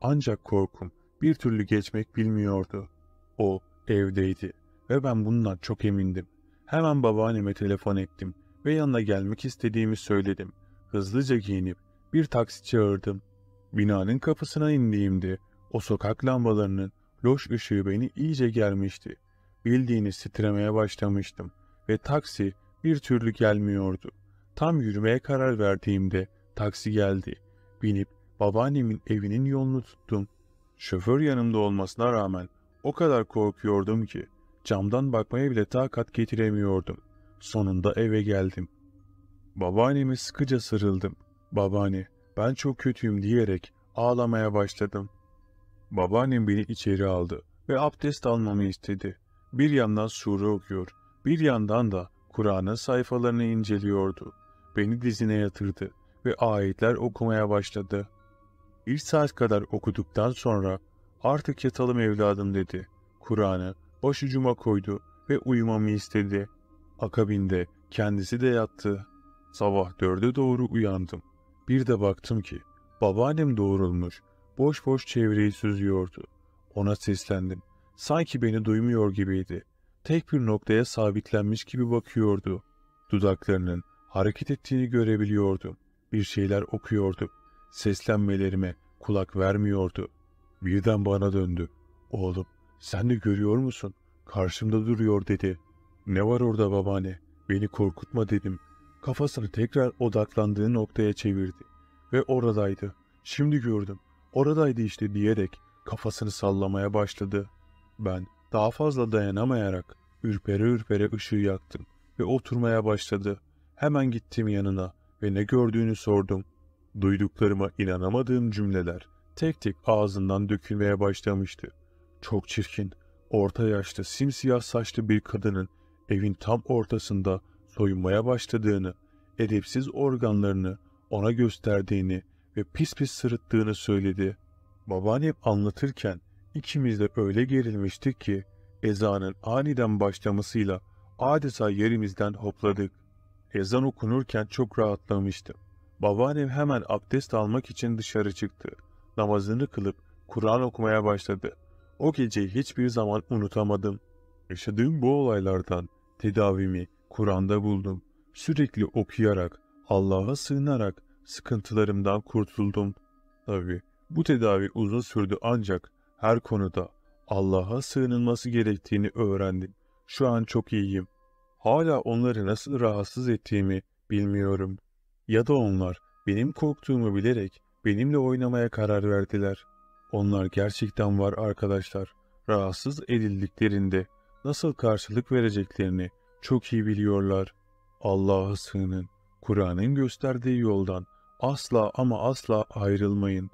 ancak korkum bir türlü geçmek bilmiyordu. O evdeydi ve ben bundan çok emindim. Hemen babaanneme telefon ettim ve yanına gelmek istediğimi söyledim. Hızlıca giyinip bir taksi çağırdım. Binanın kapısına indiğimde o sokak lambalarının loş ışığı beni iyice germişti. Bildiğiniz titremeye başlamıştım ve taksi bir türlü gelmiyordu. Tam yürümeye karar verdiğimde taksi geldi. Binip babaannemin evinin yolunu tuttum. Şoför yanımda olmasına rağmen o kadar korkuyordum ki camdan bakmaya bile takat getiremiyordum. Sonunda eve geldim. Babaanneme sıkıca sarıldım. "Babaanne, ben çok kötüyüm" diyerek ağlamaya başladım. Babaannem beni içeri aldı ve abdest almamı istedi. Bir yandan sure okuyor, bir yandan da Kur'an'ın sayfalarını inceliyordu. Beni dizine yatırdı ve ayetler okumaya başladı. Bir saat kadar okuduktan sonra "Artık yatalım evladım" dedi. Kur'an'ı başucuma koydu ve uyumamı istedi. Akabinde kendisi de yattı. Sabah 4'e doğru uyandım. Bir de baktım ki babaannem doğrulmuş, boş boş çevreyi süzüyordu. Ona seslendim. Sanki beni duymuyor gibiydi. Tek bir noktaya sabitlenmiş gibi bakıyordu. Dudaklarının hareket ettiğini görebiliyordum. Bir şeyler okuyordu. Seslenmelerime kulak vermiyordu. Birden bana döndü. "Oğlum, sen de görüyor musun? Karşımda duruyor" dedi. "Ne var orada babaanne? Beni korkutma" dedim. Kafasını tekrar odaklandığı noktaya çevirdi. Ve oradaydı. "Şimdi gördüm. Oradaydı işte" diyerek kafasını sallamaya başladı. Ben daha fazla dayanamayarak ürpere ürpere ışığı yaktım ve oturmaya başladı. Hemen gittim yanına ve ne gördüğünü sordum. Duyduklarıma inanamadığım cümleler tek tek ağzından dökülmeye başlamıştı. Çok çirkin, orta yaşlı, simsiyah saçlı bir kadının evin tam ortasında soyunmaya başladığını, edepsiz organlarını ona gösterdiğini ve pis pis sırıttığını söyledi. Babaannem anlatırken ikimiz de öyle gerilmiştik ki ezanın aniden başlamasıyla adeta yerimizden hopladık. Ezan okunurken çok rahatlamıştım. Babaannem hemen abdest almak için dışarı çıktı. Namazını kılıp Kur'an okumaya başladı. O geceyi hiçbir zaman unutamadım. Yaşadığım bu olaylardan tedavimi Kur'an'da buldum. Sürekli okuyarak, Allah'a sığınarak sıkıntılarımdan kurtuldum. Tabii bu tedavi uzun sürdü ancak her konuda Allah'a sığınılması gerektiğini öğrendim. Şu an çok iyiyim. Hala onları nasıl rahatsız ettiğimi bilmiyorum. Ya da onlar benim korktuğumu bilerek benimle oynamaya karar verdiler. Onlar gerçekten var arkadaşlar. Rahatsız edildiklerinde nasıl karşılık vereceklerini çok iyi biliyorlar. Allah'a sığının. Kur'an'ın gösterdiği yoldan asla ama asla ayrılmayın.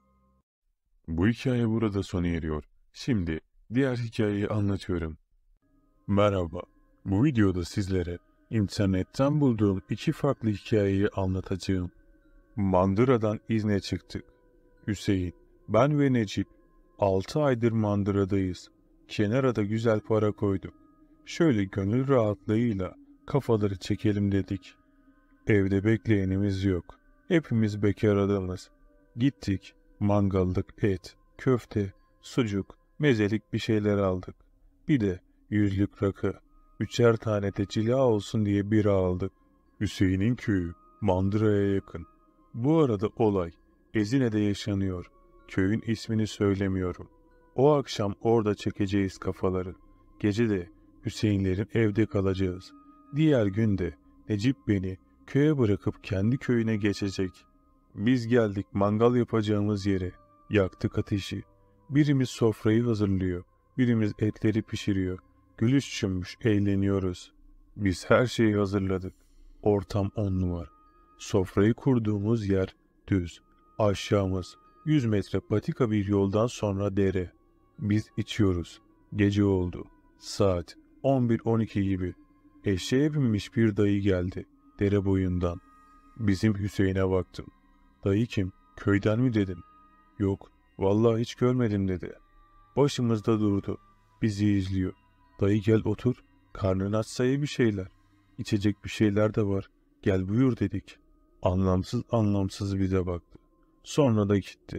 Bu hikaye burada sona eriyor. Şimdi diğer hikayeyi anlatıyorum. Merhaba. Bu videoda sizlere internetten bulduğum iki farklı hikayeyi anlatacağım. Mandıra'dan izne çıktık. Hüseyin, ben ve Necip 6 aydır Mandıra'dayız. Kenara da güzel para koyduk. Şöyle gönül rahatlığıyla kafaları çekelim dedik. Evde bekleyenimiz yok. Hepimiz bekar adamız. Gittik, mangallık et, köfte, sucuk, mezelik bir şeyler aldık. Bir de 100'lük rakı, 3'er tane de cila olsun diye bira aldık. Hüseyin'in köyü Mandıra'ya yakın. Bu arada olay Ezine'de yaşanıyor. Köyün ismini söylemiyorum. O akşam orada çekeceğiz kafaları. Gece de Hüseyinlerin evde kalacağız. Diğer gün de Necip beni köye bırakıp kendi köyüne geçecek. Biz geldik mangal yapacağımız yere. Yaktık ateşi. Birimiz sofrayı hazırlıyor. Birimiz etleri pişiriyor. Gülüş çünmüş eğleniyoruz. Biz her şeyi hazırladık. Ortam 10 numara. Sofrayı kurduğumuz yer düz. Aşağımız 100 metre patika bir yoldan sonra dere. Biz içiyoruz. Gece oldu. Saat 11-12 gibi. Eşeğe binmiş bir dayı geldi. Dere boyundan. Bizim Hüseyin'e baktım. "Dayı kim? Köyden mi?" dedim. "Yok, vallahi hiç görmedim" dedi. Başımızda durdu. Bizi izliyor. "Dayı gel otur. Karnın açsa ye bir şeyler. İçecek bir şeyler de var. Gel buyur" dedik. Anlamsız anlamsız bize baktı. Sonra da gitti.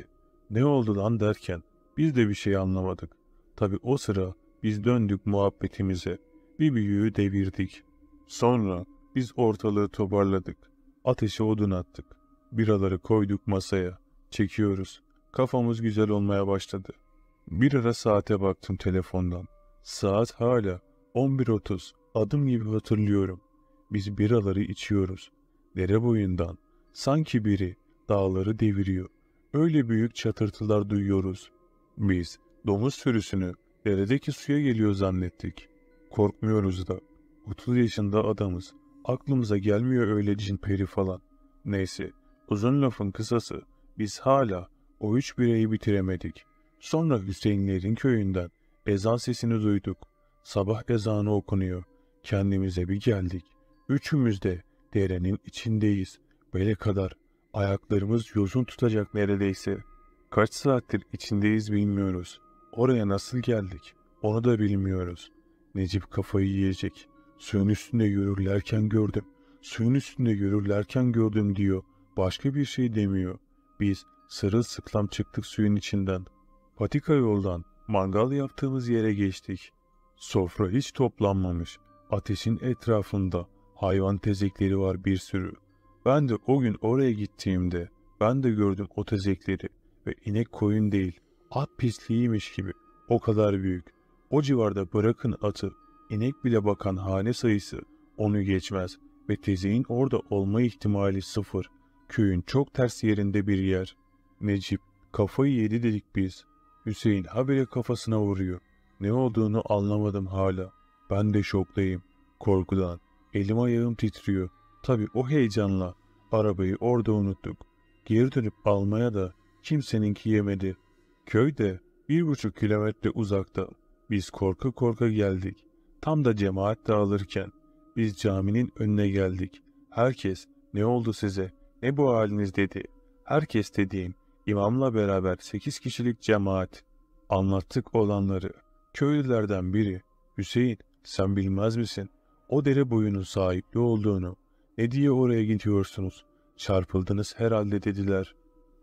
Ne oldu lan derken biz de bir şey anlamadık. Tabi o sıra biz döndük muhabbetimize. Bir büyüğü devirdik. Sonra biz ortalığı toparladık. Ateşe odun attık. Biraları koyduk masaya. Çekiyoruz. Kafamız güzel olmaya başladı. Bir ara saate baktım telefondan. Saat hala 11:30. Adım gibi hatırlıyorum. Biz biraları içiyoruz. Dere boyundan sanki biri dağları deviriyor. Öyle büyük çatırtılar duyuyoruz. Biz domuz sürüsünü deredeki suya geliyor zannettik. Korkmuyoruz da. 30 yaşında adamız. Aklımıza gelmiyor öyle cin peri falan. Neyse, uzun lafın kısası biz hala o 3 bireyi bitiremedik. Sonra Hüseyinlerin köyünden ezan sesini duyduk. Sabah ezanı okunuyor. Kendimize bir geldik. Üçümüz de derenin içindeyiz. Bele kadar. Ayaklarımız yosun tutacak neredeyse. Kaç saattir içindeyiz bilmiyoruz. Oraya nasıl geldik onu da bilmiyoruz. Necip kafayı yiyecek. Suyun üstünde yürürlerken gördüm. Suyun üstünde yürürlerken gördüm diyor. Başka bir şey demiyor. Biz sırılsıklam çıktık suyun içinden. Patika yoldan mangal yaptığımız yere geçtik. Sofra hiç toplanmamış. Ateşin etrafında hayvan tezekleri var bir sürü. Ben de o gün oraya gittiğimde ben de gördüm o tezekleri ve inek koyun değil, at pisliğiymiş gibi o kadar büyük. O civarda bırakın atı, inek bile bakan hane sayısı onu geçmez ve tezeğin orada olma ihtimali sıfır. Köyün çok ters yerinde bir yer. Necip kafayı yedi dedik biz. Hüseyin habire kafasına vuruyor. Ne olduğunu anlamadım hala. Ben de şoktayım. Korkudan. Elim ayağım titriyor. Tabii o heyecanla arabayı orada unuttuk. Geri dönüp almaya da kimseninki yemedi. Köyde 1,5 kilometre uzakta. Biz korka korka geldik. Tam da cemaat dağılırken biz caminin önüne geldik. Herkes ne oldu size, ne bu haliniz dedi. Herkes dediğim imamla beraber 8 kişilik cemaat. Anlattık olanları. Köylülerden biri, Hüseyin sen bilmez misin? O dere boyunun sahipli olduğunu. Ne diye oraya gidiyorsunuz? Çarpıldınız herhalde dediler.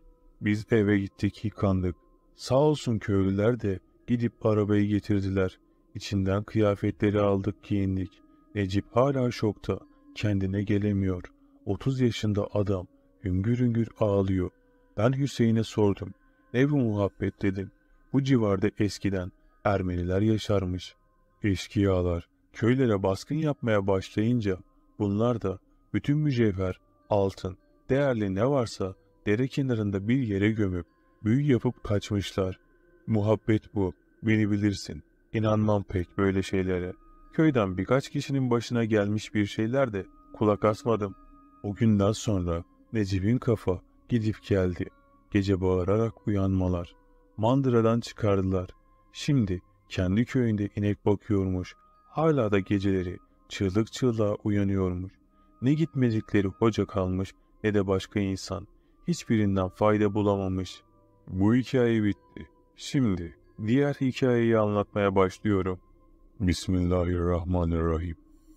Biz eve gittik yıkandık. Sağ olsun köylüler de gidip arabayı getirdiler. İçinden kıyafetleri aldık giyindik. Necip hala şokta. Kendine gelemiyor. 30 yaşında adam hüngür hüngür ağlıyor. Ben Hüseyin'e sordum. Ne bu muhabbet dedim. Bu civarda eskiden Ermeniler yaşarmış. Eşkıyalar köylere baskın yapmaya başlayınca bunlar da bütün mücevher, altın, değerli ne varsa dere kenarında bir yere gömüp büyü yapıp kaçmışlar. Muhabbet bu. Beni bilirsin. İnanmam pek böyle şeylere. Köyden birkaç kişinin başına gelmiş bir şeyler de kulak asmadım. O günden sonra Necip'in kafa gidip geldi. Gece bağırarak uyanmalar. Mandıradan çıkardılar. Şimdi kendi köyünde inek bakıyormuş. Hala da geceleri çığlık çığlığa uyanıyormuş. Ne gitmedikleri hoca kalmış ne de başka insan. Hiçbirinden fayda bulamamış. Bu hikaye bitti. Şimdi diğer hikayeyi anlatmaya başlıyorum. Bismillahirrahmanirrahim.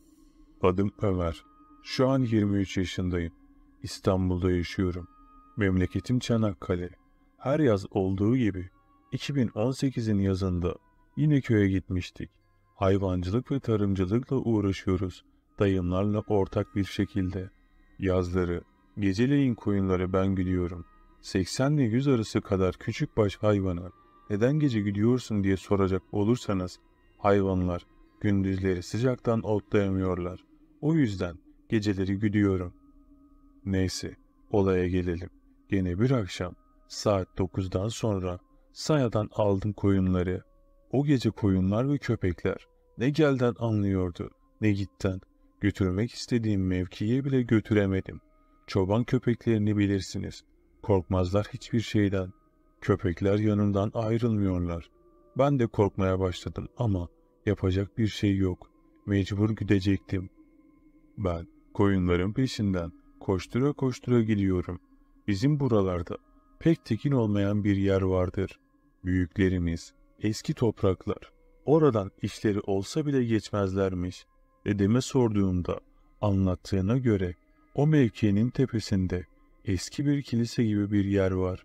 Adım Ömer. Şu an 23 yaşındayım. İstanbul'da yaşıyorum. Memleketim Çanakkale. Her yaz olduğu gibi 2018'in yazında yine köye gitmiştik. Hayvancılık ve tarımcılıkla uğraşıyoruz. Dayımlarla ortak bir şekilde. Yazları, geceleyin koyunları ben güdüyorum. 80 ile 100 arası kadar küçük baş hayvana neden gece gidiyorsun diye soracak olursanız, hayvanlar gündüzleri sıcaktan otlayamıyorlar. O yüzden geceleri güdüyorum. Neyse, olaya gelelim. Gene bir akşam saat 9'dan sonra sayadan aldım koyunları. O gece koyunlar ve köpekler ne gelden anlıyordu ne gitten. Götürmek istediğim mevkiye bile götüremedim. Çoban köpeklerini bilirsiniz. Korkmazlar hiçbir şeyden. Köpekler yanımdan ayrılmıyorlar. Ben de korkmaya başladım ama yapacak bir şey yok. Mecbur gidecektim. Ben koyunların peşinden koştura koştura gidiyorum. Bizim buralarda pek tekin olmayan bir yer vardır. Büyüklerimiz, eski topraklar, oradan işleri olsa bile geçmezlermiş. Dedeme sorduğumda anlattığına göre o mevkinin tepesinde eski bir kilise gibi bir yer var.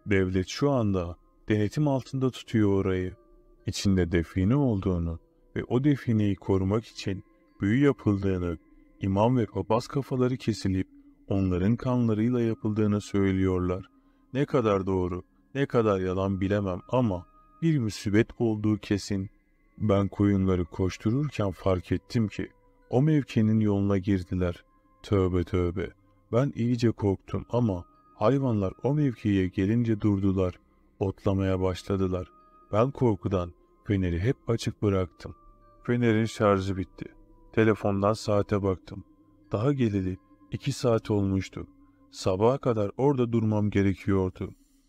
Devlet şu anda denetim altında tutuyor orayı. İçinde define olduğunu ve o defineyi korumak için büyü yapıldığını, imam ve papaz kafaları kesilip onların kanlarıyla yapıldığını söylüyorlar. Ne kadar doğru, ne kadar yalan bilemem ama bir musibet olduğu kesin. Ben koyunları koştururken fark ettim ki o mevkinin yoluna girdiler. Tövbe tövbe. Ben iyice korktum ama hayvanlar o mevkiye gelince durdular. Otlamaya başladılar. Ben korkudan feneri hep açık bıraktım. Fenerin şarjı bitti. Telefondan saate baktım. Daha geleli 2 saat olmuştu. Sabaha kadar orada durmam gerekiyordu.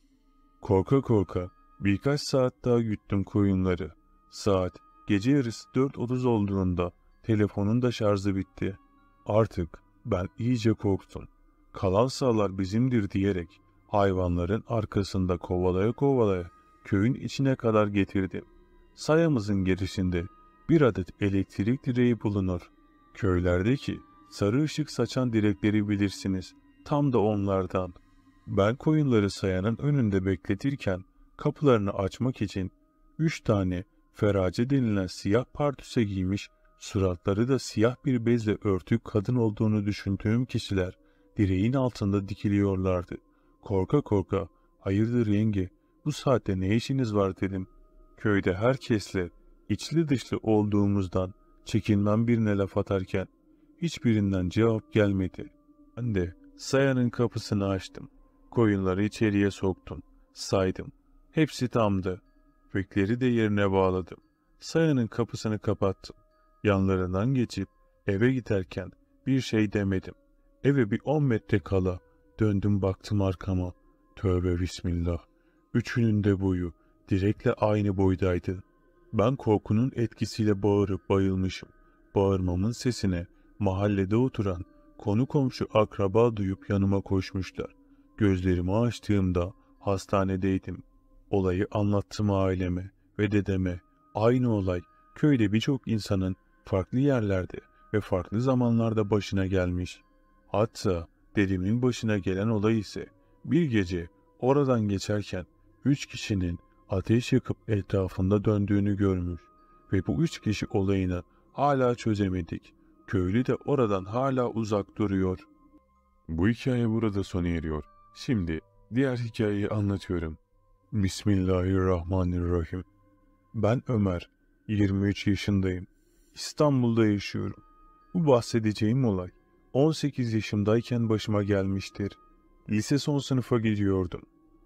Korka korka birkaç saat daha güttüm koyunları. Saat gece yarısı 4:30 olduğunda telefonun da şarjı bitti. Artık ben iyice korktum. Kalan sağlar bizimdir diyerek hayvanların arkasında kovalaya kovalaya köyün içine kadar getirdim. Sayamızın girişinde bir adet elektrik direği bulunur. Köylerdeki sarı ışık saçan direkleri bilirsiniz. Tam da onlardan. Ben koyunları sayanın önünde bekletirken kapılarını açmak için 3 tane ferace denilen siyah pardüse giymiş, suratları da siyah bir bezle örtük kadın olduğunu düşündüğüm kişiler direğin altında dikiliyorlardı. Korka korka, "Hayırdır yenge, bu saatte ne işiniz var?" dedim. Köyde herkesle içli dışlı olduğumuzdan çekinmem birine laf atarken hiçbirinden cevap gelmedi. Ben de sayanın kapısını açtım. Koyunları içeriye soktum. Saydım. Hepsi tamdı. Köpekleri de yerine bağladım. Sayanın kapısını kapattım. Yanlarından geçip eve giderken bir şey demedim. Eve bir 10 metre kala döndüm baktım arkama. Tövbe bismillah. Üçünün de boyu direkle aynı boydaydı. Ben korkunun etkisiyle bağırıp bayılmışım. Bağırmamın sesine mahallede oturan konu komşu akraba duyup yanıma koşmuşlar. Gözlerimi açtığımda hastanedeydim. Olayı anlattım aileme ve dedeme. Aynı olay köyde birçok insanın farklı yerlerde ve farklı zamanlarda başına gelmiş. Hatta dedemin başına gelen olay ise bir gece oradan geçerken 3 kişinin ateş yakıp etrafında döndüğünü görmüş ve bu 3 kişi olayını hala çözemedik. Köylü de oradan hala uzak duruyor. Bu hikaye burada sona eriyor. Şimdi diğer hikayeyi anlatıyorum. Bismillahirrahmanirrahim. Ben Ömer, 23 yaşındayım. İstanbul'da yaşıyorum. Bu bahsedeceğim olay 18 yaşımdayken başıma gelmiştir. Lise son sınıfa gidiyordum.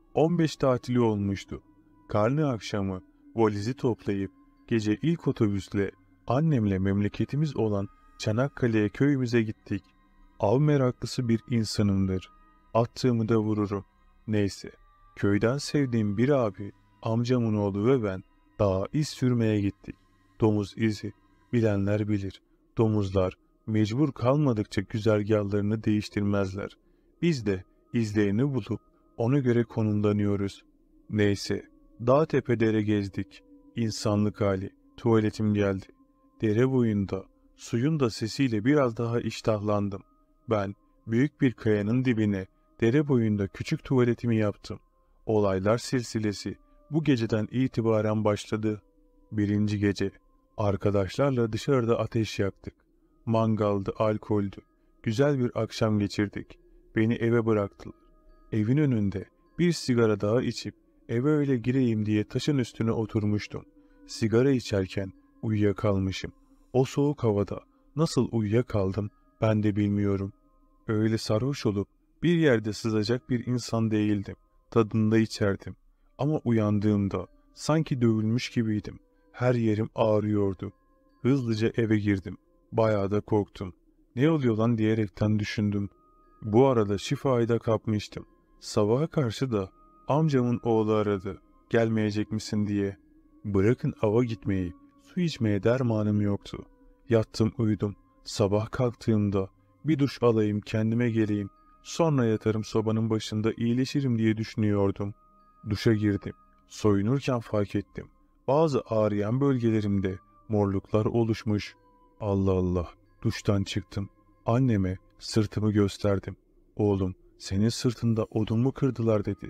15 tatili olmuştu. Karne akşamı valizi toplayıp gece ilk otobüsle annemle memleketimiz olan Çanakkale'ye köyümüze gittik. Av meraklısı bir insanımdır. Attığımı da vururum. Neyse, köyden sevdiğim bir abi, amcamın oğlu ve ben dağa iz sürmeye gittik. Domuz izi, bilenler bilir. Domuzlar mecbur kalmadıkça güzergahlarını değiştirmezler. Biz de izlerini bulup ona göre konumlanıyoruz. Neyse, dağ tepe dere gezdik. İnsanlık hali, tuvaletim geldi. Dere boyunda, suyun da sesiyle biraz daha iştahlandım. Ben büyük bir kayanın dibine, dere boyunda küçük tuvaletimi yaptım. Olaylar silsilesi bu geceden itibaren başladı. Birinci gece, arkadaşlarla dışarıda ateş yaktık. Mangaldı, alkoldü. Güzel bir akşam geçirdik. Beni eve bıraktılar. Evin önünde bir sigara daha içip eve öyle gireyim diye taşın üstüne oturmuştum. Sigara içerken uyuyakalmışım. O soğuk havada nasıl uyuyakaldım ben de bilmiyorum. Öyle sarhoş olup bir yerde sızacak bir insan değildim. Tadında içerdim. Ama uyandığımda sanki dövülmüş gibiydim. Her yerim ağrıyordu. Hızlıca eve girdim. Bayağı da korktum. Ne oluyor lan diyerekten düşündüm. Bu arada şifayı da kapmıştım. Sabaha karşı da amcamın oğlu aradı. Gelmeyecek misin diye. Bırakın ava gitmeyi, su içmeye dermanım yoktu. Yattım uyudum. Sabah kalktığımda bir duş alayım kendime geleyim. Sonra yatarım sobanın başında iyileşirim diye düşünüyordum. Duşa girdim. Soyunurken fark ettim. Bazı ağrıyan bölgelerimde morluklar oluşmuş. Allah Allah. Duştan çıktım. Anneme sırtımı gösterdim. Oğlum senin sırtında odun mu kırdılar dedi.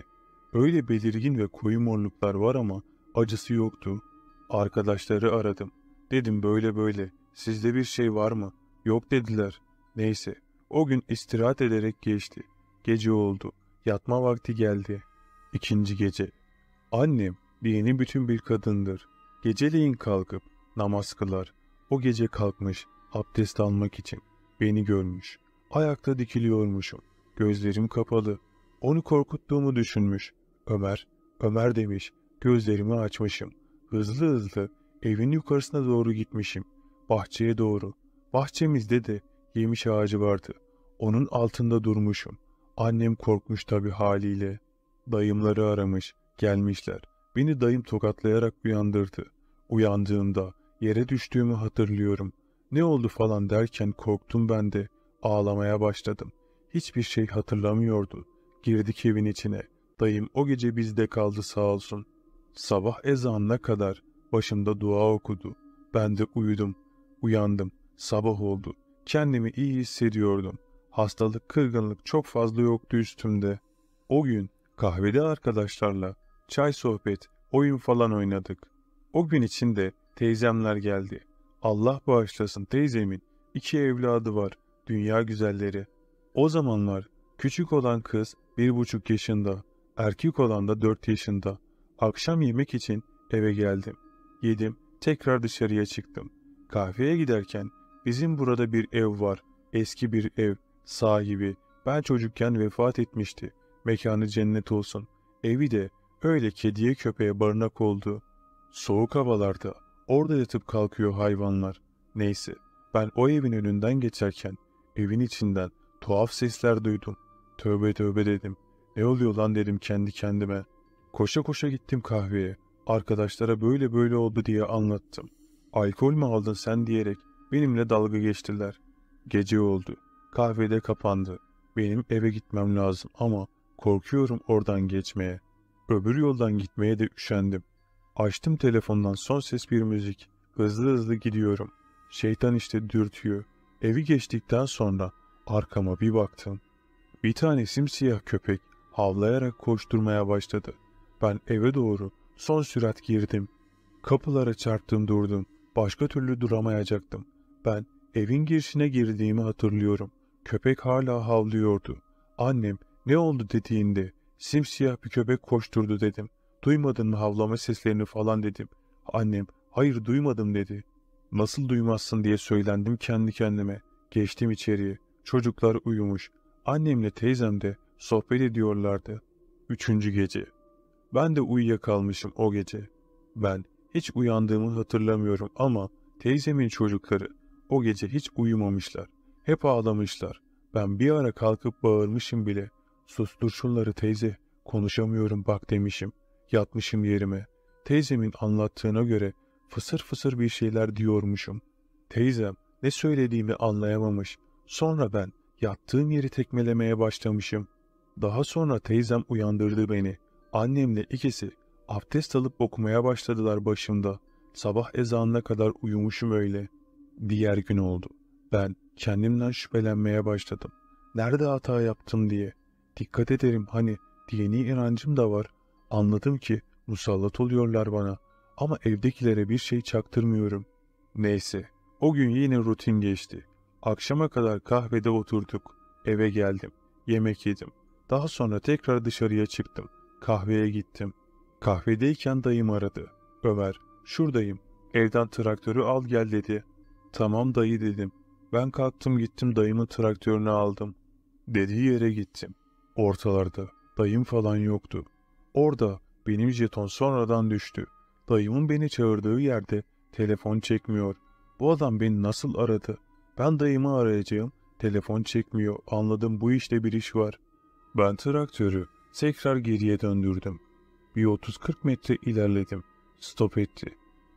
Öyle belirgin ve koyu morluklar var ama acısı yoktu. Arkadaşları aradım. Dedim böyle böyle, sizde bir şey var mı? Yok dediler. Neyse, o gün istirahat ederek geçti. Gece oldu. Yatma vakti geldi. İkinci gece. Annem dini bütün bir kadındır. Geceleyin kalkıp namaz kılar. O gece kalkmış abdest almak için beni görmüş. Ayakta dikiliyormuşum. Gözlerim kapalı. Onu korkuttuğumu düşünmüş. Ömer, Ömer demiş. Gözlerimi açmışım. Hızlı hızlı evin yukarısına doğru gitmişim. Bahçeye doğru. Bahçemizde de yemiş ağacı vardı. Onun altında durmuşum. Annem korkmuş tabii haliyle. Dayımları aramış. Gelmişler. Beni dayım tokatlayarak uyandırdı. Uyandığımda yere düştüğümü hatırlıyorum. Ne oldu falan derken korktum ben de. Ağlamaya başladım. Hiçbir şey hatırlamıyordu. Girdik evin içine. Dayım o gece bizde kaldı sağ olsun. Sabah ezanına kadar başımda dua okudu. Ben de uyudum. Uyandım. Sabah oldu. Kendimi iyi hissediyordum. Hastalık, kırgınlık çok fazla yoktu üstümde. O gün kahvede arkadaşlarla çay sohbet, oyun falan oynadık. O gün içinde teyzemler geldi. Allah bağışlasın teyzemin 2 evladı var, dünya güzelleri. O zamanlar küçük olan kız 1,5 yaşında, erkek olan da 4 yaşında. Akşam yemek için eve geldim. Yedim, tekrar dışarıya çıktım. Kahveye giderken bizim burada bir ev var, eski bir ev, sahibi. Ben çocukken vefat etmişti. Mekanı cennet olsun. Evi de öyle kediye köpeğe barınak oldu. Soğuk havalarda orada yatıp kalkıyor hayvanlar. Neyse, ben o evin önünden geçerken evin içinden tuhaf sesler duydum. Tövbe tövbe dedim. Ne oluyor lan dedim kendi kendime. Koşa koşa gittim kahveye. Arkadaşlara böyle böyle oldu diye anlattım. Alkol mü aldın sen diyerek benimle dalga geçtiler. Gece oldu. Kahvede kapandı. Benim eve gitmem lazım ama korkuyorum oradan geçmeye. Öbür yoldan gitmeye de üşendim. Açtım telefondan son ses bir müzik. Hızlı hızlı gidiyorum. Şeytan işte dürtüyor. Evi geçtikten sonra arkama bir baktım. Bir tane simsiyah köpek havlayarak koşturmaya başladı. Ben eve doğru son sürat girdim. Kapılara çarptım durdum. Başka türlü duramayacaktım. Ben evin girişine girdiğimi hatırlıyorum. Köpek hala havlıyordu. Annem ne oldu dediğinde simsiyah bir köpek koşturdu dedim. Duymadın mı havlama seslerini falan dedim. Annem hayır duymadım dedi. Nasıl duymazsın diye söylendim kendi kendime. Geçtim içeriye. Çocuklar uyumuş. Annemle teyzem de sohbet ediyorlardı. Üçüncü gece. Ben de uyuyakalmışım o gece. Ben hiç uyandığımı hatırlamıyorum ama teyzemin çocukları o gece hiç uyumamışlar. Hep ağlamışlar. Ben bir ara kalkıp bağırmışım bile. Sustur şunları teyze, konuşamıyorum bak demişim. Yatmışım yerime. Teyzemin anlattığına göre fısır fısır bir şeyler diyormuşum. Teyzem ne söylediğimi anlayamamış. Sonra ben yattığım yeri tekmelemeye başlamışım. Daha sonra teyzem uyandırdı beni. Annemle ikisi abdest alıp okumaya başladılar başımda. Sabah ezanına kadar uyumuşum öyle. Diğer gün oldu. Ben kendimden şüphelenmeye başladım. Nerede hata yaptım diye. Dikkat ederim hani dini inancım da var. Anladım ki musallat oluyorlar bana. Ama evdekilere bir şey çaktırmıyorum. Neyse, o gün yine rutin geçti. Akşama kadar kahvede oturduk. Eve geldim. Yemek yedim. Daha sonra tekrar dışarıya çıktım. Kahveye gittim. Kahvedeyken dayım aradı. Ömer, şuradayım. Evden traktörü al gel dedi. Tamam dayı dedim. Ben kalktım gittim dayımın traktörünü aldım. Dediği yere gittim. Ortalarda dayım falan yoktu. Orada benim jeton sonradan düştü. Dayımın beni çağırdığı yerde telefon çekmiyor. Bu adam beni nasıl aradı? Ben dayımı arayacağım. Telefon çekmiyor. Anladım bu işte bir iş var. Ben traktörü tekrar geriye döndürdüm. Bir 30-40 metre ilerledim. Stop etti.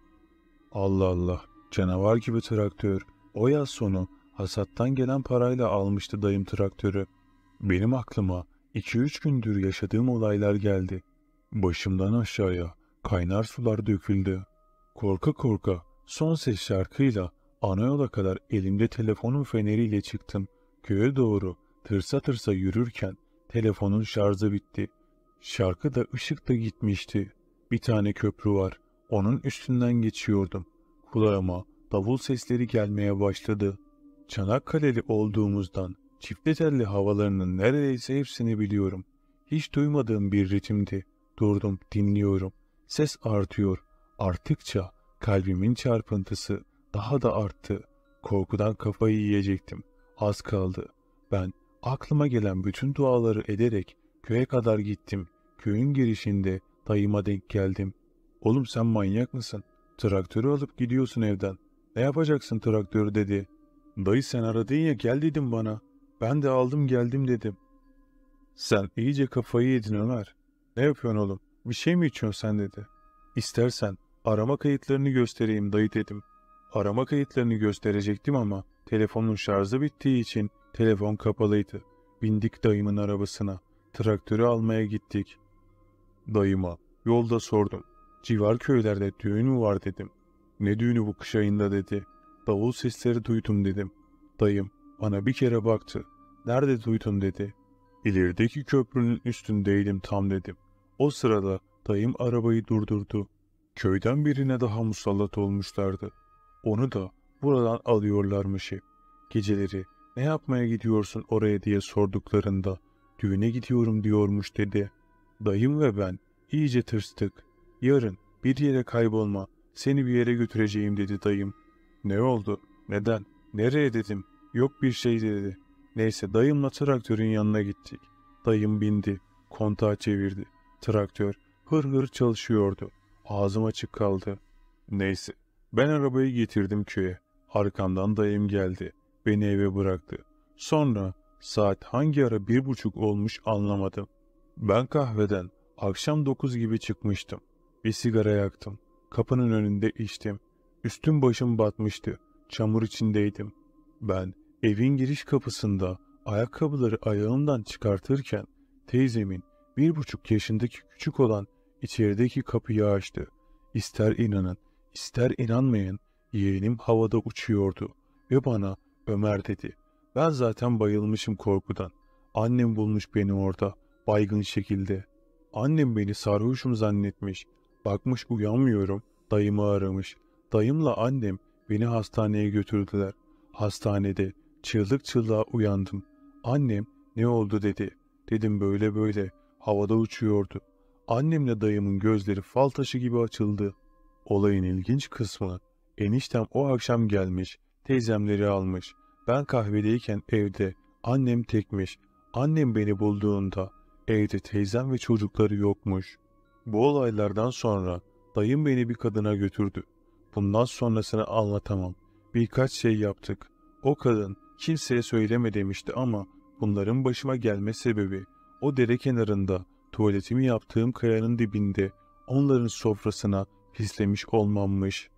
Allah Allah. Canavar gibi traktör. O yaz sonu hasattan gelen parayla almıştı dayım traktörü. Benim aklıma 2-3 gündür yaşadığım olaylar geldi. Başımdan aşağıya kaynar sular döküldü. Korka korka son ses şarkıyla ana yola kadar elimde telefonun feneriyle çıktım. Köye doğru tırsa tırsa yürürken telefonun şarjı bitti. Şarkı da ışık da gitmişti. Bir tane köprü var. Onun üstünden geçiyordum. Kulağıma davul sesleri gelmeye başladı. Çanakkale'li olduğumuzdan çifte telli havalarının neredeyse hepsini biliyorum. Hiç duymadığım bir ritimdi. Durdum, dinliyorum. Ses artıyor. Arttıkça kalbimin çarpıntısı daha da arttı. Korkudan kafayı yiyecektim. Az kaldı. Ben aklıma gelen bütün duaları ederek köye kadar gittim. Köyün girişinde dayıma denk geldim. "Oğlum sen manyak mısın? Traktörü alıp gidiyorsun evden. Ne yapacaksın traktörü?" dedi. "Dayı sen aradın ya, gel dedim bana. Ben de aldım geldim," dedim. "Sen iyice kafayı yedin Ömer. Ne yapıyorsun oğlum? Bir şey mi içiyorsun sen?" dedi. "İstersen arama kayıtlarını göstereyim dayı," dedim. Arama kayıtlarını gösterecektim ama telefonun şarjı bittiği için telefon kapalıydı. Bindik dayımın arabasına. Traktörü almaya gittik. Dayıma yolda sordum. "Civar köylerde düğün mü var?" dedim. "Ne düğünü bu kış ayında?" dedi. "Davul sesleri duydum," dedim. Dayım bana bir kere baktı. "Nerede duydun?" dedi. "İlerideki köprünün üstündeydim tam," dedim. O sırada dayım arabayı durdurdu. Köyden birine daha musallat olmuşlardı. Onu da buradan alıyorlarmış hep. Geceleri "Ne yapmaya gidiyorsun oraya?" diye sorduklarında "Düğüne gidiyorum," diyormuş dedi. Dayım ve ben iyice tırstık. "Yarın bir yere kaybolma, seni bir yere götüreceğim," dedi dayım. "Ne oldu? Neden? Nereye?" dedim. "Yok bir şey," dedi. Neyse dayımla traktörün yanına gittik. Dayım bindi, kontağı çevirdi. Traktör hır hır çalışıyordu. Ağzım açık kaldı. Neyse ben arabayı getirdim köye. Arkamdan dayım geldi. Beni eve bıraktı. Sonra saat hangi ara 1:30 olmuş anlamadım. Ben kahveden akşam 9 gibi çıkmıştım. Bir sigara yaktım. Kapının önünde içtim. Üstüm başım batmıştı. Çamur içindeydim. Ben evin giriş kapısında ayakkabıları ayağımdan çıkartırken teyzemin 1,5 yaşındaki küçük olan içerideki kapıyı açtı. İster inanın, ister inanmayın, yeğenim havada uçuyordu ve bana "Ömer," dedi. Ben zaten bayılmışım korkudan. Annem bulmuş beni orada, baygın şekilde. Annem beni sarhoşum zannetmiş. Bakmış uyanmıyorum, dayımı aramış. Dayımla annem beni hastaneye götürdüler. Hastanede çığlık çığlığa uyandım. Annem "Ne oldu?" dedi. Dedim "Böyle böyle." Havada uçuyordu. Annemle dayımın gözleri fal taşı gibi açıldı. Olayın ilginç kısmı, eniştem o akşam gelmiş, teyzemleri almış. Ben kahvedeyken evde, annem tekmiş. Annem beni bulduğunda evde teyzem ve çocukları yokmuş. Bu olaylardan sonra dayım beni bir kadına götürdü. Bundan sonrasını anlatamam. Birkaç şey yaptık. O kadın kimseye söyleme demişti ama bunların başıma gelme sebebi o dere kenarında tuvaletimi yaptığım kayanın dibinde onların sofrasına pislemiş olmammış.